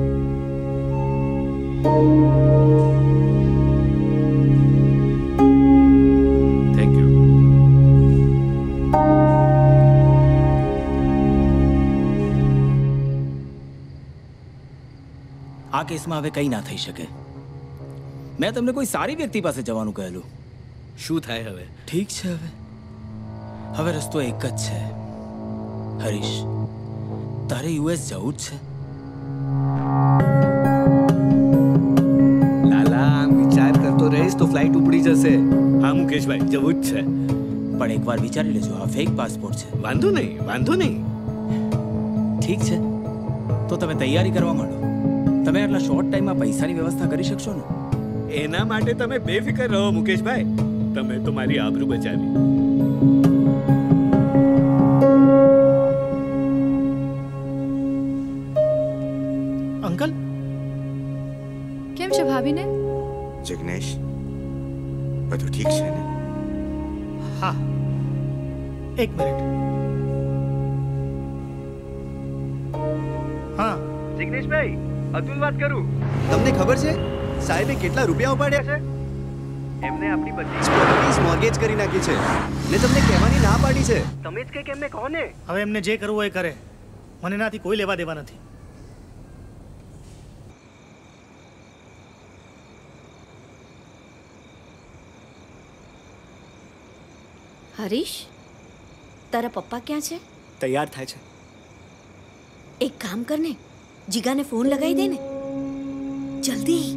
Speaker 15: Thank you.
Speaker 7: આ કેસમાં હવે કંઈ ના થઈ શકે. મેં તમને કોઈ સારી વ્યક્તિ પાસે જવાનું કહેલું.
Speaker 1: શું થાય હવે?
Speaker 7: ઠીક છે, હવે હવે રસ્તો એક જ છે. હરીશ, તારે યુએસ જવું જ છે?
Speaker 1: લાલા, આમ વિચાર કરતો રહીશ તો ફ્લાઇટ ઉપડી જશે. હા મુકેશભાઈ, જવું જ છે.
Speaker 7: પણ એકવાર વિચારી લેજો, આ ફેક પાસપોર્ટ છે.
Speaker 1: વાંધો નહીં, વાંધો નહીં.
Speaker 7: ઠીક છે, તો તમે તૈયારી કરવા માંડો. તમે આટલા શોર્ટ ટાઈમમાં પૈસાની વ્યવસ્થા કરી શકશો ને?
Speaker 1: એના માટે તમે બેફિકર રહો મુકેશભાઈ. તમે તો મારી આબરૂ બચાવી.
Speaker 13: અંકલ,
Speaker 14: કેમ છે ભાભીને?
Speaker 4: જિગ્નેશ, બધું ઠીક છે ને?
Speaker 13: હા, એક મિનિટ. હા
Speaker 8: જિગ્નેશભાઈ, અતુલ વાત કરું.
Speaker 9: તમને ખબર છે સાહેબે કેટલા રૂપિયા ઉપાડ્યા છે?
Speaker 8: એમને આપણી બધી
Speaker 9: પ્રોપર્ટીઝ મોર્ગેજ કરી નાખી છે ને તમને કહેવાની ના પાડી છે.
Speaker 8: તમે જ કંઈક એમને કહો ને.
Speaker 13: હવે એમને જે કરવું હોય એ કરે, મને એનાથી કોઈ લેવા દેવા નથી.
Speaker 17: હરીશ, તારા પપ્પા ક્યાં છે?
Speaker 5: તૈયાર થાય છે.
Speaker 17: એક કામ કર ને, જીગાને ફોન લગાવી દે ને જલ્દી.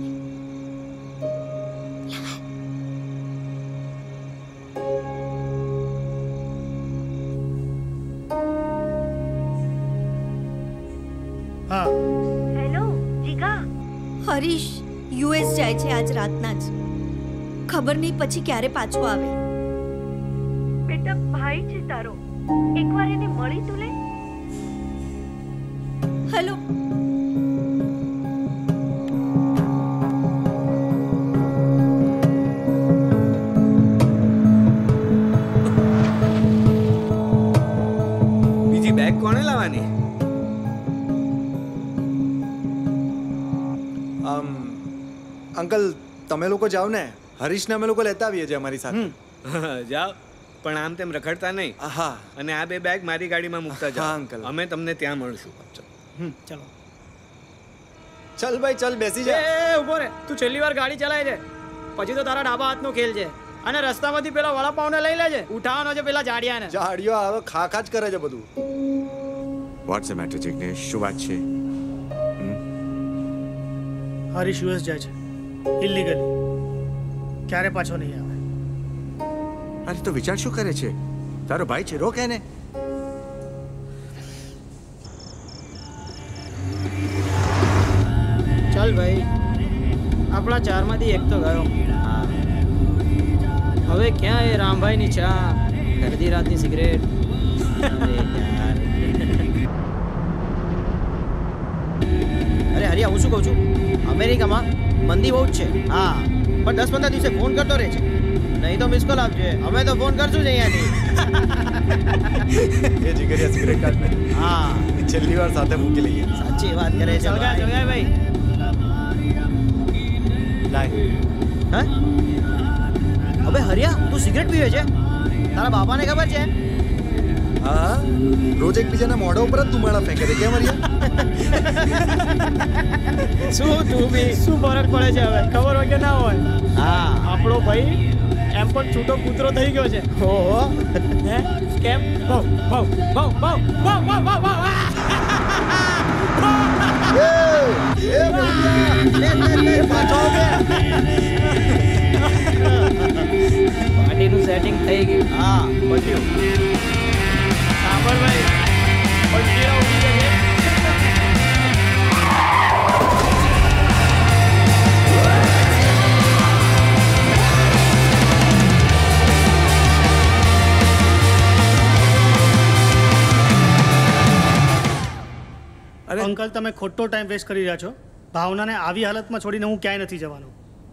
Speaker 13: હા
Speaker 17: હેલો જીગા, હરીશ યુએસ જાય છે આજ રાતના જ. ખબર નહીં પછી ક્યારે પાછો આવે. બેટા, ભાઈ છે તારો, એકવાર એને મળી તો લે. હેલો.
Speaker 1: બીજી બેગ કોણે લાવવાની?
Speaker 11: આમ અંકલ, તમે લોકો જાઓ ને, હરીશને અમે લોકો લેતા આવીએ છીએ અમારી સાથે.
Speaker 1: જાઓ, પણ આમ તેમ રખડતા નહીં.
Speaker 11: હા.
Speaker 1: અને આ બે બેગ મારી ગાડીમાં મૂકતા જાઓ.
Speaker 11: હા અંકલ.
Speaker 1: અમે તમને ત્યાં મળશું.
Speaker 2: હમ ચલો.
Speaker 11: ચલ ભાઈ ચલ બેસી જા.
Speaker 2: એ ઉભો રે. તું છેલ્લી વાર ગાડી ચલાય છે પછી તો તારા ડાબા હાથનો ખેલ છે. અને રસ્તામાંથી પેલા વડાપાવને લઈ લેજે. ઉઠાવવાનો છે પેલા જાડિયાને.
Speaker 11: જાડિયો આવે ખા ખા જ કરે છે બધું.
Speaker 4: What's the matter Jignesh? શું વાત છે?
Speaker 13: હરીશ યુએસ જાય છે ઇલીગલી. ક્યારે પાછો નહીં આવે.
Speaker 4: અરે તો વિચાર શું કરે છે? તારો ભાઈ છે, રોક એને.
Speaker 2: ચાલ ભાઈ, આપણા ચારમાંથી એક તો ગયો. હવે ક્યાં એ રામભાઈની ચા, અડધી રાતની સિગરેટ?
Speaker 3: અરે હરિયા, હું શું કહું છું, અમેરિકામાં મંદી બહુ જ છે. હા, પણ દસ પંદર દિવસે ફોન કરતો રહે છે. નહીં તો મિસ કોલ આપજે, અમે તો ફોન કરશું જ અહીંયાથી.
Speaker 11: એ જીગરિયા સિગરેટ કાઢ લે.
Speaker 3: હા,
Speaker 11: છેલ્લી વાર સાથે મૂકી લઈએ.
Speaker 3: સાચી વાત કરે છે.
Speaker 2: ચલગા ચલગા ભાઈ.
Speaker 11: લાય.
Speaker 3: હા, અબે હરિયા, તું સિગરેટ પીવે છે? તારા બાપાને ખબર છે?
Speaker 11: હા, રોજ એકબીજાના મોઢા ઉપર જ ધુમાડા ફેંકે છે. કેમ હરિયા?
Speaker 2: શું તું બી શું ફરક પડે છે હવે? ખબર હોય કે ના હોય?
Speaker 3: હા,
Speaker 2: આપણો ભાઈ એમ પણ છૂટો કૂતરો થઈ ગયો છે. ઓહો, હે કેમ? બહુ બહુ બહુ બહુ બહુ બહુ બહુ બહુ પાર્ટીનું સેટિંગ થઈ ગયું.
Speaker 3: હા, પટ્યું.
Speaker 2: સાંભળ ભાઈ, પટ્ટીઓ ઉડી જશે.
Speaker 13: અંકલ, તમે ખોટો ટાઈમ વેસ્ટ કરી રહ્યા છો. ભાવનાને આવી હાલતમાં છોડીને હું ક્યાંય નથી જવાનો.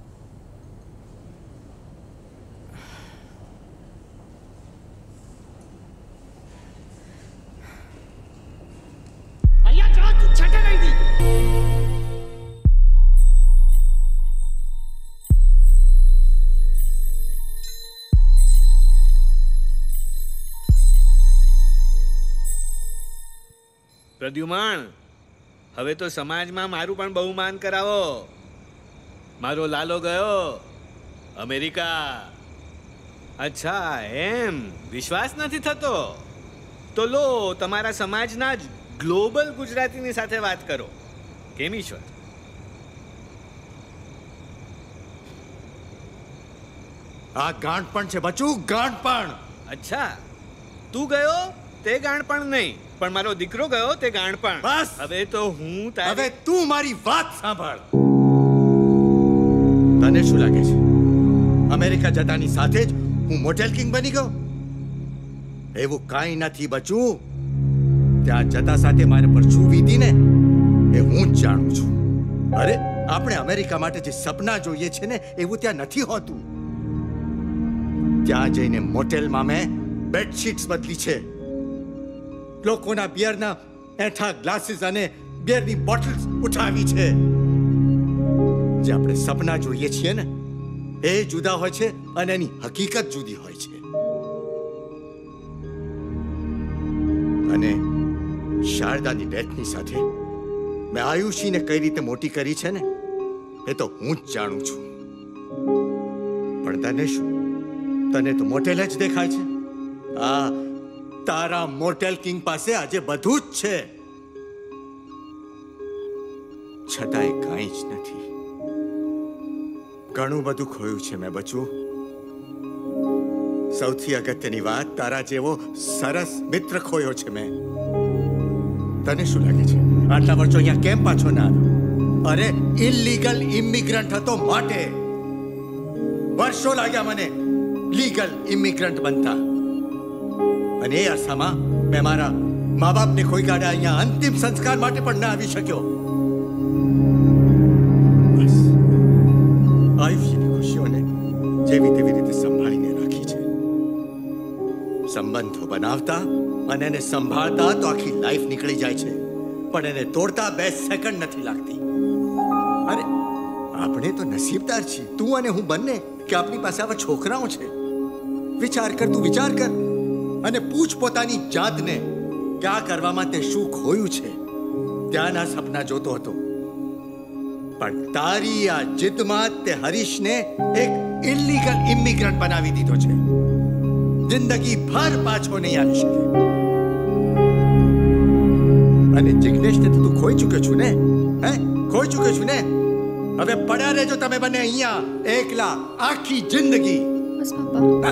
Speaker 1: પ્રદ્યુમન, હવે તો સમાજમાં મારું પણ બહુ માન કરાવો. મારો લાલો ગયો અમેરિકા. અચ્છા, એમ વિશ્વાસ નથી થતો? તો લો, તમારા સમાજના જ ગ્લોબલ ગુજરાતીની સાથે વાત કરો. કેમ ઈશ્વર?
Speaker 4: આ ગાંઠપણ છે બચુ, ગાંઠપણ.
Speaker 1: અચ્છા, તું ગયો તે ગાંઠપણ નહીં, પણ મારો દીકરો ગયો તે ગાંઠપણ.
Speaker 4: બસ
Speaker 1: હવે તો હું તારી...
Speaker 4: હવે તું મારી વાત સાંભળ. તને શું લાગે છે અમેરિકા જતાની સાથે જ હું મોટેલ કિંગ બની ગયો? એવું કાંઈ નથી બચું. ત્યાં જતા સાથે મારા પર શું વીતી ને એ હું જ જાણું છું. અરે, આપણે અમેરિકા માટે જે સપના જોઈએ છે ને એવું ત્યાં નથી હોતું. ત્યાં જઈને મોટેલમાં મેં બેડશીટ્સ બદલી છે, લોકોના બિયરના એઠા ગ્લાસીસ અને બિયરની બોટલ્સ ઉઠાવી છે. જે આપણે સપના જોઈએ છીએ ને એ જુદા હોય છે અને એની હકીકત જુદી હોય છે. અને શારદાની ડેથની સાથે મેં આયુષીને કઈ રીતે મોટી કરી છે ને એ તો હું જ જાણું છું. પણ તને શું? તને તો મોટેલ જ દેખાય છે. આ તારા મોટેલ કિંગ પાસે આજે બધું જ છે, છતાંય કાંઈ જ નથી. ઘણું બધું ખોયું છે મેં બચું. સૌથી અગત્યની વાત, તારા જેવો સરસ મિત્ર ખોયો છે મેં. તને શું લાગે છે આટલા વર્ષો અહીંયા કેમ પાછો ના આવ્યો? અરે, ઇલીગલ ઇમિગ્રન્ટ હતો માટે વર્ષો લાગ્યા મને લીગલ ઇમિગ્રન્ટ બનતા. અને એ અરસામાં મેં મારા મા બાપને ખોઈ કાઢ્યા. અહીંયા અંતિમ સંસ્કાર માટે પણ ના આવી શક્યો. બસ આયુષ્યની ખુશીઓને જેવી તેવી રીતે સંભાળીને રાખી છે. સંબંધો બનાવતા અને એને સંભાળતા તો આખી લાઈફ નીકળી જાય છે, પણ એને તોડતા બે સેકન્ડ નથી લાગતી. અરે, આપણે તો નસીબદાર છીએ, તું અને હું બંને, કે આપણી પાસે આવા છોકરાઓ છે. વિચાર કર, તું વિચાર કર અને પૂછ પોતાની જાતને કે આ કરવામાં તે શું ખોયું છે. ત્યાંના સપના જોતો હતો, પણ તારી આ જીદમાં તે હરીશને એક ઇલીગલ ઇમિગ્રન્ટ બનાવી દીધો છે. જિંદગી ભર પાછો નહીં આવી શકે. અને જિગ્નેશને તો તું ખોઈ ચૂક્યો છું ને, હે ખોઈ ચૂક્યો છું ને. હવે પડ્યા રહેજો તમે બંને અહીંયા એકલા આખી જિંદગી.
Speaker 14: બસ પપ્પા.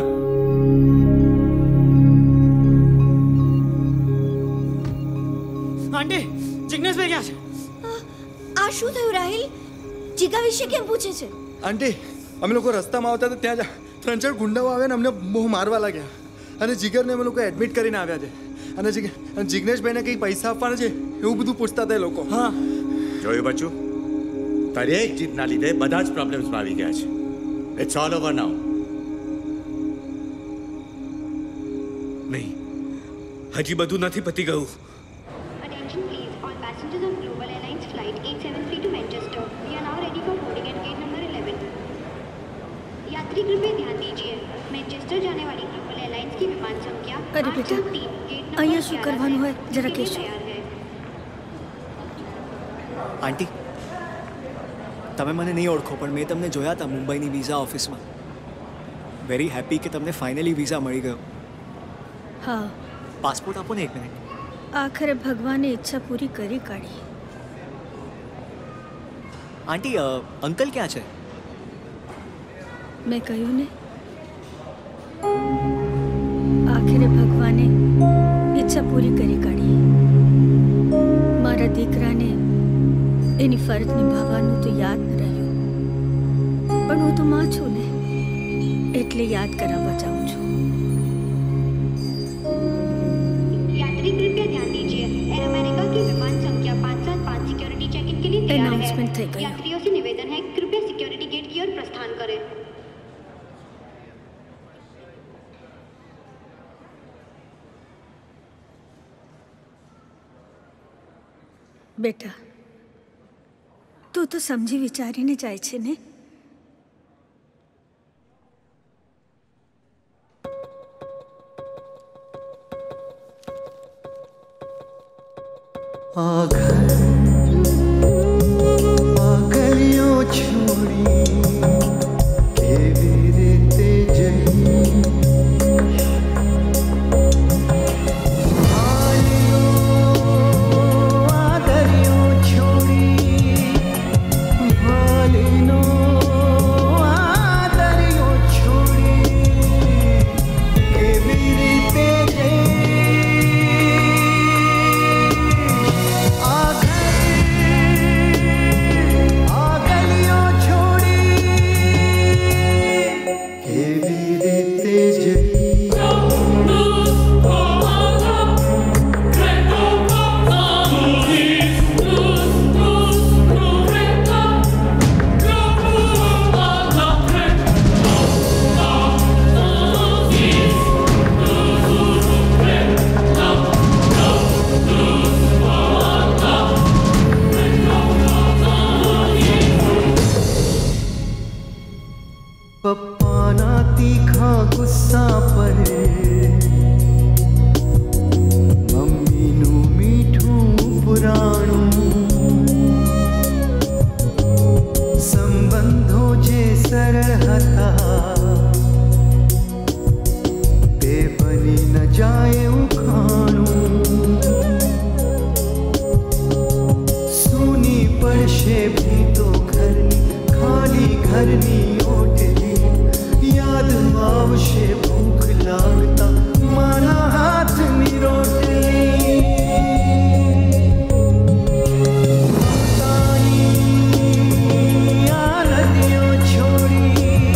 Speaker 2: આંટી, જિગ્નેશભાઈ ક્યાં છે?
Speaker 17: આ શું થયું રાહિલ? જીગા વિશે કેમ પૂછે છે?
Speaker 11: આંટી, અમે લોકો રસ્તામાં આવતા તો ત્યાં જ ત્રણ ચાર ગુંડાઓ આવ્યા ને અમને બહુ મારવા લાગ્યા. અને જીગરને અમે લોકો એડમિટ કરીને આવ્યા છે. અને જિગ્નેશભાઈને કંઈ પૈસા આપવાના છે એવું બધું પૂછતા હતા એ લોકો.
Speaker 4: હા જોયું બચુ, તારી એક જીતના લીધે બધા જ પ્રોબ્લેમ્સમાં આવી ગયા છે. It's all over now.
Speaker 1: નહીં, હજી બધું નથી પતી ગયું.
Speaker 18: Attention please, all passengers on Global Airlines flight eight seven three to Manchester. We are now ready for boarding at gate number eleven. यात्री कृपया ध्यान दीजिए, मैनचेस्टर जाने वाली ग्लोबल एयरलाइंस की विमान संख्या
Speaker 17: अरे बेटा, અહીંયા શું કરવાનું હોય જરા કહેશો?
Speaker 5: આંટી, તમે મને નહીં ઓળખો પણ મેં તમને જોયા હતા મુંબઈની વિઝા ઓફિસમાં. વેરી હેપી કે તમને ફાઇનલી વિઝા મળી ગયો.
Speaker 17: હા,
Speaker 5: પાસપોર્ટ આપો ને એક મિનિટ.
Speaker 17: આખરે ભગવાને ઈચ્છા પૂરી કરી કાઢી.
Speaker 5: આંટી, અંકલ ક્યાં છે?
Speaker 17: મેં કહ્યું ને, આખરે ભગવાને ઈચ્છા પૂરી કરી કાઢી. મારા દીકરાને એની ફરજ નિભાવવાનું તો યાદ ન રહ્યું, પણ હું તો માં છું ને, એટલે યાદ કરાવવા જાઉં છું.
Speaker 18: यात्री कृपया ध्यान दीजिए, एयर अमेरिका की विमान संख्या पाँच सात पाँच सिक्योरिटी चेक इन के लिए तैयार है. यात्रियों से निवेदन है कृपया सिक्योरिटी गेट की ओर प्रस्थान करें.
Speaker 17: બેટા, તું તો સમજી વિચારીને જાય છે ને.
Speaker 6: आ घर आ गलियों छोड़ी केवी रीते जई आ दरियों छोड़ी भालिनो आ दरियों छोड़ी केवी रीते जई पप्पाना तीखा गुस्सा पर मम्मीનું મીઠું પુરાણું સંબંધો જે સરળ હતા તે બની ન જાય ઉખાણું સૂની પડશે ભીતો ઘરની ખાલી ઘરની याद आवशे भूख लागता मारा हाथनी रोटली ममतानी आ नदियों छोड़ी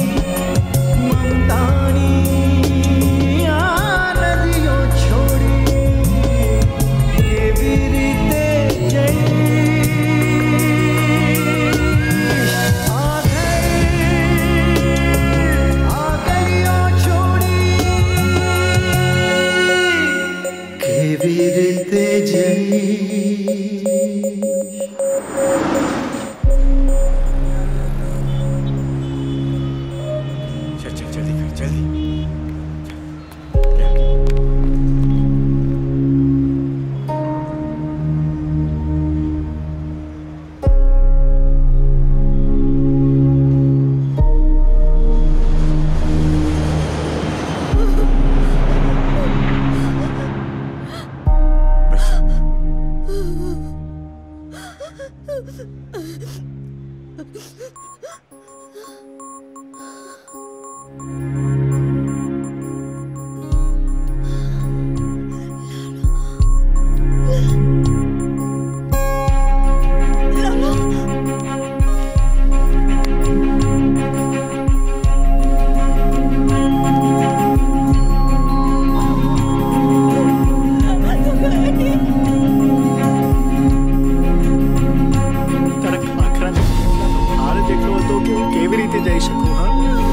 Speaker 6: ममतानी आ नदियों छोड़ी केवी रीते जई વીરતે જઈ
Speaker 4: चल चल जल्दी कर जल्दी
Speaker 10: કેવી રીતે જઈ શકું? હા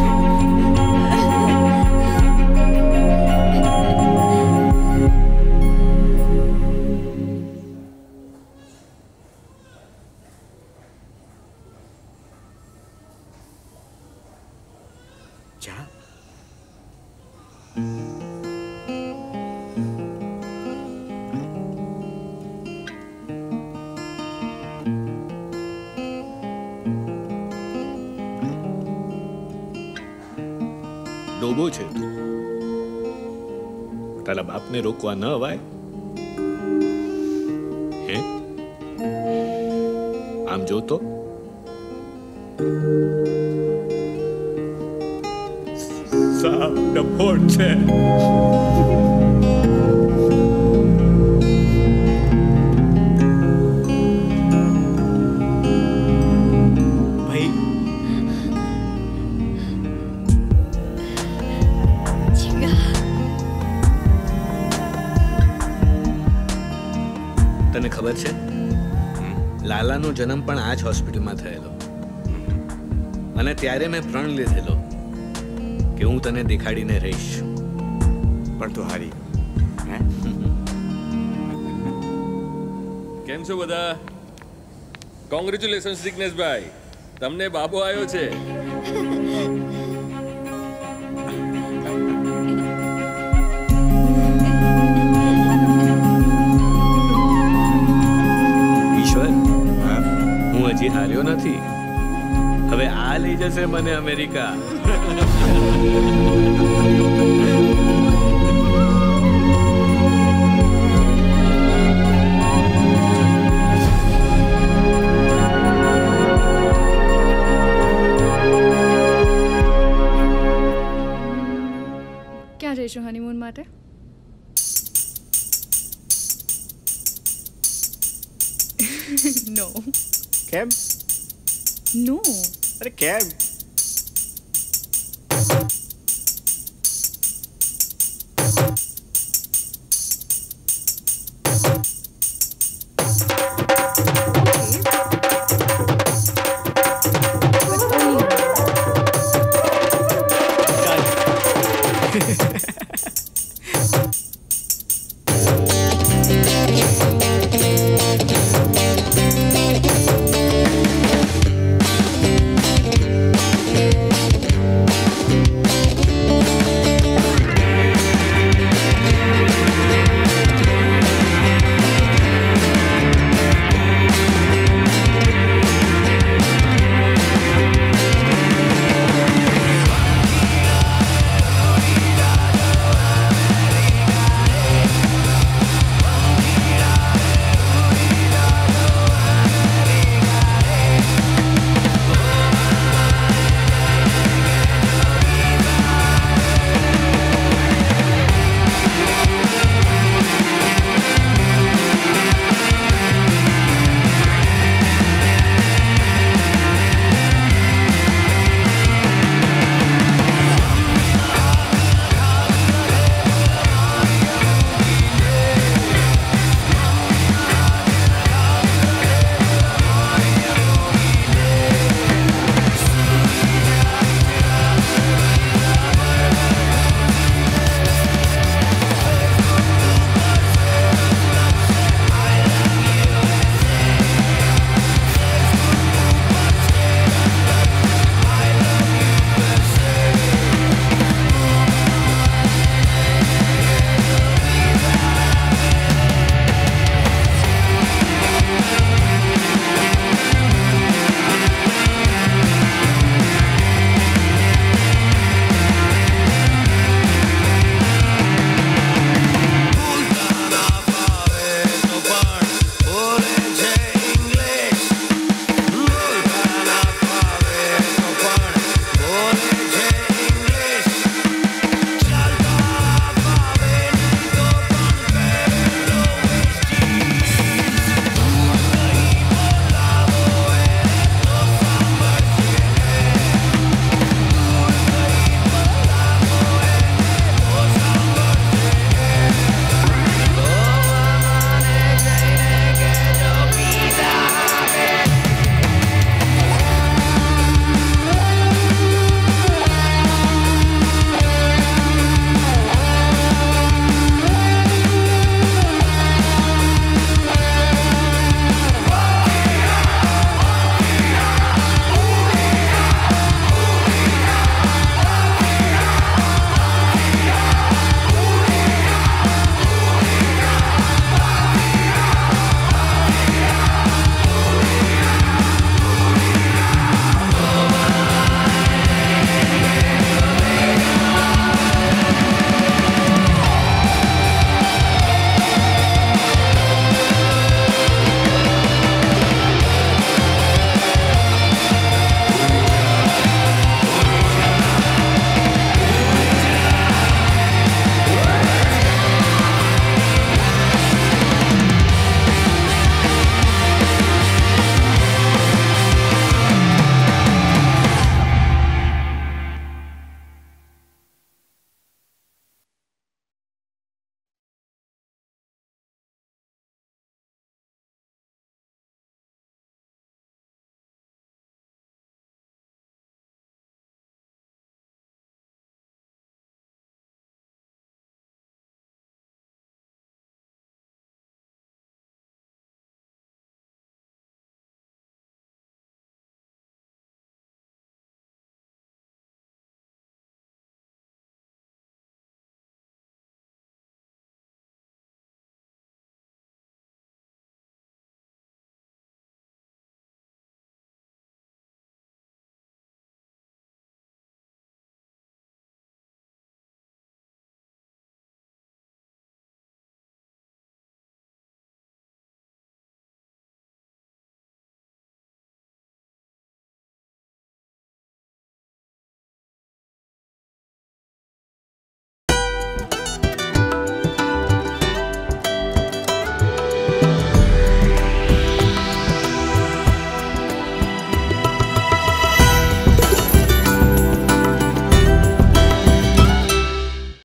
Speaker 1: ડોબો છે તું. તારા બાપને રોકવા ન અવાય હે? આમ જોતો સાવ ડફોડ છે. તને ખબર છે લાલાનો જન્મ પણ આ જ હોસ્પિટલમાં થયેલો અને ત્યારે મેં પ્રણ લીધેલો કે હું તને દેખાડીને રહીશ.
Speaker 4: પણ તું હારી.
Speaker 22: કેમ છો બધા? કોંગ્રેચ્યુલેશન્સ જિગ્નેશભાઈ, તમને બાબો આવ્યો છે.
Speaker 1: હજી હાર્યો નથી. હવે આ લઈ જશે મને અમેરિકા.
Speaker 14: ક્યાં જઈશું હનીમૂન માટે? નો.
Speaker 10: કેમ?
Speaker 14: નો.
Speaker 10: અરે કેમ?